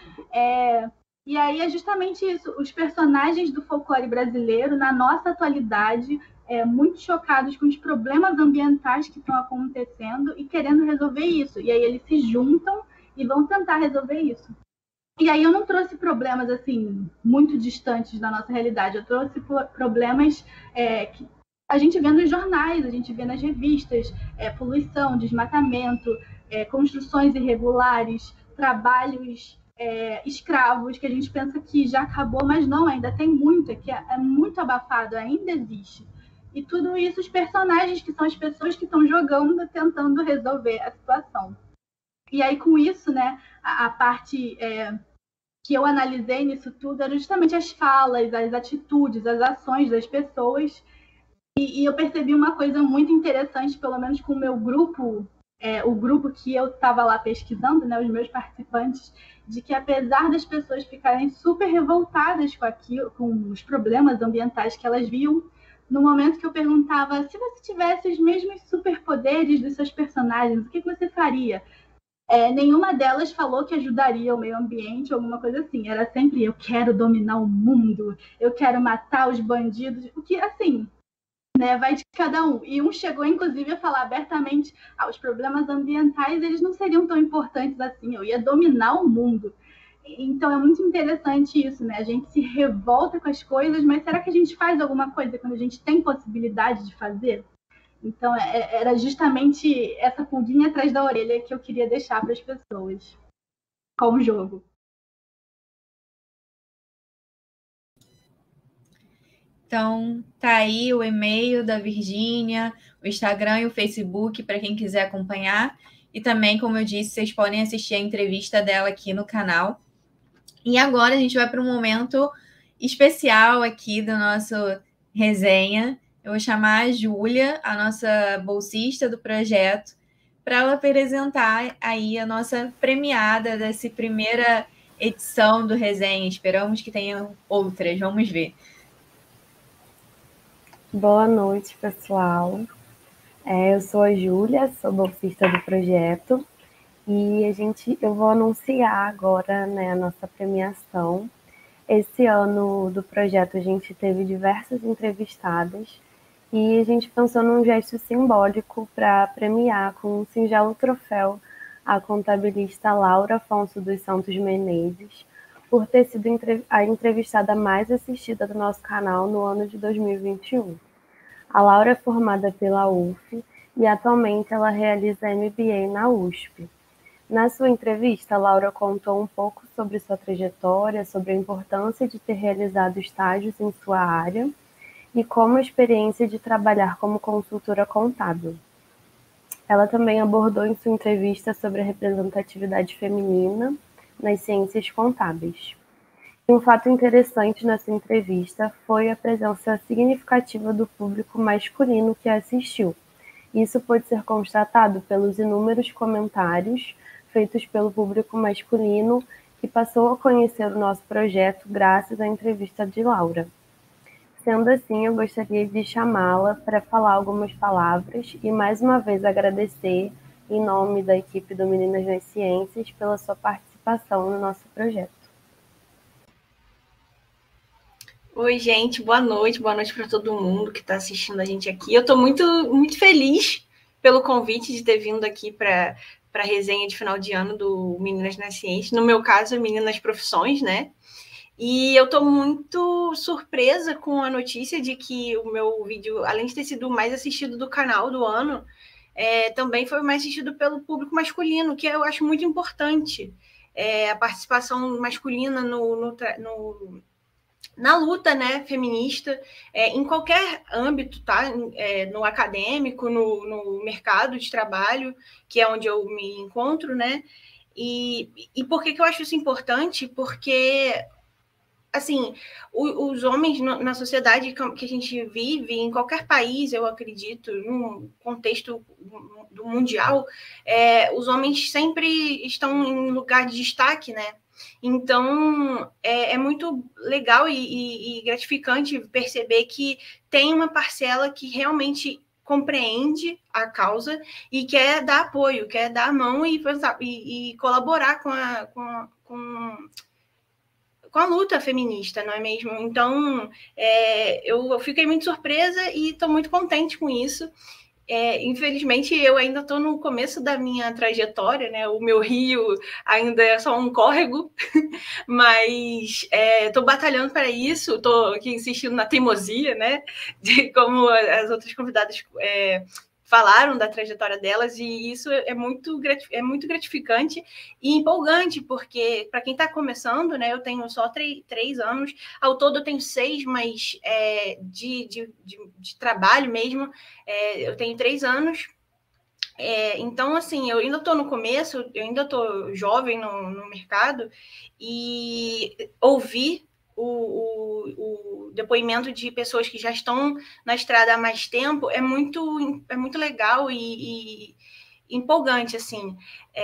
E aí é justamente isso, os personagens do folclore brasileiro, na nossa atualidade, muito chocados com os problemas ambientais que estão acontecendo e querendo resolver isso. E aí eles se juntam e vão tentar resolver isso. E aí eu não trouxe problemas assim muito distantes da nossa realidade, eu trouxe problemas que a gente vê nos jornais, a gente vê nas revistas, poluição, desmatamento, construções irregulares, trabalhos escravos, que a gente pensa que já acabou, mas não, ainda tem muito, que é muito abafado, ainda existe. E tudo isso, os personagens, que são as pessoas que estão jogando, tentando resolver a situação. E aí, com isso, né, a parte que eu analisei nisso tudo era justamente as falas, as atitudes, as ações das pessoas. E eu percebi uma coisa muito interessante, pelo menos com o meu grupo, o grupo que eu estava lá pesquisando, né, os meus participantes, de que apesar das pessoas ficarem super revoltadas com aquilo, com os problemas ambientais que elas viam, no momento que eu perguntava se você tivesse os mesmos superpoderes dos seus personagens, o que você faria? Nenhuma delas falou que ajudaria o meio ambiente ou alguma coisa assim. Era sempre, eu quero dominar o mundo, eu quero matar os bandidos, o que, assim, né, vai de cada um. E um chegou, inclusive, a falar abertamente, os problemas ambientais, eles não seriam tão importantes assim, eu ia dominar o mundo. Então é muito interessante isso, né? A gente se revolta com as coisas, mas será que a gente faz alguma coisa quando a gente tem possibilidade de fazer? Então, era justamente essa pulguinha atrás da orelha que eu queria deixar para as pessoas com o jogo. Então, tá aí o e-mail da Virgínia, o Instagram e o Facebook para quem quiser acompanhar. E também, como eu disse, vocês podem assistir a entrevista dela aqui no canal. E agora a gente vai para um momento especial aqui do nosso resenha. Eu vou chamar a Júlia, a nossa bolsista do projeto, para ela apresentar aí a nossa premiada dessa primeira edição do resenha. Esperamos que tenha outras, vamos ver. Boa noite, pessoal. Eu sou a Júlia, sou bolsista do projeto e eu vou anunciar agora, né, a nossa premiação. Esse ano do projeto a gente teve diversas entrevistadas e a gente pensou num gesto simbólico para premiar com um singelo troféu a contabilista Laura Afonso dos Santos Menezes, por ter sido a entrevistada mais assistida do nosso canal no ano de 2021. A Laura é formada pela UF e atualmente ela realiza MBA na USP. Na sua entrevista, Laura contou um pouco sobre sua trajetória, sobre a importância de ter realizado estágios em sua área e como a experiência de trabalhar como consultora contábil. Ela também abordou em sua entrevista sobre a representatividade feminina nas ciências contábeis. E um fato interessante nessa entrevista foi a presença significativa do público masculino que a assistiu. Isso pôde ser constatado pelos inúmeros comentários feitos pelo público masculino que passou a conhecer o nosso projeto graças à entrevista de Laura. Sendo assim, eu gostaria de chamá-la para falar algumas palavras e mais uma vez agradecer, em nome da equipe do Meninas nas Ciências, pela sua participação no nosso projeto. Oi, gente, boa noite para todo mundo que está assistindo a gente aqui. Eu estou muito, muito feliz pelo convite de ter vindo aqui para a resenha de final de ano do Meninas nas Ciências. No meu caso, Meninas nas Profissões, né? E eu estou muito surpresa com a notícia de que o meu vídeo, além de ter sido o mais assistido do canal do ano, também foi o mais assistido pelo público masculino, que eu acho muito importante. A participação masculina na luta, né, feminista, em qualquer âmbito, tá? No acadêmico, no mercado de trabalho, que é onde eu me encontro, né? E por que eu acho isso importante? Porque, assim, os homens na sociedade que a gente vive, em qualquer país, eu acredito, num contexto do mundial, os homens sempre estão em lugar de destaque, né? Então, é muito legal e gratificante perceber que tem uma parcela que realmente compreende a causa e quer dar apoio, quer dar a mão e colaborar com a luta feminista, não é mesmo? Então, eu fiquei muito surpresa e estou muito contente com isso. Infelizmente, eu ainda estou no começo da minha trajetória, né? O meu rio ainda é só um córrego, mas estou batalhando para isso, estou aqui insistindo na teimosia, né? De como as outras convidadas falaram da trajetória delas, e isso é muito gratificante e empolgante, porque para quem está começando, né, eu tenho só 3 anos, ao todo eu tenho 6, mas de trabalho mesmo, eu tenho 3 anos. Então, assim, eu ainda estou no começo, eu ainda estou jovem no mercado, e ouvir o depoimento de pessoas que já estão na estrada há mais tempo é muito legal e empolgante, assim.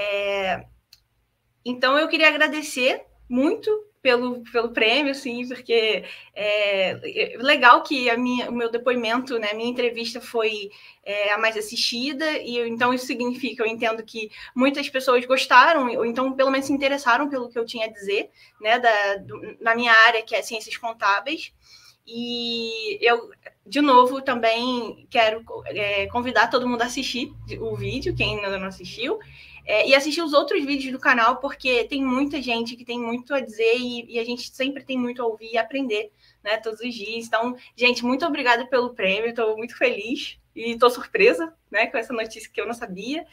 Então, eu queria agradecer muito pelo prêmio, assim, porque legal que o meu depoimento, né, minha entrevista foi a mais assistida, e então isso significa, eu entendo que muitas pessoas gostaram, ou então pelo menos se interessaram pelo que eu tinha a dizer, né, na minha área, que é ciências contábeis. E eu, de novo, também quero convidar todo mundo a assistir o vídeo, quem ainda não assistiu, e assistir os outros vídeos do canal, porque tem muita gente que tem muito a dizer e a gente sempre tem muito a ouvir e aprender, né, todos os dias. Então, gente, muito obrigada pelo prêmio, estou muito feliz e estou surpresa, né, com essa notícia que eu não sabia.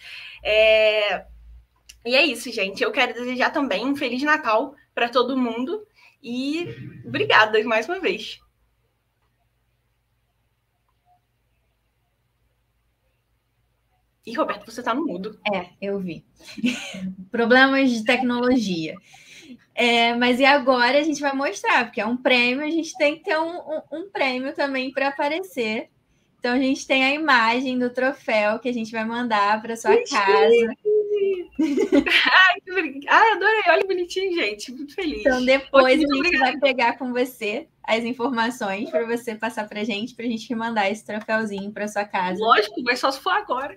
E é isso, gente. Eu quero desejar também um Feliz Natal para todo mundo e obrigada mais uma vez. E, Roberto, você está no mudo. Eu vi. Problemas de tecnologia. Mas e agora a gente vai mostrar, porque é um prêmio, a gente tem que ter um prêmio também para aparecer. Então, a gente tem a imagem do troféu que a gente vai mandar para sua casa. Adorei. Olha que bonitinho, gente. Muito feliz. Então, depois a gente vai pegar com você as informações para você passar para a gente mandar esse troféuzinho para sua casa. Lógico, mas só se for agora.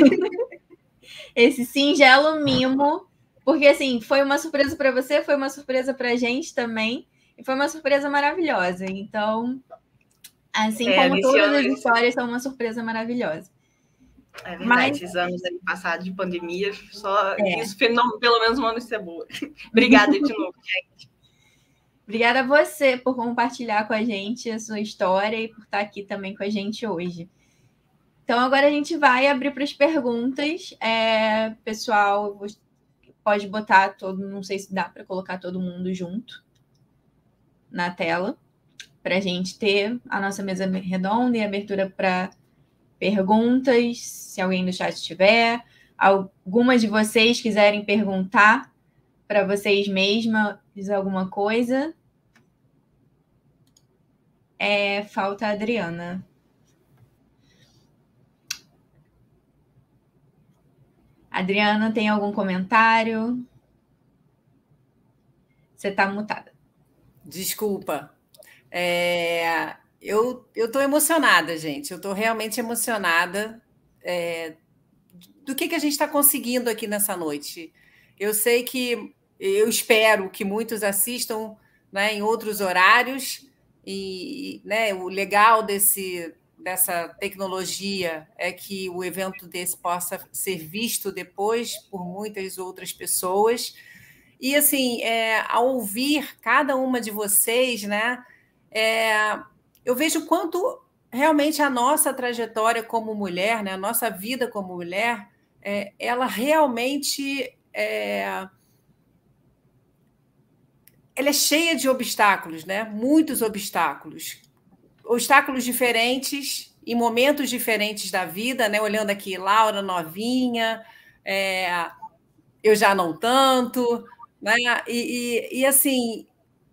Esse singelo mimo, porque assim, foi uma surpresa para você, foi uma surpresa para a gente também, e foi uma surpresa maravilhosa. Então, assim como todas as histórias são uma surpresa maravilhosa. É verdade, esses anos passados de pandemia, só isso pelo menos uma notícia boa. Obrigada de novo, gente. Obrigada a você por compartilhar com a gente a sua história e por estar aqui também com a gente hoje. Então, agora a gente vai abrir para as perguntas. Pessoal, pode botar todo, não sei se dá para colocar todo mundo junto na tela, para a gente ter a nossa mesa redonda e abertura para perguntas, se alguém do chat tiver. Algumas de vocês quiserem perguntar para vocês mesmas alguma coisa. Falta a Adriana. Adriana, tem algum comentário? Você está mutada. Desculpa. Eu estou emocionada, gente. Eu estou realmente emocionada do que a gente está conseguindo aqui nessa noite. Eu sei que eu espero que muitos assistam, né, em outros horários, e né, o legal dessa tecnologia é que o evento desse possa ser visto depois por muitas outras pessoas. E, assim, ao ouvir cada uma de vocês, né, eu vejo quanto realmente a nossa trajetória como mulher, né, a nossa vida como mulher, ela realmente ela é cheia de obstáculos, né? Muitos obstáculos. Obstáculos diferentes, em momentos diferentes da vida, né? Olhando aqui, Laura novinha, eu já não tanto, né? E assim,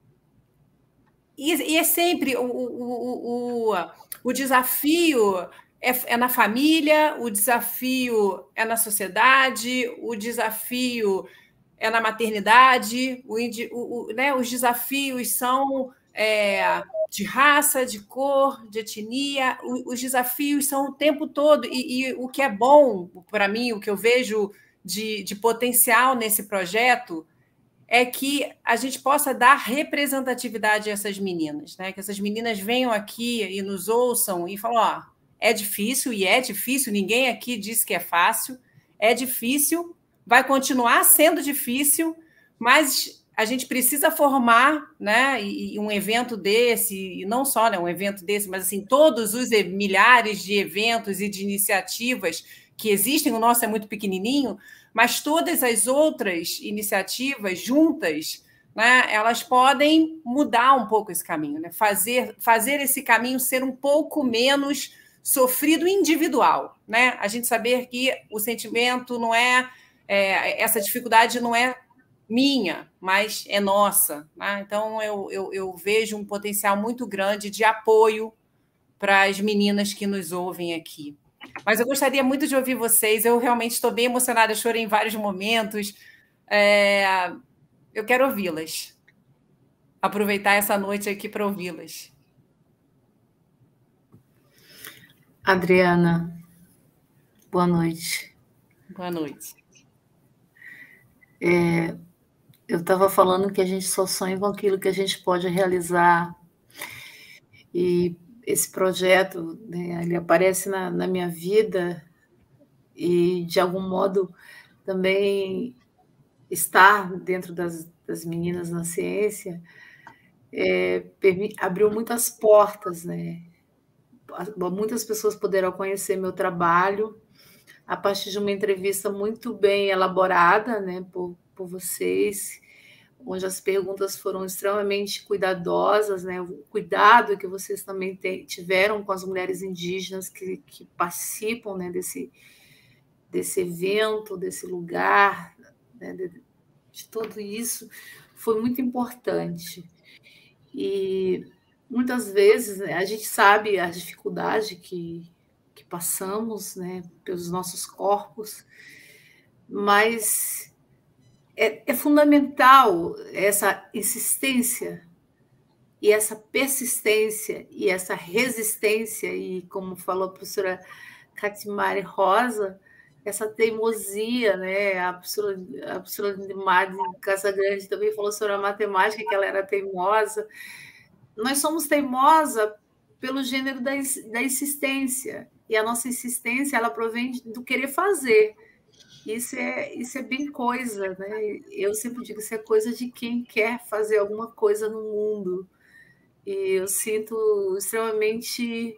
e é sempre o desafio é na família, o desafio é na sociedade, o desafio é na maternidade, né? Os desafios são de raça, de cor, de etnia, os desafios são o tempo todo, e o que é bom para mim, o que eu vejo de potencial nesse projeto é que a gente possa dar representatividade a essas meninas, né? Que essas meninas venham aqui e nos ouçam e falem, ó, é difícil, ninguém aqui disse que é fácil, é difícil, vai continuar sendo difícil, mas a gente precisa formar, né, e um evento desse, e não só, né, um evento desse, mas assim, todos os milhares de eventos e de iniciativas que existem, o nosso é muito pequenininho, mas todas as outras iniciativas juntas, né, elas podem mudar um pouco esse caminho, né, fazer esse caminho ser um pouco menos sofrido individual, né? A gente saber que o sentimento não essa dificuldade não é minha, mas é nossa, né? Então eu vejo um potencial muito grande de apoio para as meninas que nos ouvem aqui. Mas eu gostaria muito de ouvir vocês, eu realmente estou bem emocionada, chorei em vários momentos. Eu quero ouvi-las, aproveitar essa noite aqui para ouvi-las. Adriana, boa noite. Boa noite. Eu estava falando que a gente só sonha com aquilo que a gente pode realizar. E esse projeto, né, ele aparece na minha vida e, de algum modo, também estar dentro das meninas na ciência abriu muitas portas, né? Muitas pessoas poderão conhecer meu trabalho a partir de uma entrevista muito bem elaborada, né, por vocês, onde as perguntas foram extremamente cuidadosas, né, o cuidado que vocês também tiveram com as mulheres indígenas que participam, né, desse evento, desse lugar, né, de tudo isso, foi muito importante. E muitas vezes, né, a gente sabe a dificuldade que passamos, né, pelos nossos corpos, mas é fundamental essa insistência e essa persistência e essa resistência, e como falou a professora Catimari Rosa, essa teimosia, né? A professora Mari Casagrande também falou sobre a matemática, que ela era teimosa. Nós somos teimosa pelo gênero da insistência, e a nossa insistência ela provém do querer fazer. Isso é bem coisa, né? Eu sempre digo, isso é coisa de quem quer fazer alguma coisa no mundo. E eu sinto extremamente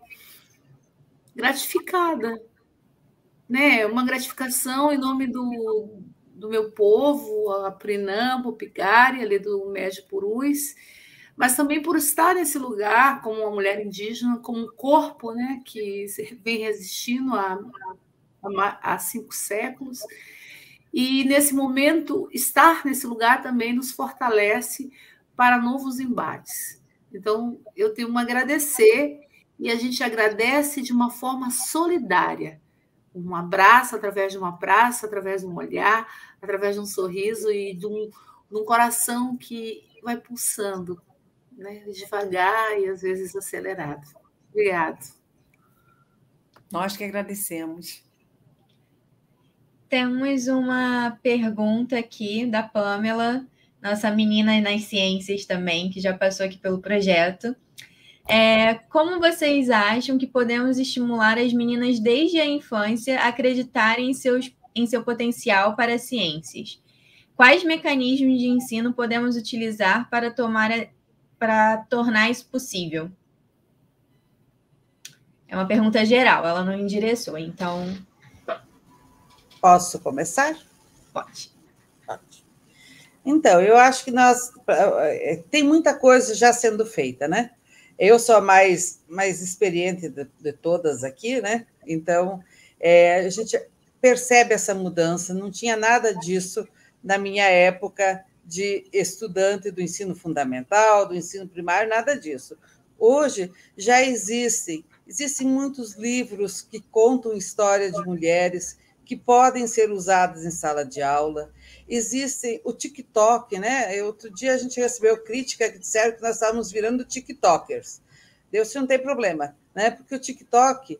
gratificada, né? Uma gratificação em nome do meu povo, a Purinã, Pupigari, ali do Médio Purus, mas também por estar nesse lugar como uma mulher indígena, como um corpo, né, que vem resistindo há 5 séculos. E, nesse momento, estar nesse lugar também nos fortalece para novos embates. Então, eu tenho a agradecer, e a gente agradece de uma forma solidária. Um abraço através de uma praça, através de um olhar, através de um sorriso e de um coração que vai pulsando, né? Devagar e, às vezes, acelerado. Obrigada. Nós que agradecemos. Temos uma pergunta aqui da Pamela, nossa menina nas ciências também, que já passou aqui pelo projeto. Como vocês acham que podemos estimular as meninas desde a infância a acreditarem em seu potencial para as ciências? Quais mecanismos de ensino podemos utilizar para tornar isso possível? É uma pergunta geral, ela não endereçou, então... Posso começar? Pode. Então, eu acho que tem muita coisa já sendo feita, né? Eu sou a mais experiente de todas aqui, né? Então, a gente percebe essa mudança. Não tinha nada disso na minha época de estudante do ensino fundamental, do ensino primário, nada disso. Hoje já existem muitos livros que contam história de mulheres que podem ser usados em sala de aula. Existe o TikTok, né? Outro dia a gente recebeu crítica que disseram que nós estávamos virando TikTokers. Deus, não tem problema, né? Porque o TikTok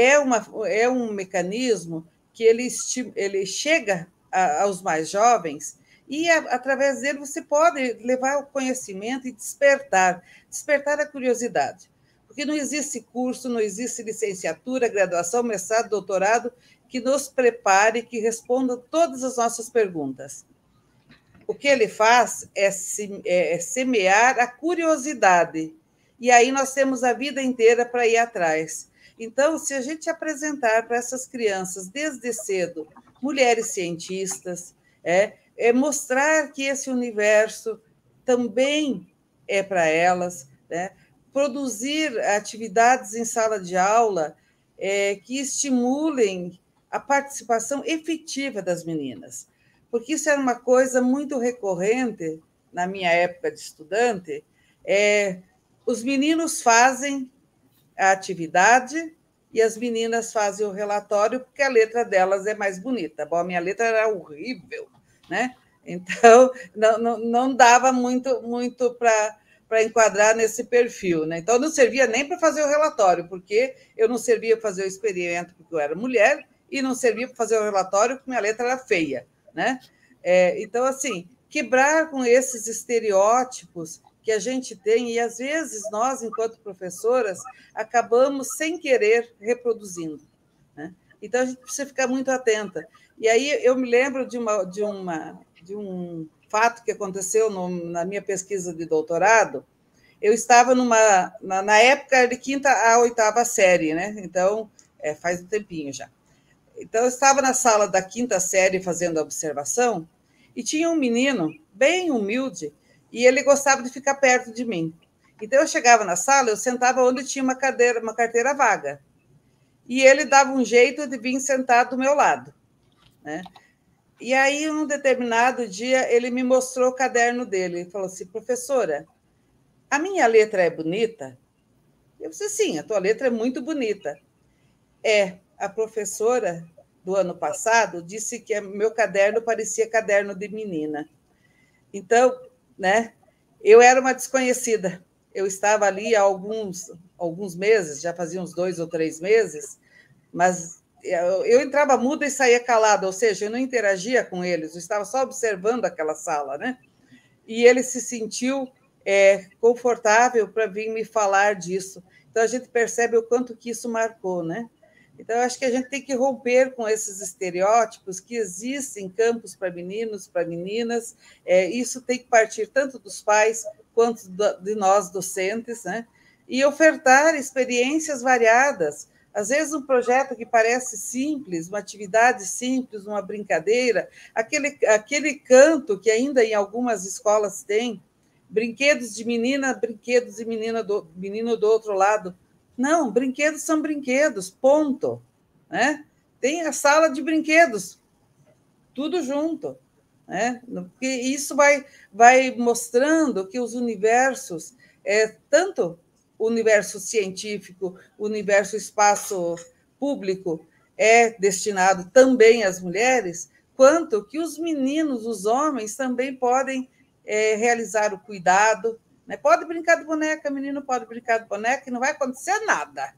é um mecanismo que ele chega aos mais jovens e, através dele, você pode levar o conhecimento e despertar a curiosidade. Porque não existe curso, não existe licenciatura, graduação, mestrado, doutorado que nos prepare, que responda todas as nossas perguntas. O que ele faz é semear a curiosidade, e aí nós temos a vida inteira para ir atrás. Então, se a gente apresentar para essas crianças, desde cedo, mulheres cientistas, mostrar que esse universo também é para elas, né? Produzir atividades em sala de aula que estimulem a participação efetiva das meninas, porque isso era uma coisa muito recorrente na minha época de estudante. Os meninos fazem a atividade e as meninas fazem o relatório, porque a letra delas é mais bonita. Bom, a minha letra era horrível, né? Então, não dava muito para enquadrar nesse perfil, né? Então, não servia nem para fazer o relatório, porque eu não servia para fazer o experimento, porque eu era mulher, e não servia para fazer o relatório, porque minha letra era feia, né? Então, assim, quebrar com esses estereótipos que a gente tem, e às vezes nós, enquanto professoras, acabamos sem querer reproduzindo, né? Então, a gente precisa ficar muito atenta. E aí eu me lembro de um fato que aconteceu na minha pesquisa de doutorado. Eu estava na época de 5ª a 8ª série, né? Então, faz um tempinho já. Então, eu estava na sala da 5ª série fazendo a observação e tinha um menino bem humilde e ele gostava de ficar perto de mim. Então, eu chegava na sala, eu sentava onde tinha uma carteira vaga. E ele dava um jeito de vir sentar do meu lado, né? E aí, um determinado dia, ele me mostrou o caderno dele e falou assim: professora, a minha letra é bonita? Eu disse: sim, a tua letra é muito bonita. A professora do ano passado disse que meu caderno parecia caderno de menina. Então, né, eu era uma desconhecida. Eu estava ali há alguns meses, já fazia uns 2 ou 3 meses, mas eu entrava muda e saía calada, ou seja, eu não interagia com eles, eu estava só observando aquela sala, né? E ele se sentiu confortável para vir me falar disso. Então, a gente percebe o quanto que isso marcou, né? Então, eu acho que a gente tem que romper com esses estereótipos que existem campos para meninos, para meninas. Isso tem que partir tanto dos pais quanto de nós, docentes, né? E ofertar experiências variadas. Às vezes um projeto que parece simples, uma atividade simples, uma brincadeira, aquele canto que ainda em algumas escolas tem, brinquedos de menina, brinquedos de menino do outro lado. Não, brinquedos são brinquedos, ponto. Né? Tem a sala de brinquedos, tudo junto. Né? Porque isso vai mostrando que os universos, tanto o universo científico, o universo espaço público é destinado também às mulheres, quanto que os meninos, os homens, também podem realizar o cuidado. Né? Pode brincar de boneca, menino pode brincar de boneca, e não vai acontecer nada.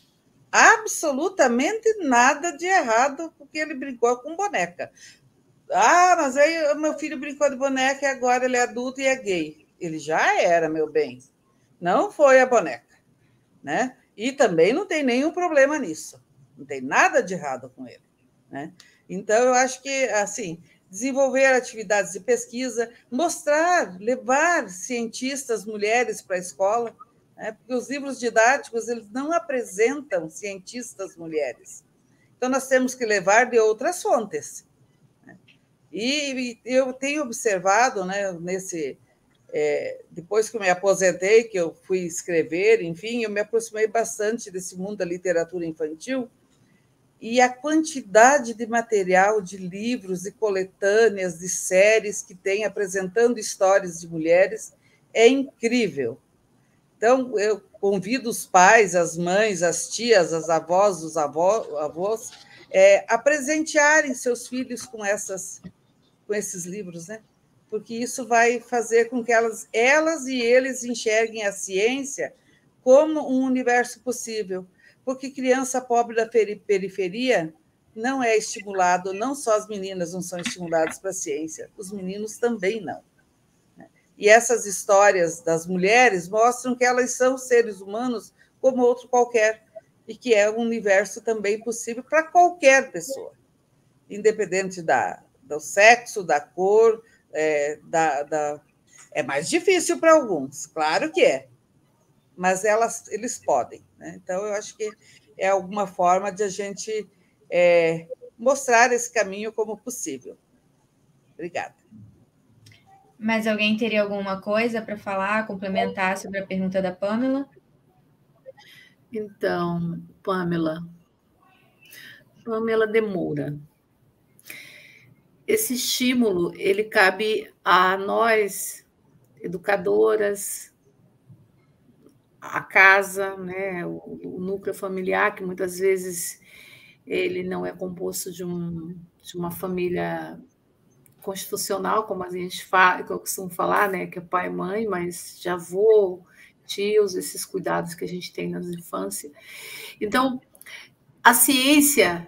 Absolutamente nada de errado, porque ele brincou com boneca. Ah, mas aí meu filho brincou de boneca e agora ele é adulto e é gay. Ele já era, meu bem. Não foi a boneca. Né? E também não tem nenhum problema nisso. Não tem nada de errado com ele. Né? Então, eu acho que, assim, desenvolver atividades de pesquisa, levar cientistas mulheres para a escola, né? Porque os livros didáticos eles não apresentam cientistas mulheres. Então, nós temos que levar de outras fontes. Né? E eu tenho observado, né, depois que eu me aposentei, que eu fui escrever, enfim, eu me aproximei bastante desse mundo da literatura infantil, e a quantidade de material, de livros, de coletâneas, de séries que tem apresentando histórias de mulheres é incrível. Então, eu convido os pais, as mães, as tias, as avós, os avós, a presentearem seus filhos com esses livros, né? Porque isso vai fazer com que elas e eles enxerguem a ciência como um universo possível. Porque criança pobre da periferia não é estimulado, não só as meninas não são estimuladas para a ciência, os meninos também não. E essas histórias das mulheres mostram que elas são seres humanos como outro qualquer, e que é um universo também possível para qualquer pessoa, independente do sexo, da cor, é mais difícil para alguns, claro que é, mas eles podem. Né? Então, eu acho que é alguma forma de a gente mostrar esse caminho como possível. Obrigada. Mas alguém teria alguma coisa para falar, complementar sobre a pergunta da Pamela? Então, Pamela de Moura. Esse estímulo, ele cabe a nós, educadoras, a casa, né, o núcleo familiar, que muitas vezes ele não é composto de uma família constitucional, como a gente fala, que eu costumo falar, né, que é pai e mãe, mas de avô, tios, esses cuidados que a gente tem na infância. Então, a ciência,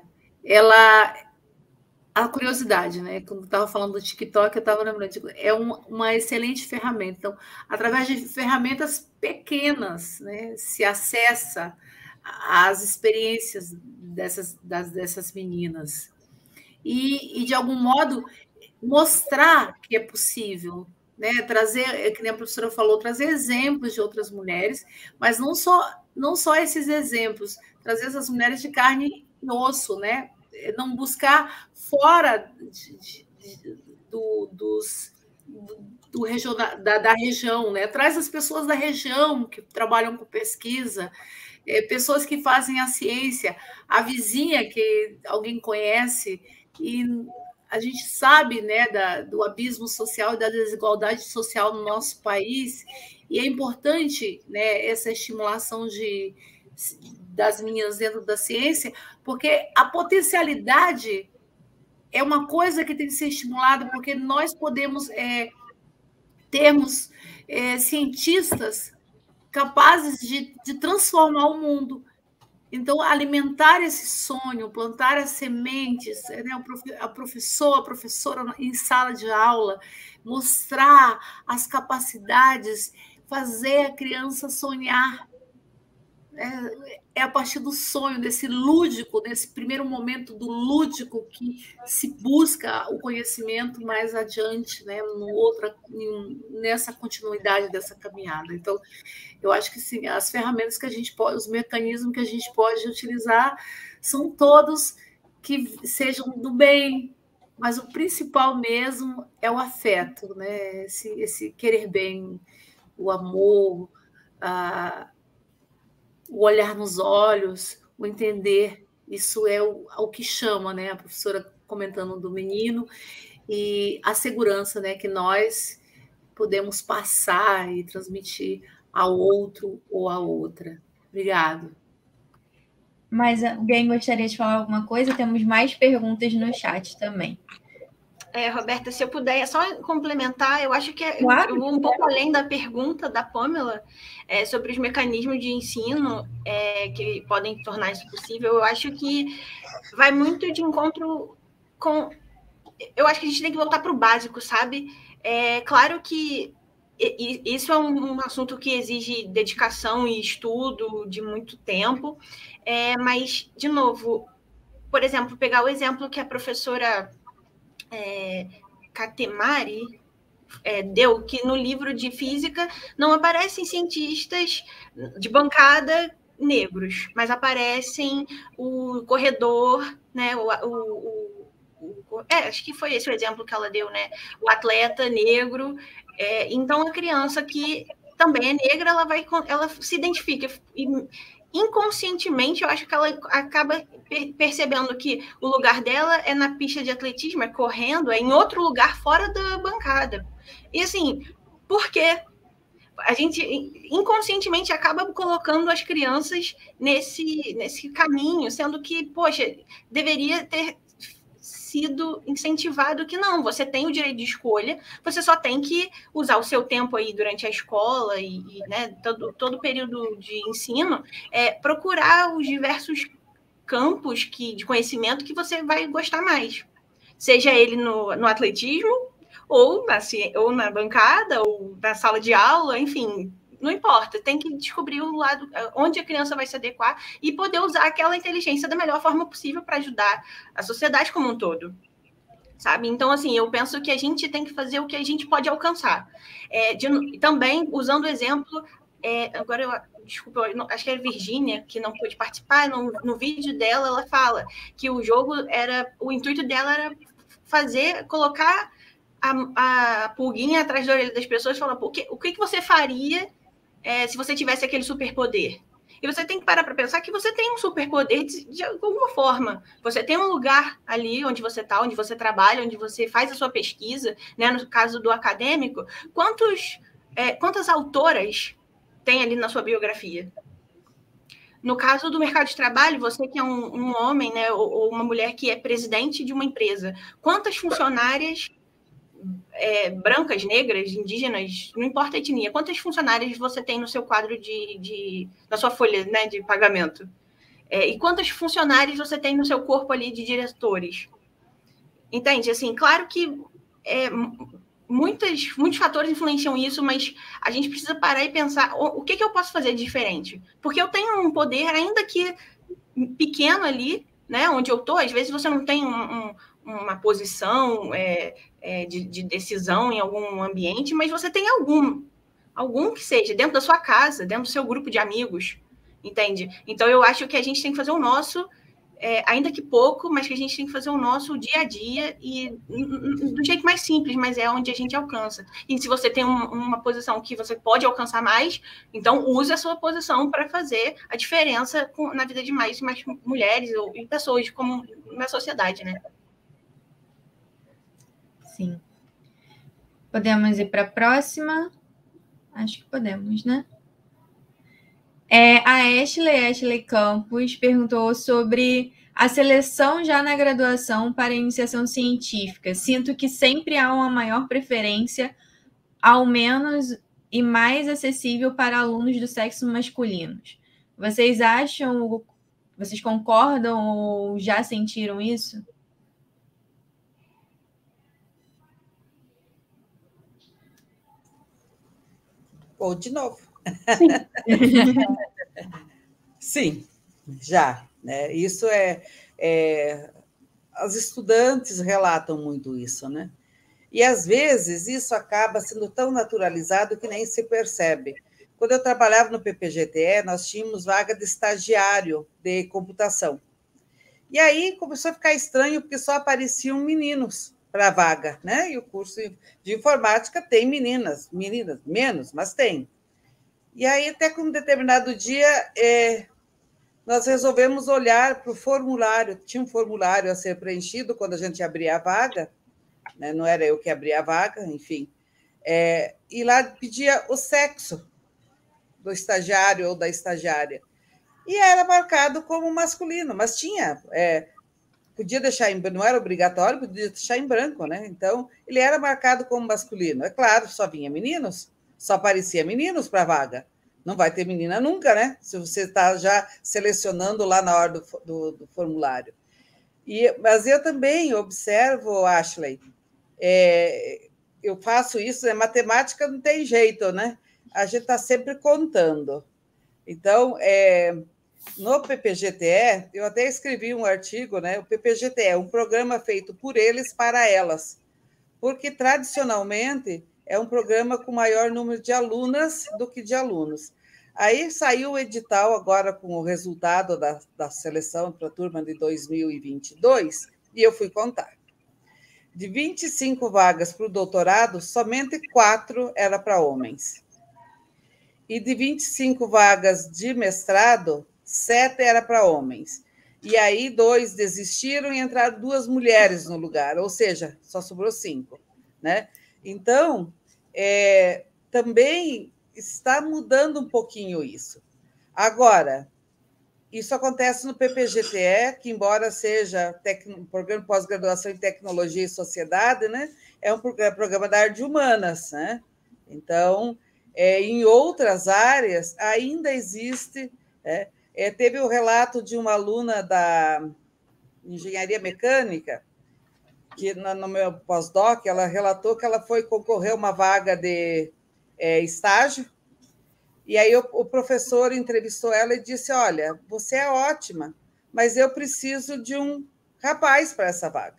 a curiosidade, né? Quando eu estava falando do TikTok, eu estava lembrando, é uma excelente ferramenta. Então, através de ferramentas pequenas, né, se acessa às experiências dessas meninas. E, de algum modo, mostrar que é possível, né? Trazer, que nem a professora falou, trazer exemplos de outras mulheres, mas não só esses exemplos, trazer essas mulheres de carne e osso, né? Não buscar fora da região, né? Traz as pessoas da região que trabalham com pesquisa, pessoas que fazem a ciência, a vizinha que alguém conhece, e a gente sabe, né, do abismo social e da desigualdade social no nosso país, e é importante, né, essa estimulação das meninas dentro da ciência, porque a potencialidade é uma coisa que tem que ser estimulada, porque nós podemos termos cientistas capazes de transformar o mundo. Então, alimentar esse sonho, plantar as sementes, né? a professora em sala de aula, mostrar as capacidades, fazer a criança sonhar. É a partir do sonho, desse lúdico, desse primeiro momento do lúdico que se busca o conhecimento mais adiante, né, nessa continuidade dessa caminhada. Então, eu acho que sim, as ferramentas que a gente pode, os mecanismos que a gente pode utilizar são todos que sejam do bem, mas o principal mesmo é o afeto, né? Esse querer bem, o amor, o olhar nos olhos, o entender. Isso é o que chama, né? A professora comentando do menino, e a segurança, né, que nós podemos passar e transmitir ao outro ou à outra. Obrigado. Mas alguém gostaria de falar alguma coisa? Temos mais perguntas no chat também. Roberta, se eu puder só complementar, eu acho que Claro. eu vou um pouco além da pergunta da Pamela sobre os mecanismos de ensino que podem tornar isso possível. Eu acho que vai muito de encontro com... Eu acho que a gente tem que voltar para o básico, sabe? Claro que isso é um assunto que exige dedicação e estudo de muito tempo, mas, de novo, por exemplo, pegar o exemplo que a professora Katemari deu, que no livro de física não aparecem cientistas de bancada negros, mas aparecem o corredor, né, acho que foi esse o exemplo que ela deu, né? O atleta negro. Então, a criança que também é negra, ela se identifica. E, inconscientemente, eu acho que ela acaba percebendo que o lugar dela é na pista de atletismo, é correndo, é em outro lugar fora da bancada. E, assim, por quê? A gente inconscientemente acaba colocando as crianças nesse caminho, sendo que, poxa, deveria ter sido incentivado que não, você tem o direito de escolha, você só tem que usar o seu tempo aí durante a escola e né, todo o período de ensino, procurar os diversos campos de conhecimento que você vai gostar mais. Seja ele no atletismo, ou na bancada, ou na sala de aula, enfim, não importa, tem que descobrir o lado onde a criança vai se adequar e poder usar aquela inteligência da melhor forma possível para ajudar a sociedade como um todo, sabe? Então, assim, eu penso que a gente tem que fazer o que a gente pode alcançar. Também, usando o exemplo, agora desculpa, acho que era Virgínia, que não pôde participar, no vídeo dela, ela fala que o intuito dela era colocar a pulguinha atrás da orelha das pessoas e falar, o que você faria se você tivesse aquele superpoder? E você tem que parar para pensar que você tem um superpoder de alguma forma. Você tem um lugar ali onde você está, onde você trabalha, onde você faz a sua pesquisa, né? No caso do acadêmico, quantas autoras tem ali na sua biografia? No caso do mercado de trabalho, você que é um homem, né, ou uma mulher que é presidente de uma empresa, quantas funcionárias brancas, negras, indígenas, não importa a etnia, quantas funcionárias você tem no seu quadro na sua folha, né, de pagamento? E quantas funcionárias você tem no seu corpo ali de diretores? Entende? Assim, claro que muitos fatores influenciam isso, mas a gente precisa parar e pensar o que eu posso fazer de diferente? Porque eu tenho um poder, ainda que pequeno ali, né, onde eu estou, às vezes você não tem uma posição de decisão em algum ambiente, mas você tem algum que seja, dentro da sua casa, dentro do seu grupo de amigos, entende? Então, eu acho que a gente tem que fazer o nosso, ainda que pouco, mas que a gente tem que fazer o nosso dia a dia e do jeito mais simples, mas é onde a gente alcança. E se você tem uma posição que você pode alcançar mais, então use a sua posição para fazer a diferença na vida de mais mulheres e pessoas como na sociedade, né? Sim. Podemos ir para a próxima? Acho que podemos, né? A Ashley Campos perguntou sobre a seleção já na graduação para iniciação científica. Sinto que sempre há uma maior preferência, ao menos e mais acessível para alunos do sexo masculino. Vocês concordam ou já sentiram isso? Ou de novo. Sim. Sim, já. Né? Isso as estudantes relatam muito isso, né? E, às vezes, isso acaba sendo tão naturalizado que nem se percebe. Quando eu trabalhava no PPGTE, nós tínhamos vaga de estagiário de computação. E aí começou a ficar estranho, porque só apareciam meninos para a vaga, né? E o curso de informática tem meninas menos, mas tem. E aí, até que um determinado dia, nós resolvemos olhar para o formulário. Tinha um formulário a ser preenchido quando a gente abria a vaga, né? Não era eu que abria a vaga, enfim. E lá pedia o sexo do estagiário ou da estagiária. E era marcado como masculino, mas tinha... podia deixar não era obrigatório, podia deixar em branco, né? Então, ele era marcado como masculino. É claro, só vinha meninos, só aparecia meninos para a vaga. Não vai ter menina nunca, né? Se você está já selecionando lá na hora do formulário. Mas eu também observo, Ashley, eu faço isso, matemática não tem jeito, né? A gente está sempre contando. Então, no PPGTE, eu até escrevi um artigo, né? O PPGTE é um programa feito por eles para elas, porque, tradicionalmente, é um programa com maior número de alunas do que de alunos. Aí saiu o edital agora com o resultado da seleção para a turma de 2022, e eu fui contar. De 25 vagas para o doutorado, somente 4 era para homens. E de 25 vagas de mestrado, 7 era para homens. E aí 2 desistiram e entraram 2 mulheres no lugar, ou seja, só sobrou 5. Né? Então, também está mudando um pouquinho isso. Agora, isso acontece no PPGTE, que, embora seja um programa de pós-graduação em tecnologia e sociedade, né, é um programa da área de humanas. Né? Então, em outras áreas, ainda existe... teve o relato de uma aluna da engenharia mecânica, que no meu pós-doc, ela relatou que ela foi concorrer a uma vaga de estágio, e aí o professor entrevistou ela e disse, olha, você é ótima, mas eu preciso de um rapaz para essa vaga.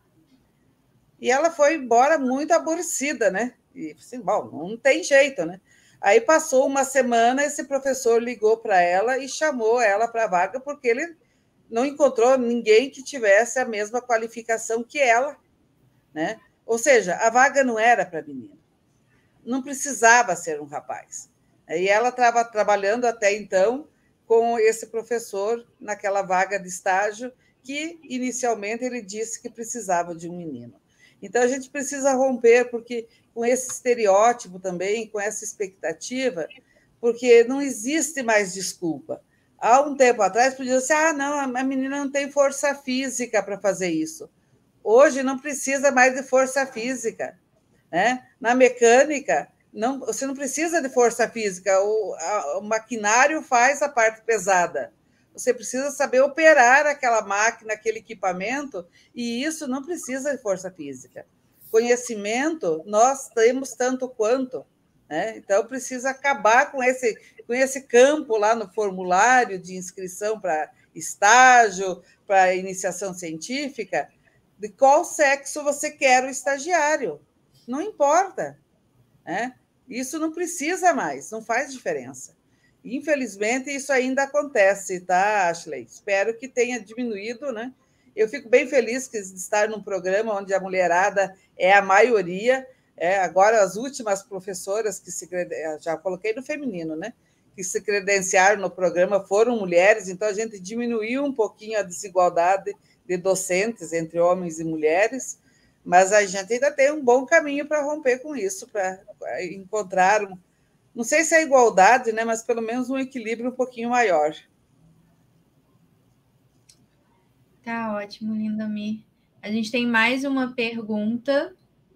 E ela foi embora muito aborrecida, né? E assim, bom, não tem jeito, né? Aí passou uma semana, esse professor ligou para ela e chamou ela para a vaga, porque ele não encontrou ninguém que tivesse a mesma qualificação que ela. Né? Ou seja, a vaga não era para menina. Não precisava ser um rapaz. E ela estava trabalhando até então com esse professor naquela vaga de estágio que, inicialmente, ele disse que precisava de um menino. Então, a gente precisa romper, porque com esse estereótipo também, com essa expectativa, porque não existe mais desculpa. Há um tempo atrás, podia dizer, não, a menina não tem força física para fazer isso. Hoje não precisa mais de força física. Né? Na mecânica, você não precisa de força física, o maquinário faz a parte pesada. Você precisa saber operar aquela máquina, aquele equipamento, e isso não precisa de força física. Conhecimento, nós temos tanto quanto. Né? Então, precisa acabar com esse campo lá no formulário de inscrição para estágio, para iniciação científica, de qual sexo você quer o estagiário. Não importa. Né? Isso não precisa mais, não faz diferença. Infelizmente, isso ainda acontece, tá, Ashley? Espero que tenha diminuído, né? Eu fico bem feliz de estar num programa onde a mulherada é a maioria. Agora, as últimas professoras que já coloquei no feminino, né? Que se credenciaram no programa foram mulheres, então a gente diminuiu um pouquinho a desigualdade de docentes entre homens e mulheres, mas a gente ainda tem um bom caminho para romper com isso, para encontrar, não sei se é igualdade, né, mas pelo menos um equilíbrio um pouquinho maior. Tá ótimo, linda Mi. A gente tem mais uma pergunta.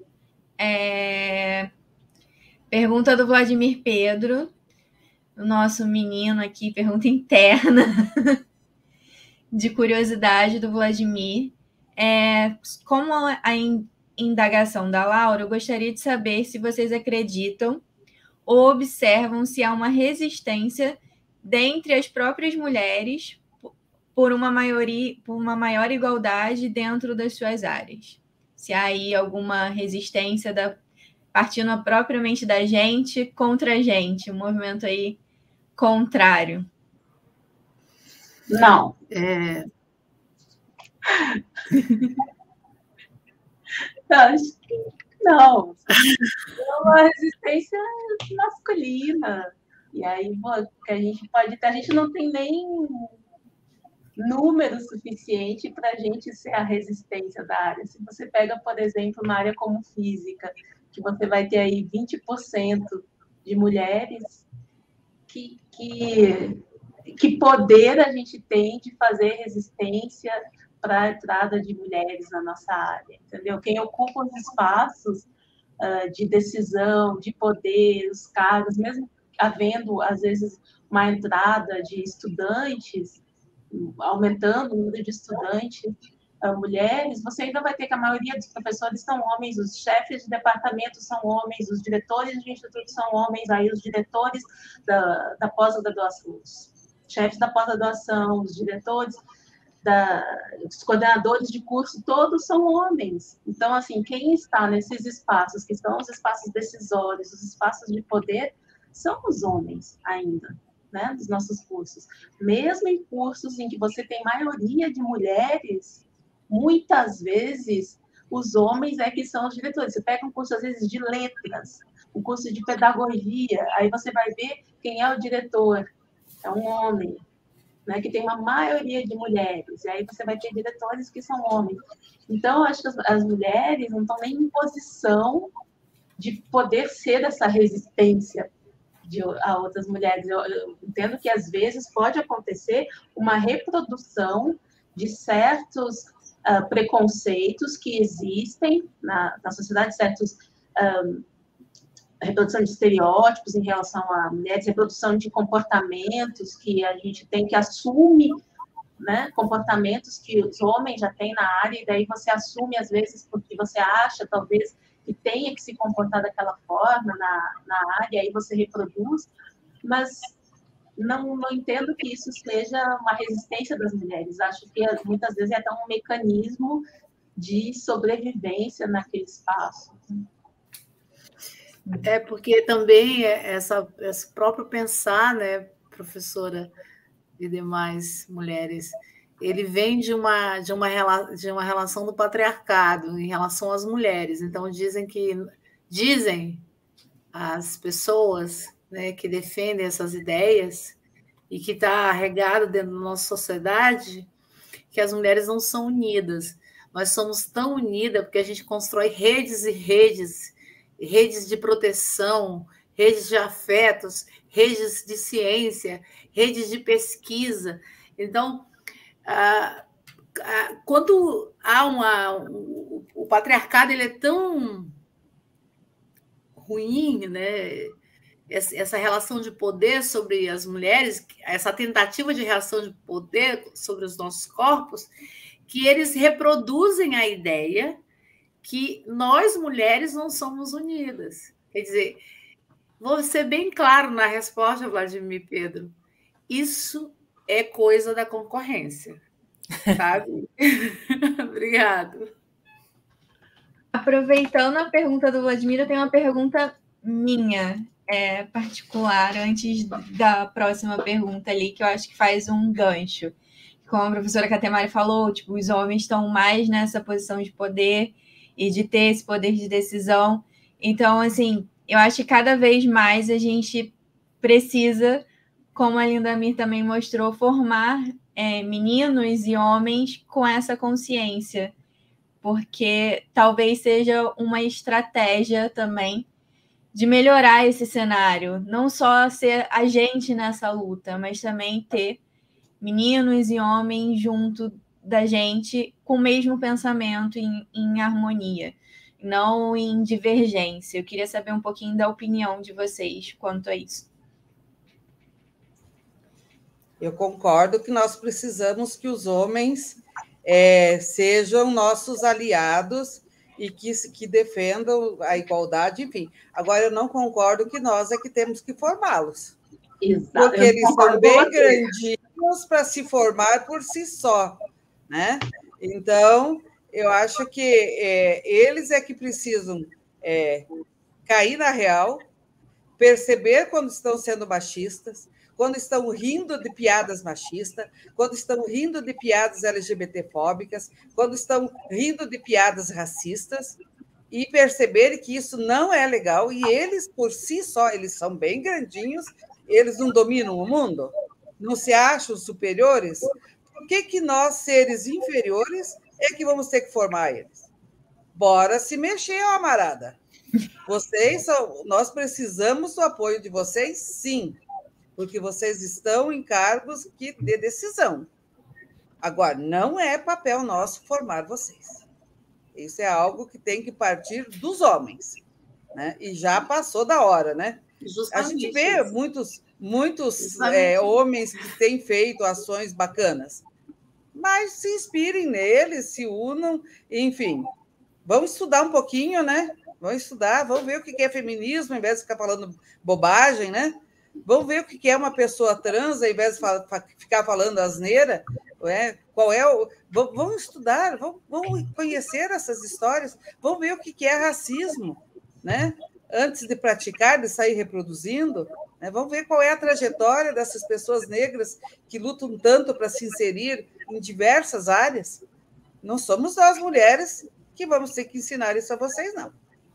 Pergunta do Vladimir Pedro, o nosso menino aqui, pergunta interna de curiosidade do Vladimir. Como a indagação da Laura, eu gostaria de saber se vocês acreditam ou observam se há uma resistência dentre as próprias mulheres por uma maior igualdade dentro das suas áreas. Se há aí alguma resistência partindo propriamente da gente contra a gente, um movimento aí contrário. Não. Acho que não. É uma resistência masculina. E aí, que a gente pode ter, a gente não tem nem número suficiente para a gente ser a resistência da área. Se você pega, por exemplo, uma área como física, que você vai ter aí 20% de mulheres, que poder a gente tem de fazer resistência para a entrada de mulheres na nossa área, entendeu? Quem ocupa os espaços de decisão, de poder, os cargos, mesmo havendo, às vezes, uma entrada de estudantes, aumentando o número de estudantes, mulheres, você ainda vai ter que a maioria dos professores são homens, os chefes de departamento são homens, os diretores de instituto são homens, aí os diretores da pós-graduação, os chefes da pós-graduação, os diretores, os coordenadores de curso, todos são homens. Então, assim, quem está nesses espaços, que são os espaços decisórios, os espaços de poder, são os homens ainda, né, dos nossos cursos. Mesmo em cursos em que você tem maioria de mulheres, muitas vezes os homens é que são os diretores. Você pega um curso, às vezes, de letras, um curso de pedagogia, aí você vai ver quem é o diretor. É um homem, né, que tem uma maioria de mulheres. E aí você vai ter diretores que são homens. Então, eu acho que as mulheres não estão nem em posição de poder ser essa resistência a outras mulheres. Eu entendo que, às vezes, pode acontecer uma reprodução de certos preconceitos que existem na sociedade, certos reprodução de estereótipos em relação a mulheres, reprodução de comportamentos que a gente tem que assumir, né, comportamentos que os homens já têm na área, e daí você assume, às vezes, porque você acha, talvez, que tenha que se comportar daquela forma na área, aí você reproduz, mas não entendo que isso seja uma resistência das mulheres. Acho que muitas vezes é até um mecanismo de sobrevivência naquele espaço. É porque também esse próprio pensar, né, professora e demais mulheres, ele vem de uma relação do patriarcado em relação às mulheres. Então dizem as pessoas, né, que defendem essas ideias e que está regado dentro da nossa sociedade, que as mulheres não são unidas. Nós somos tão unidas porque a gente constrói redes e redes de proteção, redes de afetos, redes de ciência, redes de pesquisa. Então, quando há o patriarcado, ele é tão ruim, né? Essa relação de poder sobre as mulheres, essa tentativa de relação de poder sobre os nossos corpos, que eles reproduzem a ideia que nós, mulheres, não somos unidas. Quer dizer, vou ser bem claro na resposta, Vladimir Pedro, isso é coisa da concorrência, sabe? Obrigado. Aproveitando a pergunta do Vladimir, eu tenho uma pergunta minha, particular, antes da próxima pergunta ali, que eu acho que faz um gancho. Como a professora Catemari falou, tipo, os homens estão mais nessa posição de poder e de ter esse poder de decisão. Então, assim, eu acho que cada vez mais a gente precisa, como a Lindamir também mostrou, formar meninos e homens com essa consciência, porque talvez seja uma estratégia também de melhorar esse cenário, não só ser a gente nessa luta, mas também ter meninos e homens junto da gente com o mesmo pensamento em harmonia, não em divergência. Eu queria saber um pouquinho da opinião de vocês quanto a isso. Eu concordo que nós precisamos que os homens sejam nossos aliados e que defendam a igualdade, enfim. Agora, eu não concordo que nós é que temos que formá-los. Exato. Porque eles são bem grandinhos para se formar por si só, né? Então, eu acho que eles é que precisam cair na real, perceber quando estão sendo machistas, quando estão rindo de piadas machistas, quando estão rindo de piadas LGBTfóbicas, quando estão rindo de piadas racistas, e perceberem que isso não é legal, e eles, por si só, eles são bem grandinhos, eles não dominam o mundo? Não se acham superiores? Por que nós, seres inferiores, é que vamos ter que formar eles? Bora se mexer, ó, amarada. Nós precisamos do apoio de vocês, sim, porque vocês estão em cargos de decisão. Agora, não é papel nosso formar vocês. Isso é algo que tem que partir dos homens, né? E já passou da hora, né? Justamente. A gente vê muitos homens que têm feito ações bacanas, mas se inspirem neles, se unam, enfim. Vamos estudar um pouquinho, né? Vamos estudar, vamos ver o que é feminismo, ao invés de ficar falando bobagem, né? Vamos ver o que é uma pessoa trans, ao invés de ficar falando asneira. Qual é o... Vamos estudar, vamos conhecer essas histórias, vamos ver o que é racismo, né? Antes de praticar, de sair reproduzindo, né? Vamos ver qual é a trajetória dessas pessoas negras que lutam tanto para se inserir em diversas áreas. Não somos nós, mulheres, que vamos ter que ensinar isso a vocês, não.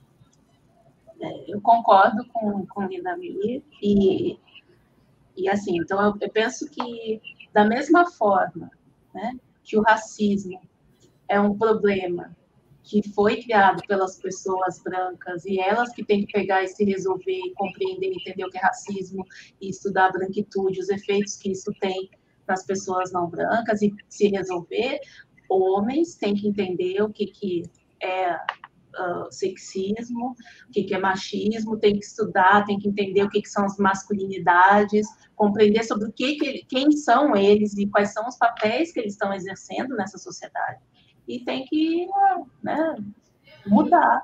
Eu concordo com Linda Mir, e assim, então eu penso que, da mesma forma, né, que o racismo é um problema que foi criado pelas pessoas brancas e elas que têm que pegar e se resolver e compreender, entender o que é racismo e estudar a branquitude, os efeitos que isso tem para as pessoas não brancas e se resolver, homens têm que entender o que é sexismo, o que é machismo, tem que estudar, tem que entender o que são as masculinidades, compreender sobre quem são eles e quais são os papéis que eles estão exercendo nessa sociedade. E tem que, né, mudar.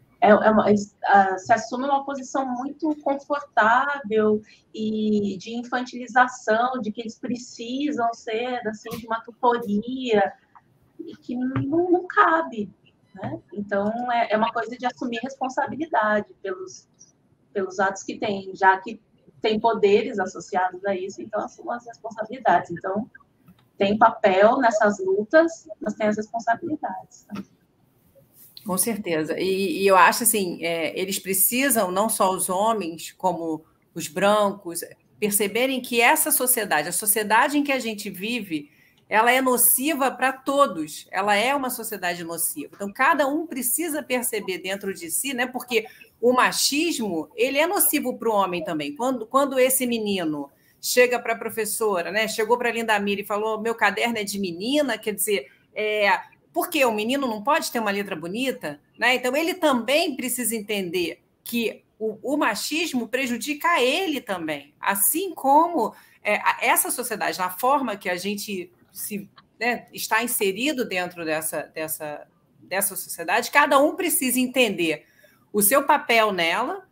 Se assume uma posição muito confortável e de infantilização, de que eles precisam ser assim, de uma tutoria, e que não cabe. Né? Então, é uma coisa de assumir responsabilidade pelos atos que tem, já que tem poderes associados a isso, então assumam as responsabilidades. Então, tem papel nessas lutas, mas tem as responsabilidades. Né? Com certeza. E eu acho assim, eles precisam, não só os homens, como os brancos, perceberem que essa sociedade, a sociedade em que a gente vive, ela é nociva para todos, ela é uma sociedade nociva. Então, cada um precisa perceber dentro de si, né? Porque o machismo, ele é nocivo para o homem também. Quando esse menino chega para a professora, né? Chegou para a Linda Mir e falou, meu caderno é de menina, quer dizer, por que o menino não pode ter uma letra bonita? Né? Então, ele também precisa entender que o machismo prejudica a ele também, assim como essa sociedade, na forma que a gente está inserido dentro dessa sociedade, cada um precisa entender o seu papel nela,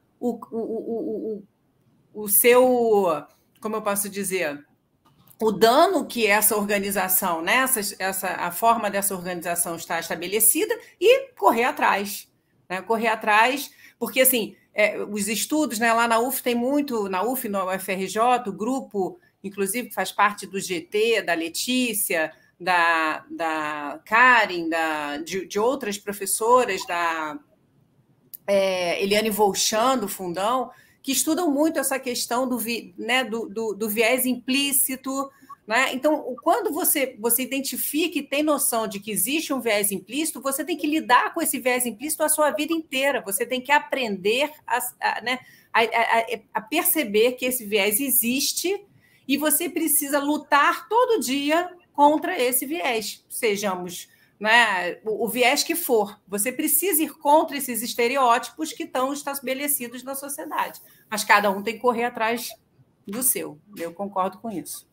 o seu, como eu posso dizer, o dano que essa organização, né, a forma dessa organização está estabelecida e correr atrás. Né, correr atrás, porque assim, os estudos, né, lá na UF tem muito, na UF, no UFRJ, o grupo, inclusive, faz parte do GT, da Letícia, da Karen, de outras professoras, da Eliane Volchan, do Fundão, que estudam muito essa questão do viés implícito. Né? Então, quando você identifica e tem noção de que existe um viés implícito, você tem que lidar com esse viés implícito a sua vida inteira. Você tem que aprender a perceber que esse viés existe e você precisa lutar todo dia contra esse viés, sejamos, né, o viés que for. Você precisa ir contra esses estereótipos que estão estabelecidos na sociedade. Mas cada um tem que correr atrás do seu. Eu concordo com isso.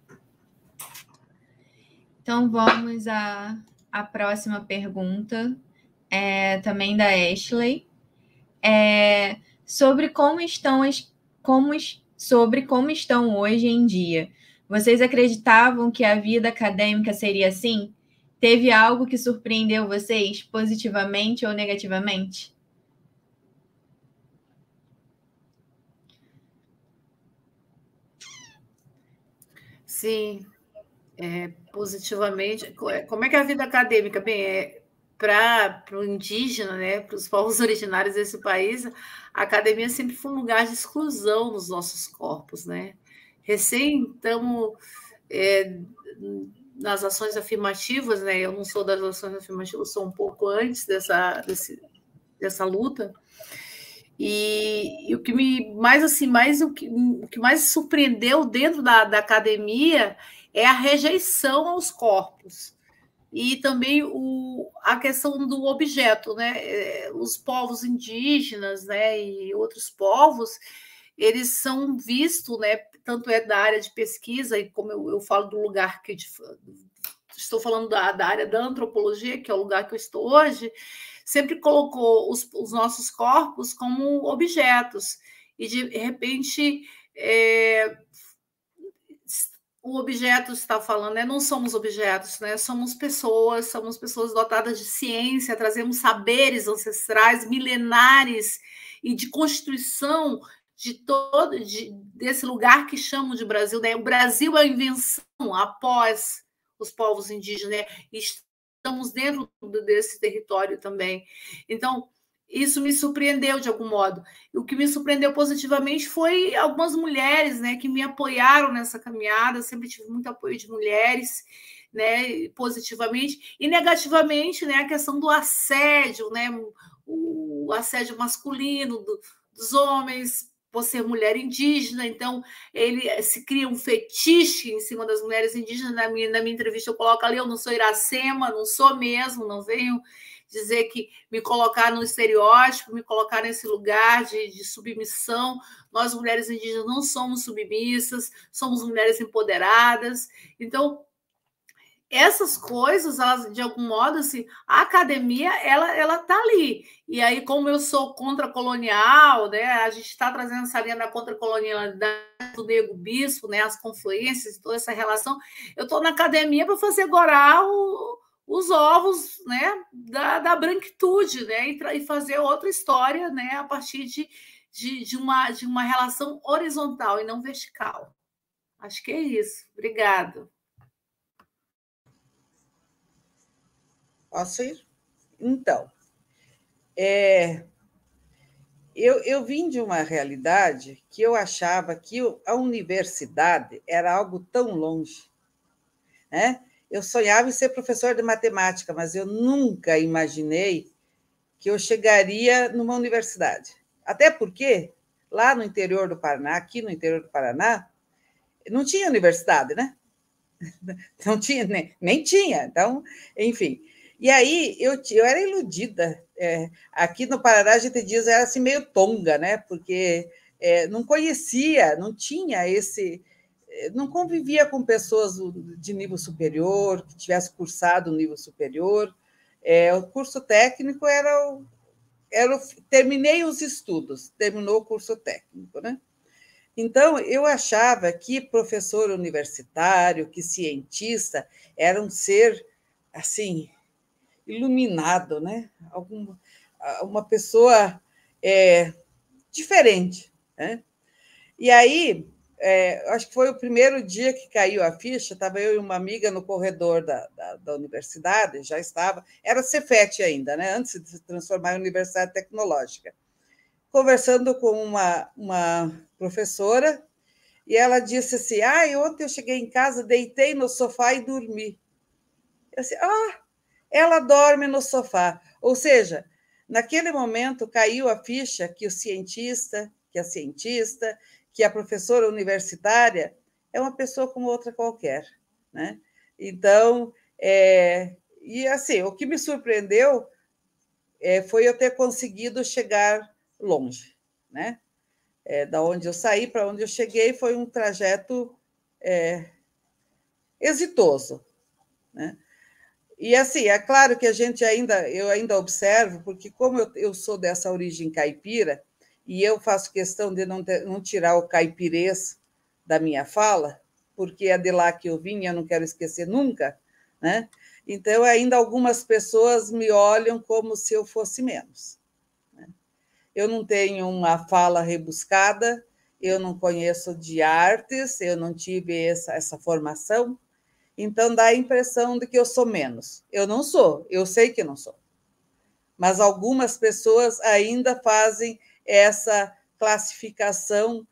Então, vamos à próxima pergunta, também da Ashley. Sobre sobre como estão hoje em dia. Vocês acreditavam que a vida acadêmica seria assim? Teve algo que surpreendeu vocês positivamente ou negativamente? Sim, positivamente. Como é que é a vida acadêmica? Bem, para o indígena, né, para os povos originários desse país, a academia sempre foi um lugar de exclusão nos nossos corpos, né? Recém estamos nas ações afirmativas, né? Eu não sou das ações afirmativas, sou um pouco antes dessa luta. E o que me o que mais surpreendeu dentro da academia é a rejeição aos corpos e também a questão do objeto, né? Os povos indígenas, né, e outros povos, eles são vistos, né? Tanto é da área de pesquisa, e como eu falo do lugar que estou falando da área da antropologia, que é o lugar que eu estou hoje, sempre colocou os nossos corpos como objetos. E, de repente, o objeto está falando, né? Não somos objetos, né? Somos pessoas dotadas de ciência, trazemos saberes ancestrais, milenares e de constituição desse lugar que chamam de Brasil, né? O Brasil é a invenção após os povos indígenas, né? E estamos dentro desse território também. Então, isso me surpreendeu de algum modo. E o que me surpreendeu positivamente foi algumas mulheres, né, que me apoiaram nessa caminhada. Eu sempre tive muito apoio de mulheres, né, positivamente. E negativamente, né, a questão do assédio, né, o assédio masculino dos homens, por ser mulher indígena, então ele se cria um fetiche em cima das mulheres indígenas. Na minha entrevista eu coloco ali, eu não sou Iracema, não sou mesmo, não venho dizer que me colocar no estereótipo, me colocar nesse lugar de submissão. Nós, mulheres indígenas, não somos submissas, somos mulheres empoderadas. Então, essas coisas, elas, de algum modo, assim, a academia, ela está ali. E aí, como eu sou contra-colonial, né, a gente está trazendo essa linha da contra-colonialidade do Negro Bispo, né, as confluências, toda essa relação. Eu estou na academia para fazer gorar os ovos, né, da branquitude, né, e fazer outra história, né, a partir de uma relação horizontal e não vertical. Acho que é isso. Obrigada. Posso ir? Então, eu vim de uma realidade que eu achava que a universidade era algo tão longe, né? Eu sonhava em ser professor de matemática, mas eu nunca imaginei que eu chegaria numa universidade. Até porque, lá no interior do Paraná, aqui no interior do Paraná, não tinha universidade, né? Não tinha, nem tinha. Então, enfim. E aí eu era iludida. Aqui no Paraná, a gente diz, era assim meio tonga, né? Porque não conhecia, não tinha esse... Não convivia com pessoas de nível superior, que tivesse cursado o nível superior. O curso técnico terminei os estudos, terminou o curso técnico, né? Então, eu achava que professor universitário, que cientista, era um ser, assim, iluminado, né? Uma pessoa diferente, né? E aí, acho que foi o primeiro dia que caiu a ficha, estava eu e uma amiga no corredor da universidade, já estava, era Cefet ainda, né? Antes de se transformar em Universidade Tecnológica, conversando com uma professora, e ela disse assim, ontem eu cheguei em casa, deitei no sofá e dormi. Eu disse, ela dorme no sofá. Ou seja, naquele momento caiu a ficha que o cientista, que a cientista, que a professora universitária é uma pessoa como outra qualquer, né? Então, e assim, o que me surpreendeu foi eu ter conseguido chegar longe, né? Da onde eu saí para onde eu cheguei foi um trajeto exitoso, né? E assim, é claro que eu ainda observo, porque como eu sou dessa origem caipira, e eu faço questão de não tirar o caipirês da minha fala, porque é de lá que eu vim, eu não quero esquecer nunca, né? Então, ainda algumas pessoas me olham como se eu fosse menos. Eu não tenho uma fala rebuscada, eu não conheço de artes, eu não tive essa formação, então dá a impressão de que eu sou menos. Eu não sou, eu sei que não sou. Mas algumas pessoas ainda fazem essa classificação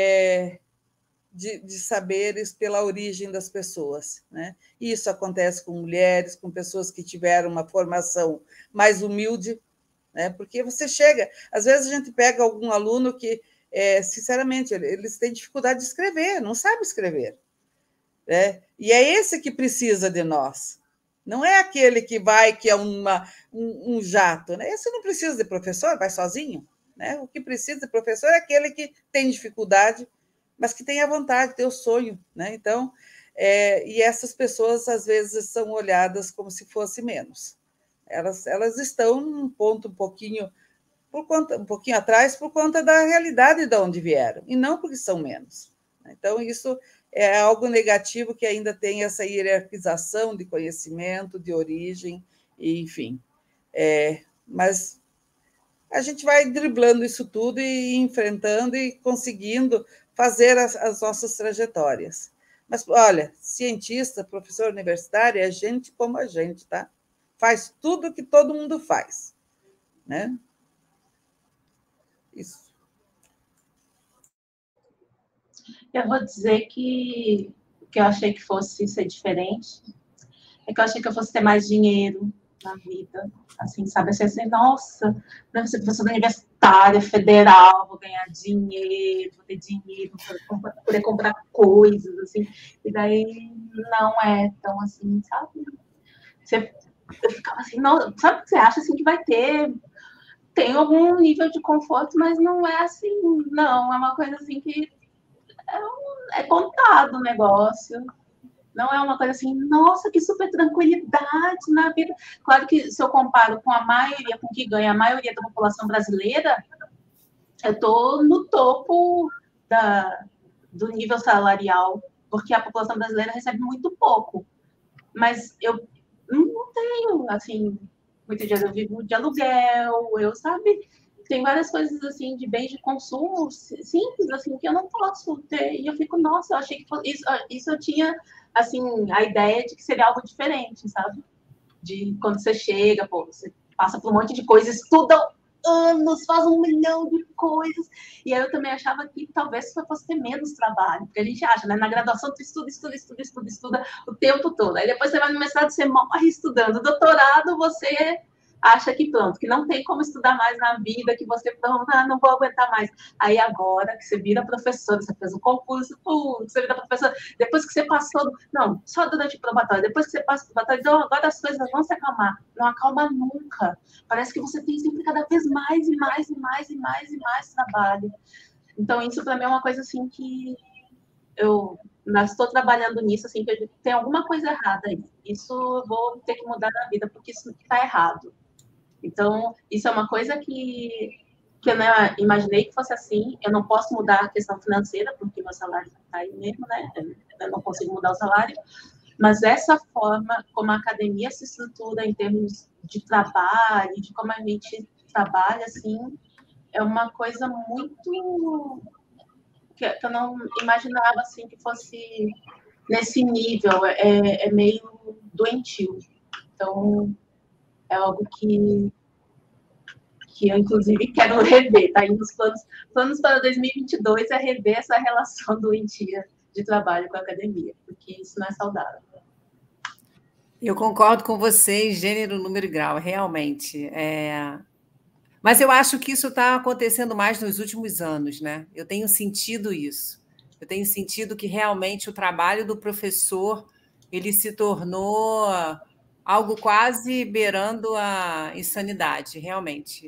de saberes pela origem das pessoas, né? Isso acontece com mulheres, com pessoas que tiveram uma formação mais humilde, né? Porque você chega... Às vezes a gente pega algum aluno que, sinceramente, eles têm dificuldade de escrever, não sabe escrever, né? E é esse que precisa de nós. Não é aquele que vai, que é um jato, né? Esse não precisa de professor, vai sozinho, né? O que precisa de professor é aquele que tem dificuldade, mas que tem a vontade, tem o sonho, né? Então, e essas pessoas, às vezes, são olhadas como se fosse menos. Elas estão num ponto um pouquinho atrás por conta da realidade de onde vieram, e não porque são menos. Então, isso é algo negativo, que ainda tem essa hierarquização de conhecimento, de origem, enfim. Mas a gente vai driblando isso tudo e enfrentando e conseguindo fazer as nossas trajetórias. Mas, olha, cientista, professor universitário, é gente como a gente, tá? Faz tudo que todo mundo faz, né? Isso. Eu vou dizer que o que eu achei que fosse ser diferente é que eu achei que eu fosse ter mais dinheiro na vida, assim, sabe? Assim, nossa, deve ser professora universitária, federal, vou ganhar dinheiro, vou ter dinheiro para poder comprar coisas, assim, e daí não é tão assim, sabe? Eu ficava assim, não, sabe o que você acha, assim, que vai ter, tem algum nível de conforto, mas não é assim, não, é uma coisa assim que é contado o negócio. Não é uma coisa assim, nossa, que super tranquilidade na vida. Claro que se eu comparo com a maioria, com o que ganha a maioria da população brasileira, eu estou no topo do nível salarial, porque a população brasileira recebe muito pouco. Mas eu não tenho, assim, muitos dias eu vivo de aluguel, sabe, tem várias coisas, assim, de bens de consumo simples, assim, que eu não posso ter. E eu fico, nossa, eu achei que isso eu tinha, assim, a ideia de que seria algo diferente, sabe? De quando você chega, pô, você passa por um monte de coisas, estuda anos, faz 1 milhão de coisas. E aí eu também achava que talvez você fosse ter menos trabalho, porque a gente acha, né? Na graduação tu estuda o tempo todo. Aí depois você vai no mestrado, você morre estudando. Doutorado, você acha que pronto, que não tem como estudar mais na vida, que você não vou aguentar mais. Aí agora que você vira professora, você fez um concurso, você vira professora, depois que você passou, não, só durante o probatório, depois que você passa o probatório, então agora as coisas vão se acalmar. Não acalma nunca. Parece que você tem sempre cada vez mais e mais e mais e mais e mais trabalho. Então isso para mim é uma coisa assim que eu estou trabalhando nisso, assim, que tem alguma coisa errada aí. Isso eu vou ter que mudar na vida, porque isso está errado. Então, isso é uma coisa que eu não imaginei que fosse assim. Eu não posso mudar a questão financeira, porque meu salário está aí mesmo, né? Eu não consigo mudar o salário. Mas essa forma como a academia se estrutura em termos de trabalho, de como a gente trabalha, assim, é uma coisa muito... que eu não imaginava, assim, que fosse nesse nível. É meio doentio. Então... é algo que eu, inclusive, quero rever, tá aí nos planos para 2022 é rever essa relação doentia de trabalho com a academia, porque isso não é saudável. Eu concordo com você em gênero, número e grau, realmente. Mas eu acho que isso está acontecendo mais nos últimos anos, né? Eu tenho sentido isso. Eu tenho sentido que realmente o trabalho do professor ele se tornou algo quase beirando a insanidade, realmente.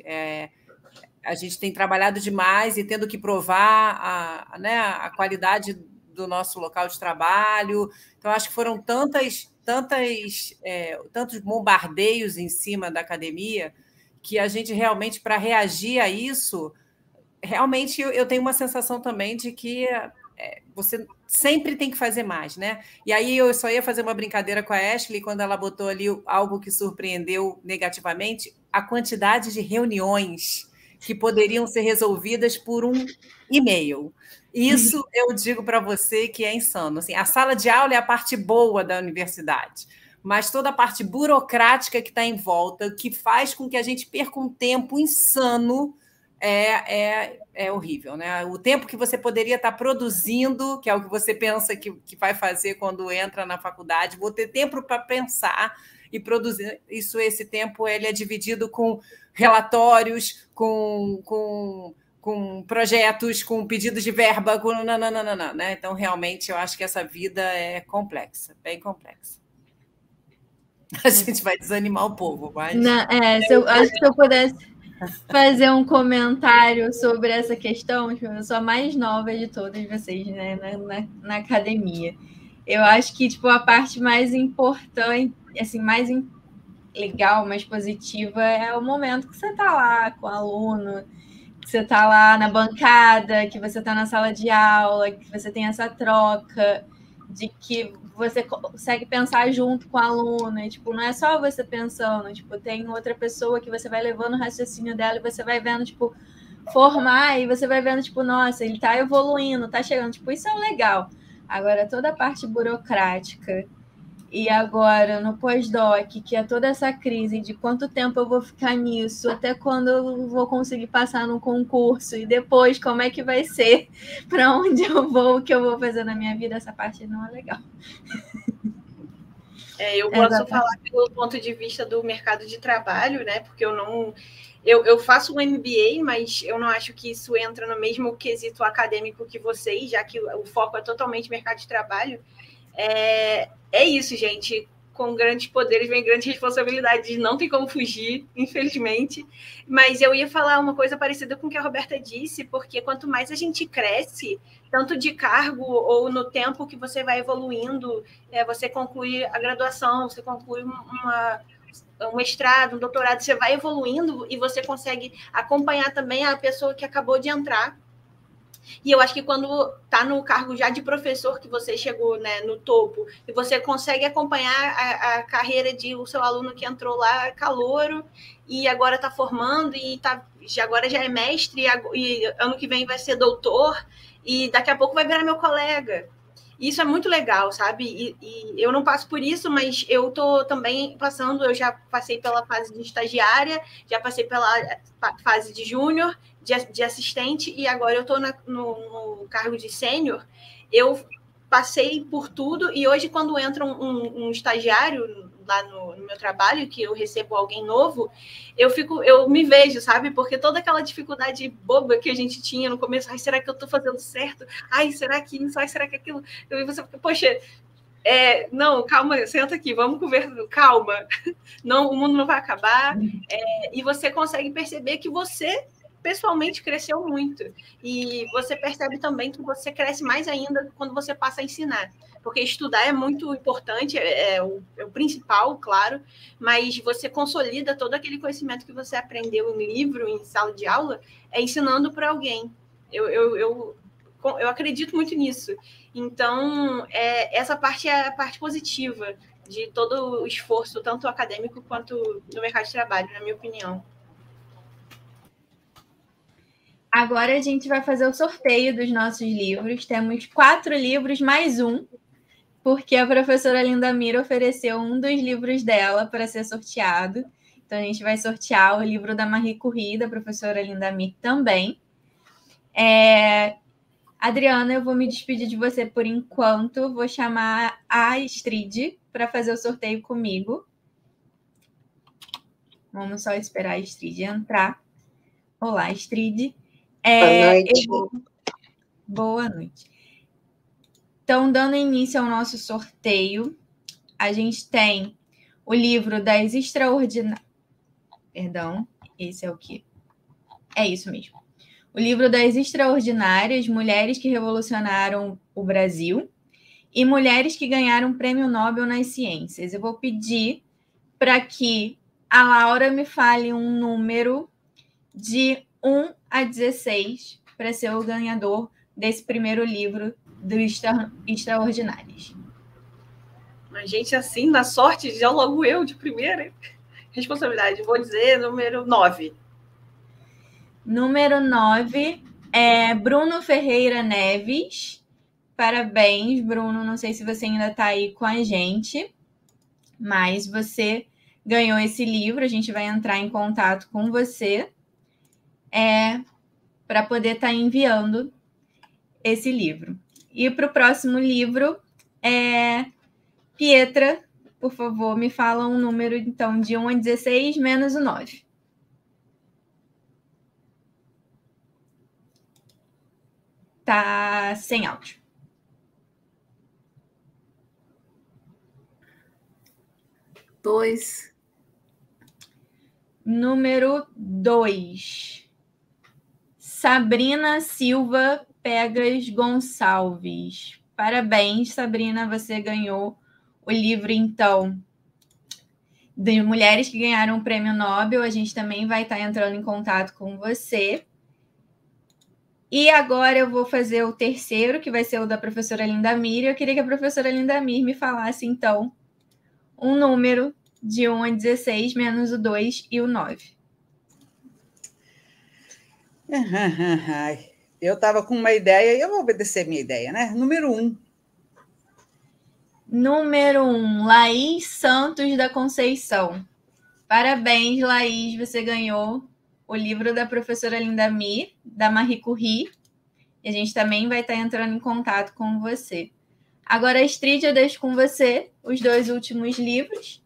A gente tem trabalhado demais e tendo que provar a qualidade do nosso local de trabalho. Então, acho que foram tantos bombardeios em cima da academia que a gente realmente, para reagir a isso, realmente eu tenho uma sensação também de que você sempre tem que fazer mais, né? E aí eu só ia fazer uma brincadeira com a Ashley quando ela botou ali algo que surpreendeu negativamente, a quantidade de reuniões que poderiam ser resolvidas por um e-mail. Isso eu digo para você que é insano. Assim, a sala de aula é a parte boa da universidade, mas toda a parte burocrática que está em volta, que faz com que a gente perca um tempo insano, é horrível, né? O tempo que você poderia estar produzindo, que é o que você pensa que vai fazer quando entra na faculdade, vou ter tempo para pensar e produzir. Esse tempo ele é dividido com relatórios, com projetos, com pedidos de verba, com nananana, né? Então, realmente, eu acho que essa vida é complexa, bem complexa. A gente vai desanimar o povo, mas... acho que se eu pudesse fazer um comentário sobre essa questão, eu sou a mais nova de todas vocês, né, na academia. Eu acho que tipo, a parte mais importante, assim, mais legal, mais positiva, é o momento que você está lá com o aluno, que você está lá na bancada, que você está na sala de aula, que você tem essa troca, de que você consegue pensar junto com o aluno, e, tipo, não é só você pensando, tipo, tem outra pessoa que você vai levando o raciocínio dela e você vai vendo, tipo, formar, e você vai vendo, tipo, nossa, ele tá evoluindo, tá chegando, tipo, isso é legal. Agora, toda a parte burocrática, e agora no pós-doc, que é toda essa crise de quanto tempo eu vou ficar nisso, até quando eu vou conseguir passar no concurso, e depois como é que vai ser, para onde eu vou, o que eu vou fazer na minha vida, essa parte não é legal. Eu posso falar pelo ponto de vista do mercado de trabalho, né? Porque eu faço um MBA, mas eu não acho que isso entra no mesmo quesito acadêmico que vocês, já que o foco é totalmente mercado de trabalho. É isso, gente. Com grandes poderes vem grandes responsabilidades. Não tem como fugir, infelizmente. Mas eu ia falar uma coisa parecida com o que a Roberta disse, porque quanto mais a gente cresce, tanto de cargo ou no tempo que você vai evoluindo, você conclui a graduação, você conclui um mestrado, um doutorado, você vai evoluindo e você consegue acompanhar também a pessoa que acabou de entrar. E eu acho que quando está no cargo já de professor, que você chegou, né, no topo, e você consegue acompanhar a carreira de o seu aluno que entrou lá calouro e agora está formando e agora já é mestre e ano que vem vai ser doutor e daqui a pouco vai virar meu colega. Isso é muito legal, sabe? E eu não passo por isso, mas eu estou também passando, eu já passei pela fase de estagiária, já passei pela fase de júnior, de assistente, e agora eu estou no cargo de sênior. Eu passei por tudo, e hoje, quando entra um estagiário lá no meu trabalho, que eu recebo alguém novo, eu me vejo, sabe? Porque toda aquela dificuldade boba que a gente tinha no começo, ai, será que eu estou fazendo certo? Ai, será que isso? Ai, será que aquilo? E você fica, poxa, não, calma, senta aqui, vamos conversar, calma. Não, o mundo não vai acabar. E você consegue perceber que você pessoalmente cresceu muito. E você percebe também que você cresce mais ainda quando você passa a ensinar. Porque estudar é muito importante, é o principal, claro, mas você consolida todo aquele conhecimento que você aprendeu em livro, em sala de aula, ensinando para alguém. Eu acredito muito nisso. Então, essa parte é a parte positiva de todo o esforço, tanto acadêmico quanto no mercado de trabalho, na minha opinião. Agora a gente vai fazer o sorteio dos nossos livros. Temos 4 livros mais um, porque a professora Linda Mira ofereceu um dos livros dela para ser sorteado. Então, a gente vai sortear o livro da Marie Curie, da professora Linda Mira também. Adriana, eu vou me despedir de você por enquanto. Vou chamar a Astrid para fazer o sorteio comigo. Vamos só esperar a Astrid entrar. Olá, Astrid. Boa noite. Boa noite. Então, dando início ao nosso sorteio, a gente tem o livro das extraordinárias... Perdão, esse é o quê? É isso mesmo. O livro das extraordinárias, Mulheres que Revolucionaram o Brasil e Mulheres que Ganharam o Prêmio Nobel nas Ciências. Eu vou pedir para que a Laura me fale um número de 1 a 16 para ser o ganhador desse primeiro livro do Extraordinários. Mas, gente, assim, na sorte, já logo eu de primeira responsabilidade. Vou dizer número 9. Número 9 é Bruno Ferreira Neves. Parabéns, Bruno. Não sei se você ainda está aí com a gente, mas você ganhou esse livro. A gente vai entrar em contato com você para poder estar enviando esse livro. E para o próximo livro, Pietra, por favor, me fala um número, então, de 1 a 16 menos o 9. Tá sem áudio. Dois. Número 2. Sabrina Silva Pegas Gonçalves. Parabéns, Sabrina, você ganhou o livro, então, de mulheres que ganharam o Prêmio Nobel. A gente também vai estar entrando em contato com você. E agora eu vou fazer o terceiro, que vai ser o da professora Lindamir. Eu queria que a professora Lindamir me falasse, então, um número de 1 a 16, menos o 2 e o 9. Eu estava com uma ideia e eu vou obedecer minha ideia, né? Número 1. Número 1, Laís Santos da Conceição. Parabéns, Laís, você ganhou o livro da professora Lindamir, da Marie Curie. E a gente também vai estar entrando em contato com você. Agora, Astrid, eu deixo com você os 2 últimos livros.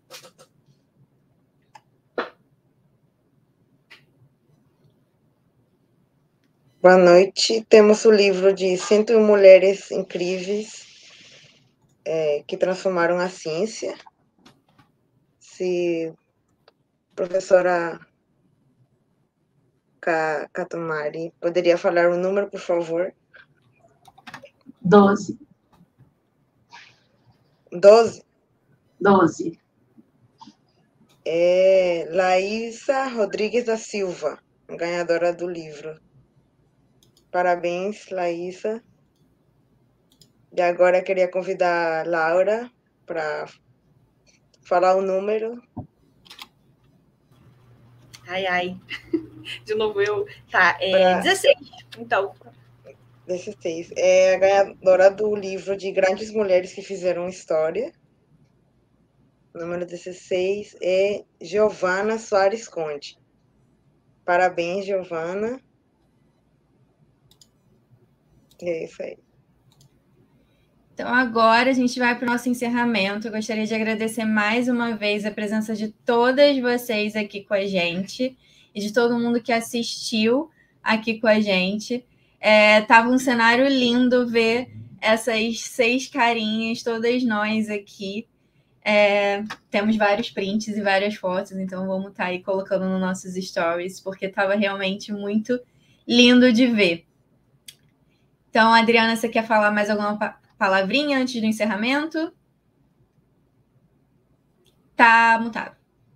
Boa noite. Temos o livro de 101 Mulheres Incríveis que Transformaram a Ciência. Se a professora Katumari poderia falar o número, por favor? 12. 12? 12. Laísa Rodrigues da Silva, ganhadora do livro. Parabéns, Laísa. E agora eu queria convidar a Laura para falar o número. Ai. De novo eu. Tá, 16. Então. 16. É a ganhadora do livro de Grandes Mulheres que Fizeram História. O número 16 é Giovana Soares Conde. Parabéns, Giovana. É isso aí. Então, agora a gente vai para o nosso encerramento. Eu gostaria de agradecer mais uma vez a presença de todas vocês aqui com a gente e de todo mundo que assistiu aqui com a gente. Tava um cenário lindo ver essas 6 carinhas, todas nós aqui. Temos vários prints e várias fotos, então vamos estar aí colocando nos nossos stories, porque estava realmente muito lindo de ver. Então, Adriana, você quer falar mais alguma palavrinha antes do encerramento? Tá mutado.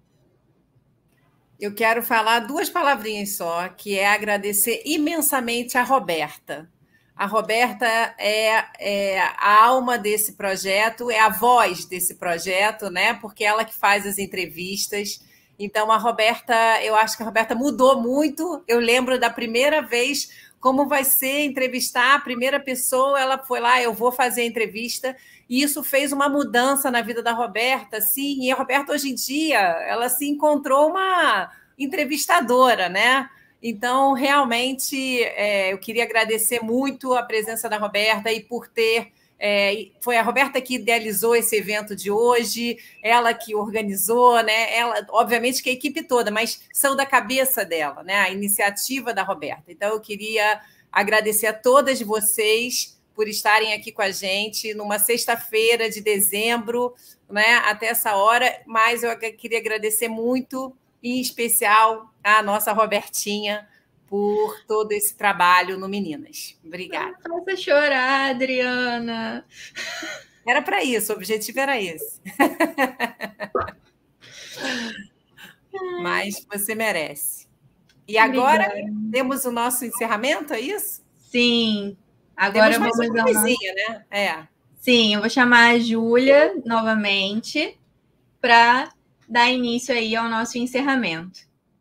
Eu quero falar 2 palavrinhas só, que é agradecer imensamente a Roberta. A Roberta é a alma desse projeto, é a voz desse projeto, né? Porque ela que faz as entrevistas. Então, a Roberta, eu acho que a Roberta mudou muito. Eu lembro da primeira vez como vai ser entrevistar a primeira pessoa, ela foi lá, eu vou fazer a entrevista, e isso fez uma mudança na vida da Roberta, sim, e a Roberta, hoje em dia, ela se encontrou uma entrevistadora, né? Então, realmente, eu queria agradecer muito a presença da Roberta e por ter... foi a Roberta que idealizou esse evento de hoje, ela que organizou, né? Ela, obviamente que a equipe toda, mas são da cabeça dela, né? A iniciativa da Roberta. Então, eu queria agradecer a todas vocês por estarem aqui com a gente numa sexta-feira de dezembro, né? Até essa hora, mas eu queria agradecer muito, em especial, a nossa Robertinha, por todo esse trabalho no Meninas. Obrigada. Não faça chorar, Adriana. Era para isso, o objetivo era esse. Mas você merece. E agora Obrigada. temos o nosso encerramento, é isso? Sim. Agora Temos mais vamos uma ao nosso... coisinha, né? É. Sim, eu vou chamar a Júlia novamente para dar início aí ao nosso encerramento.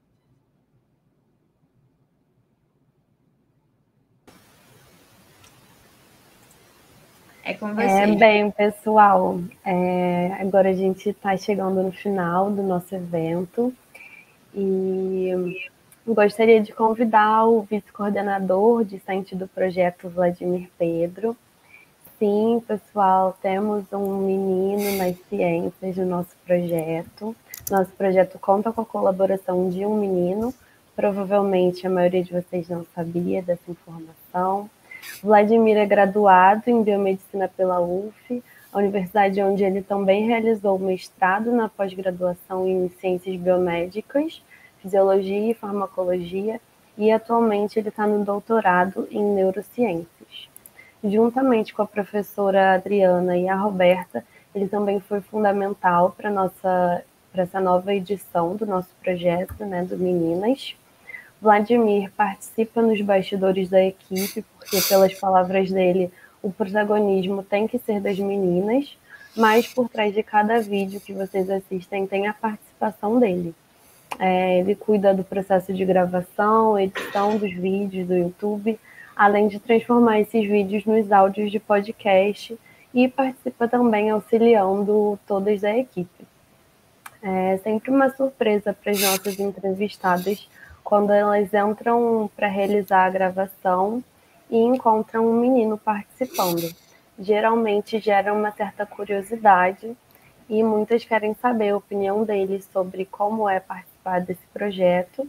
É com você. Bem, pessoal, agora a gente está chegando no final do nosso evento e gostaria de convidar o vice-coordenador discente do projeto, Vladimir Pedro. Sim, pessoal, temos um menino nas ciências no nosso projeto. Nosso projeto conta com a colaboração de um menino. Provavelmente a maioria de vocês não sabia dessa informação. Vladimir é graduado em biomedicina pela UF, a universidade onde ele também realizou mestrado na pós-graduação em ciências biomédicas, fisiologia e farmacologia, e atualmente ele está no doutorado em neurociências. Juntamente com a professora Adriana e a Roberta, ele também foi fundamental para essa nova edição do nosso projeto, né, do Meninas. Vladimir participa nos bastidores da equipe, porque, pelas palavras dele, o protagonismo tem que ser das meninas, mas por trás de cada vídeo que vocês assistem tem a participação dele. Ele cuida do processo de gravação, edição dos vídeos do YouTube, além de transformar esses vídeos nos áudios de podcast e participa também auxiliando todas da equipe. É sempre uma surpresa para as nossas entrevistadas quando elas entram para realizar a gravação e encontram um menino participando. Geralmente gera uma certa curiosidade e muitas querem saber a opinião deles sobre como é participar desse projeto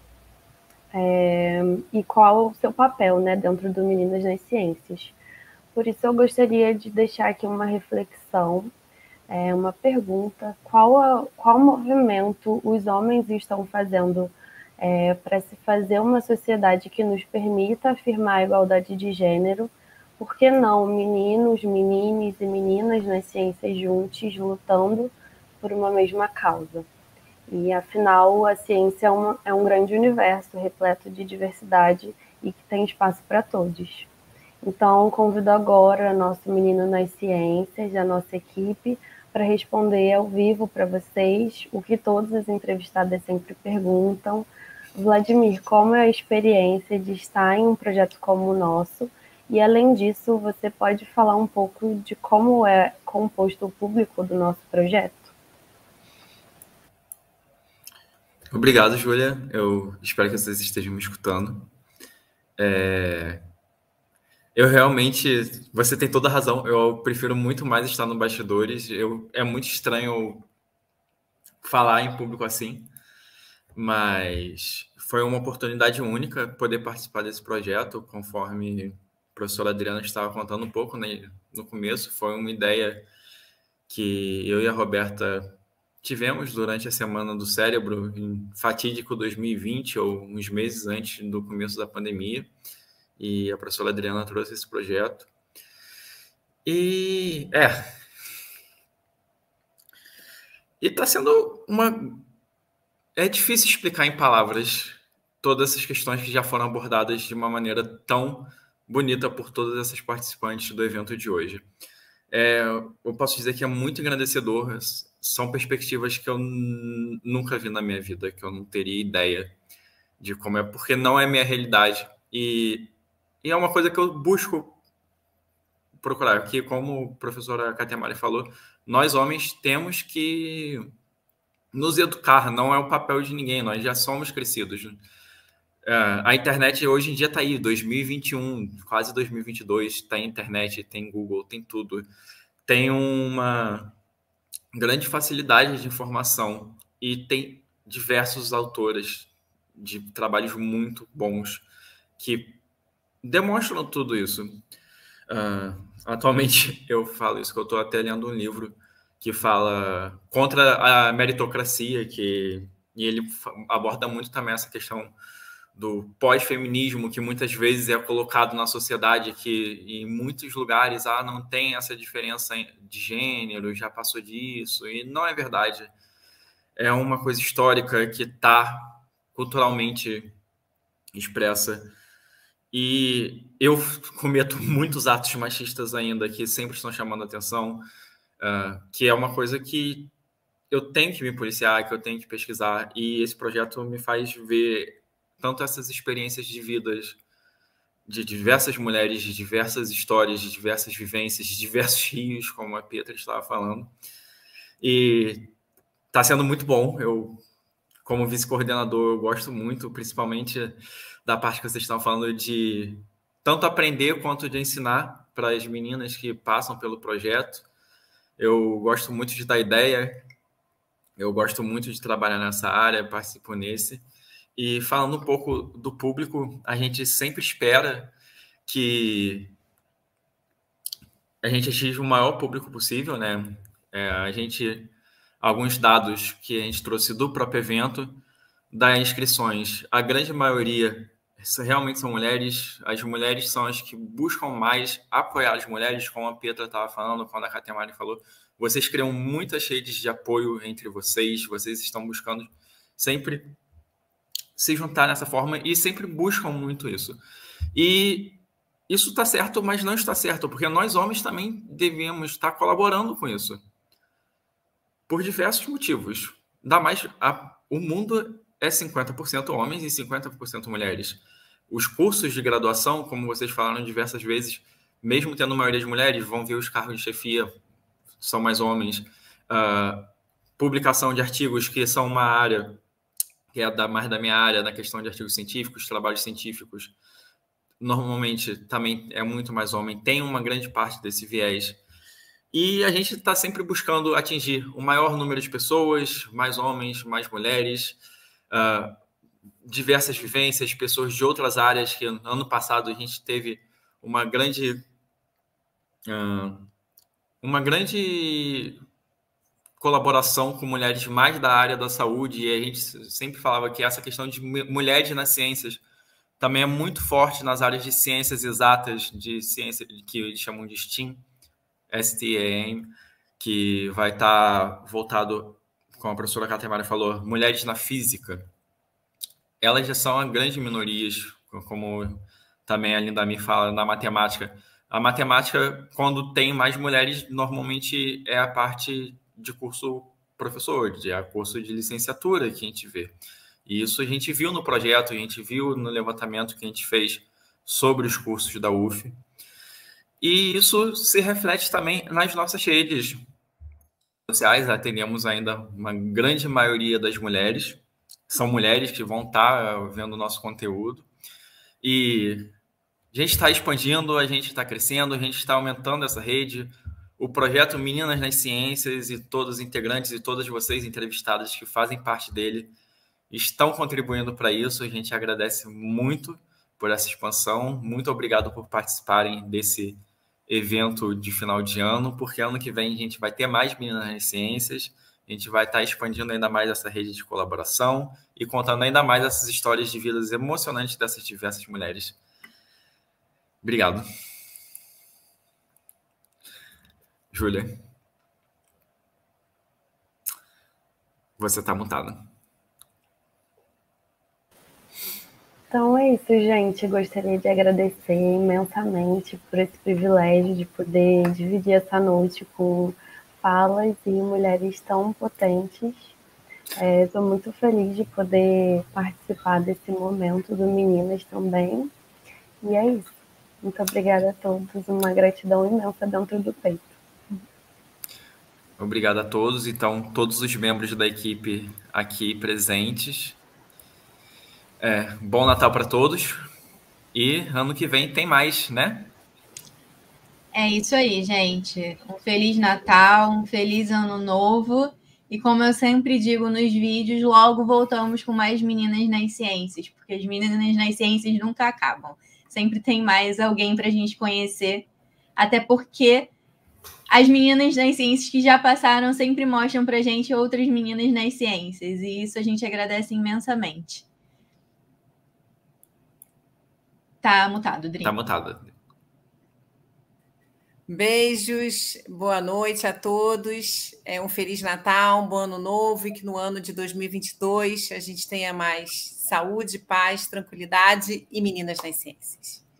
e qual o seu papel, né, dentro do Meninas nas Ciências. Por isso eu gostaria de deixar aqui uma reflexão, uma pergunta: qual movimento os homens estão fazendo para se fazer uma sociedade que nos permita afirmar a igualdade de gênero? Por que não meninos, meninas e meninas nas ciências juntos, lutando por uma mesma causa? E, afinal, a ciência é um grande universo repleto de diversidade e que tem espaço para todos. Então, convido agora nosso Menino nas Ciências, a nossa equipe, para responder ao vivo para vocês o que todas as entrevistadas sempre perguntam. Vladimir, como é a experiência de estar em um projeto como o nosso? E, além disso, você pode falar um pouco de como é composto o público do nosso projeto? Obrigado, Júlia. Eu espero que vocês estejam me escutando. Eu realmente... Você tem toda a razão. Eu prefiro muito mais estar no bastidores. É muito estranho falar em público assim, mas foi uma oportunidade única poder participar desse projeto, conforme a professora Adriana estava contando um pouco, né, no começo. Foi uma ideia que eu e a Roberta tivemos durante a Semana do Cérebro, em fatídico 2020, ou uns meses antes do começo da pandemia, e a professora Adriana trouxe esse projeto. E está sendo É difícil explicar em palavras todas essas questões que já foram abordadas de uma maneira tão bonita por todas essas participantes do evento de hoje. Eu posso dizer que é muito engrandecedor. São perspectivas que eu nunca vi na minha vida, que eu não teria ideia de como é, porque não é minha realidade. E é uma coisa que eu busco procurar, que, como a professora Katia Mari falou, nós homens temos que nos educar, não é o papel de ninguém, nós já somos crescidos. A internet hoje em dia está aí, 2021, quase 2022, tem internet, tem Google, tem tudo. Tem uma grande facilidade de informação e tem diversos autores de trabalhos muito bons que demonstram tudo isso. Atualmente eu falo isso, que eu estou até lendo um livro que fala contra a meritocracia, e ele aborda muito também essa questão do pós-feminismo, que muitas vezes é colocado na sociedade, que em muitos lugares não tem essa diferença de gênero, já passou disso, e não é verdade. É uma coisa histórica que está culturalmente expressa. E eu cometo muitos atos machistas ainda que sempre estão chamando a atenção, que é uma coisa que eu tenho que me policiar, que eu tenho que pesquisar, e esse projeto me faz ver tanto essas experiências de vidas de diversas mulheres, de diversas histórias, de diversas vivências, de diversos rios, como a Pietra estava falando. E está sendo muito bom. Eu, como vice-coordenador, eu gosto muito, principalmente da parte que vocês estão falando de tanto aprender quanto de ensinar para as meninas que passam pelo projeto. Eu gosto muito de dar ideia, eu gosto muito de trabalhar nessa área, participo nesse. E falando um pouco do público, a gente sempre espera que a gente atinja o maior público possível, né? Alguns dados que a gente trouxe do próprio evento, das inscrições, a grande maioria realmente são mulheres. As mulheres são as que buscam mais apoiar as mulheres, como a Pietra estava falando, quando a Catemari falou. Vocês criam muitas redes de apoio entre vocês, vocês estão buscando sempre se juntar nessa forma e sempre buscam muito isso. E isso está certo, mas não está certo, porque nós homens também devemos estar colaborando com isso. Por diversos motivos. Ainda mais, o mundo é 50% homens e 50% mulheres. Os cursos de graduação, como vocês falaram diversas vezes, mesmo tendo maioria de mulheres, vão ver os cargos de chefia, são mais homens. Publicação de artigos, que são uma área que é mais da minha área, na questão de artigos científicos, trabalhos científicos, normalmente também é muito mais homem, tem uma grande parte desse viés. E a gente está sempre buscando atingir o maior número de pessoas, mais homens, mais mulheres, diversas vivências, pessoas de outras áreas, que ano passado a gente teve uma grande colaboração com mulheres mais da área da saúde, e a gente sempre falava que essa questão de mulheres nas ciências também é muito forte nas áreas de ciências exatas, de ciência que eles chamam de STEAM, STEAM, que vai estar voltado, como a professora Catemari falou, mulheres na física. Elas já são a grande minoria, como também a Linda me fala, na matemática. A matemática, quando tem mais mulheres, normalmente é a parte de curso professor, curso de licenciatura que a gente vê. E isso a gente viu no projeto, a gente viu no levantamento que a gente fez sobre os cursos da UF. E isso se reflete também nas nossas redes sociais. Atendemos ainda uma grande maioria das mulheres. São mulheres que vão estar vendo o nosso conteúdo. E a gente está expandindo, a gente está crescendo, a gente está aumentando essa rede. O projeto Meninas nas Ciências e todos os integrantes e todas vocês entrevistadas que fazem parte dele estão contribuindo para isso. A gente agradece muito por essa expansão. Muito obrigado por participarem desse evento de final de ano, porque ano que vem a gente vai ter mais Meninas nas Ciências, a gente vai estar expandindo ainda mais essa rede de colaboração e contando ainda mais essas histórias de vidas emocionantes dessas diversas mulheres. Obrigado. Júlia. Você está mutada. Então é isso, gente. Eu gostaria de agradecer imensamente por esse privilégio de poder dividir essa noite com falas e mulheres tão potentes. Estou muito feliz de poder participar desse momento do Meninas também. E é isso. Muito obrigada a todos. Uma gratidão imensa dentro do peito. Obrigado a todos. Então, todos os membros da equipe aqui presentes. Bom Natal para todos. E ano que vem tem mais, né? É isso aí, gente. Um Feliz Natal, um Feliz Ano Novo. E como eu sempre digo nos vídeos, logo voltamos com mais Meninas nas Ciências, porque as Meninas nas Ciências nunca acabam. Sempre tem mais alguém para a gente conhecer. Até porque as meninas nas ciências que já passaram sempre mostram para a gente outras meninas nas ciências. E isso a gente agradece imensamente. Tá mutado, Dri. Tá mutado. Beijos, boa noite a todos. Um Feliz Natal, um bom ano novo e que no ano de 2022 a gente tenha mais saúde, paz, tranquilidade e meninas nas ciências.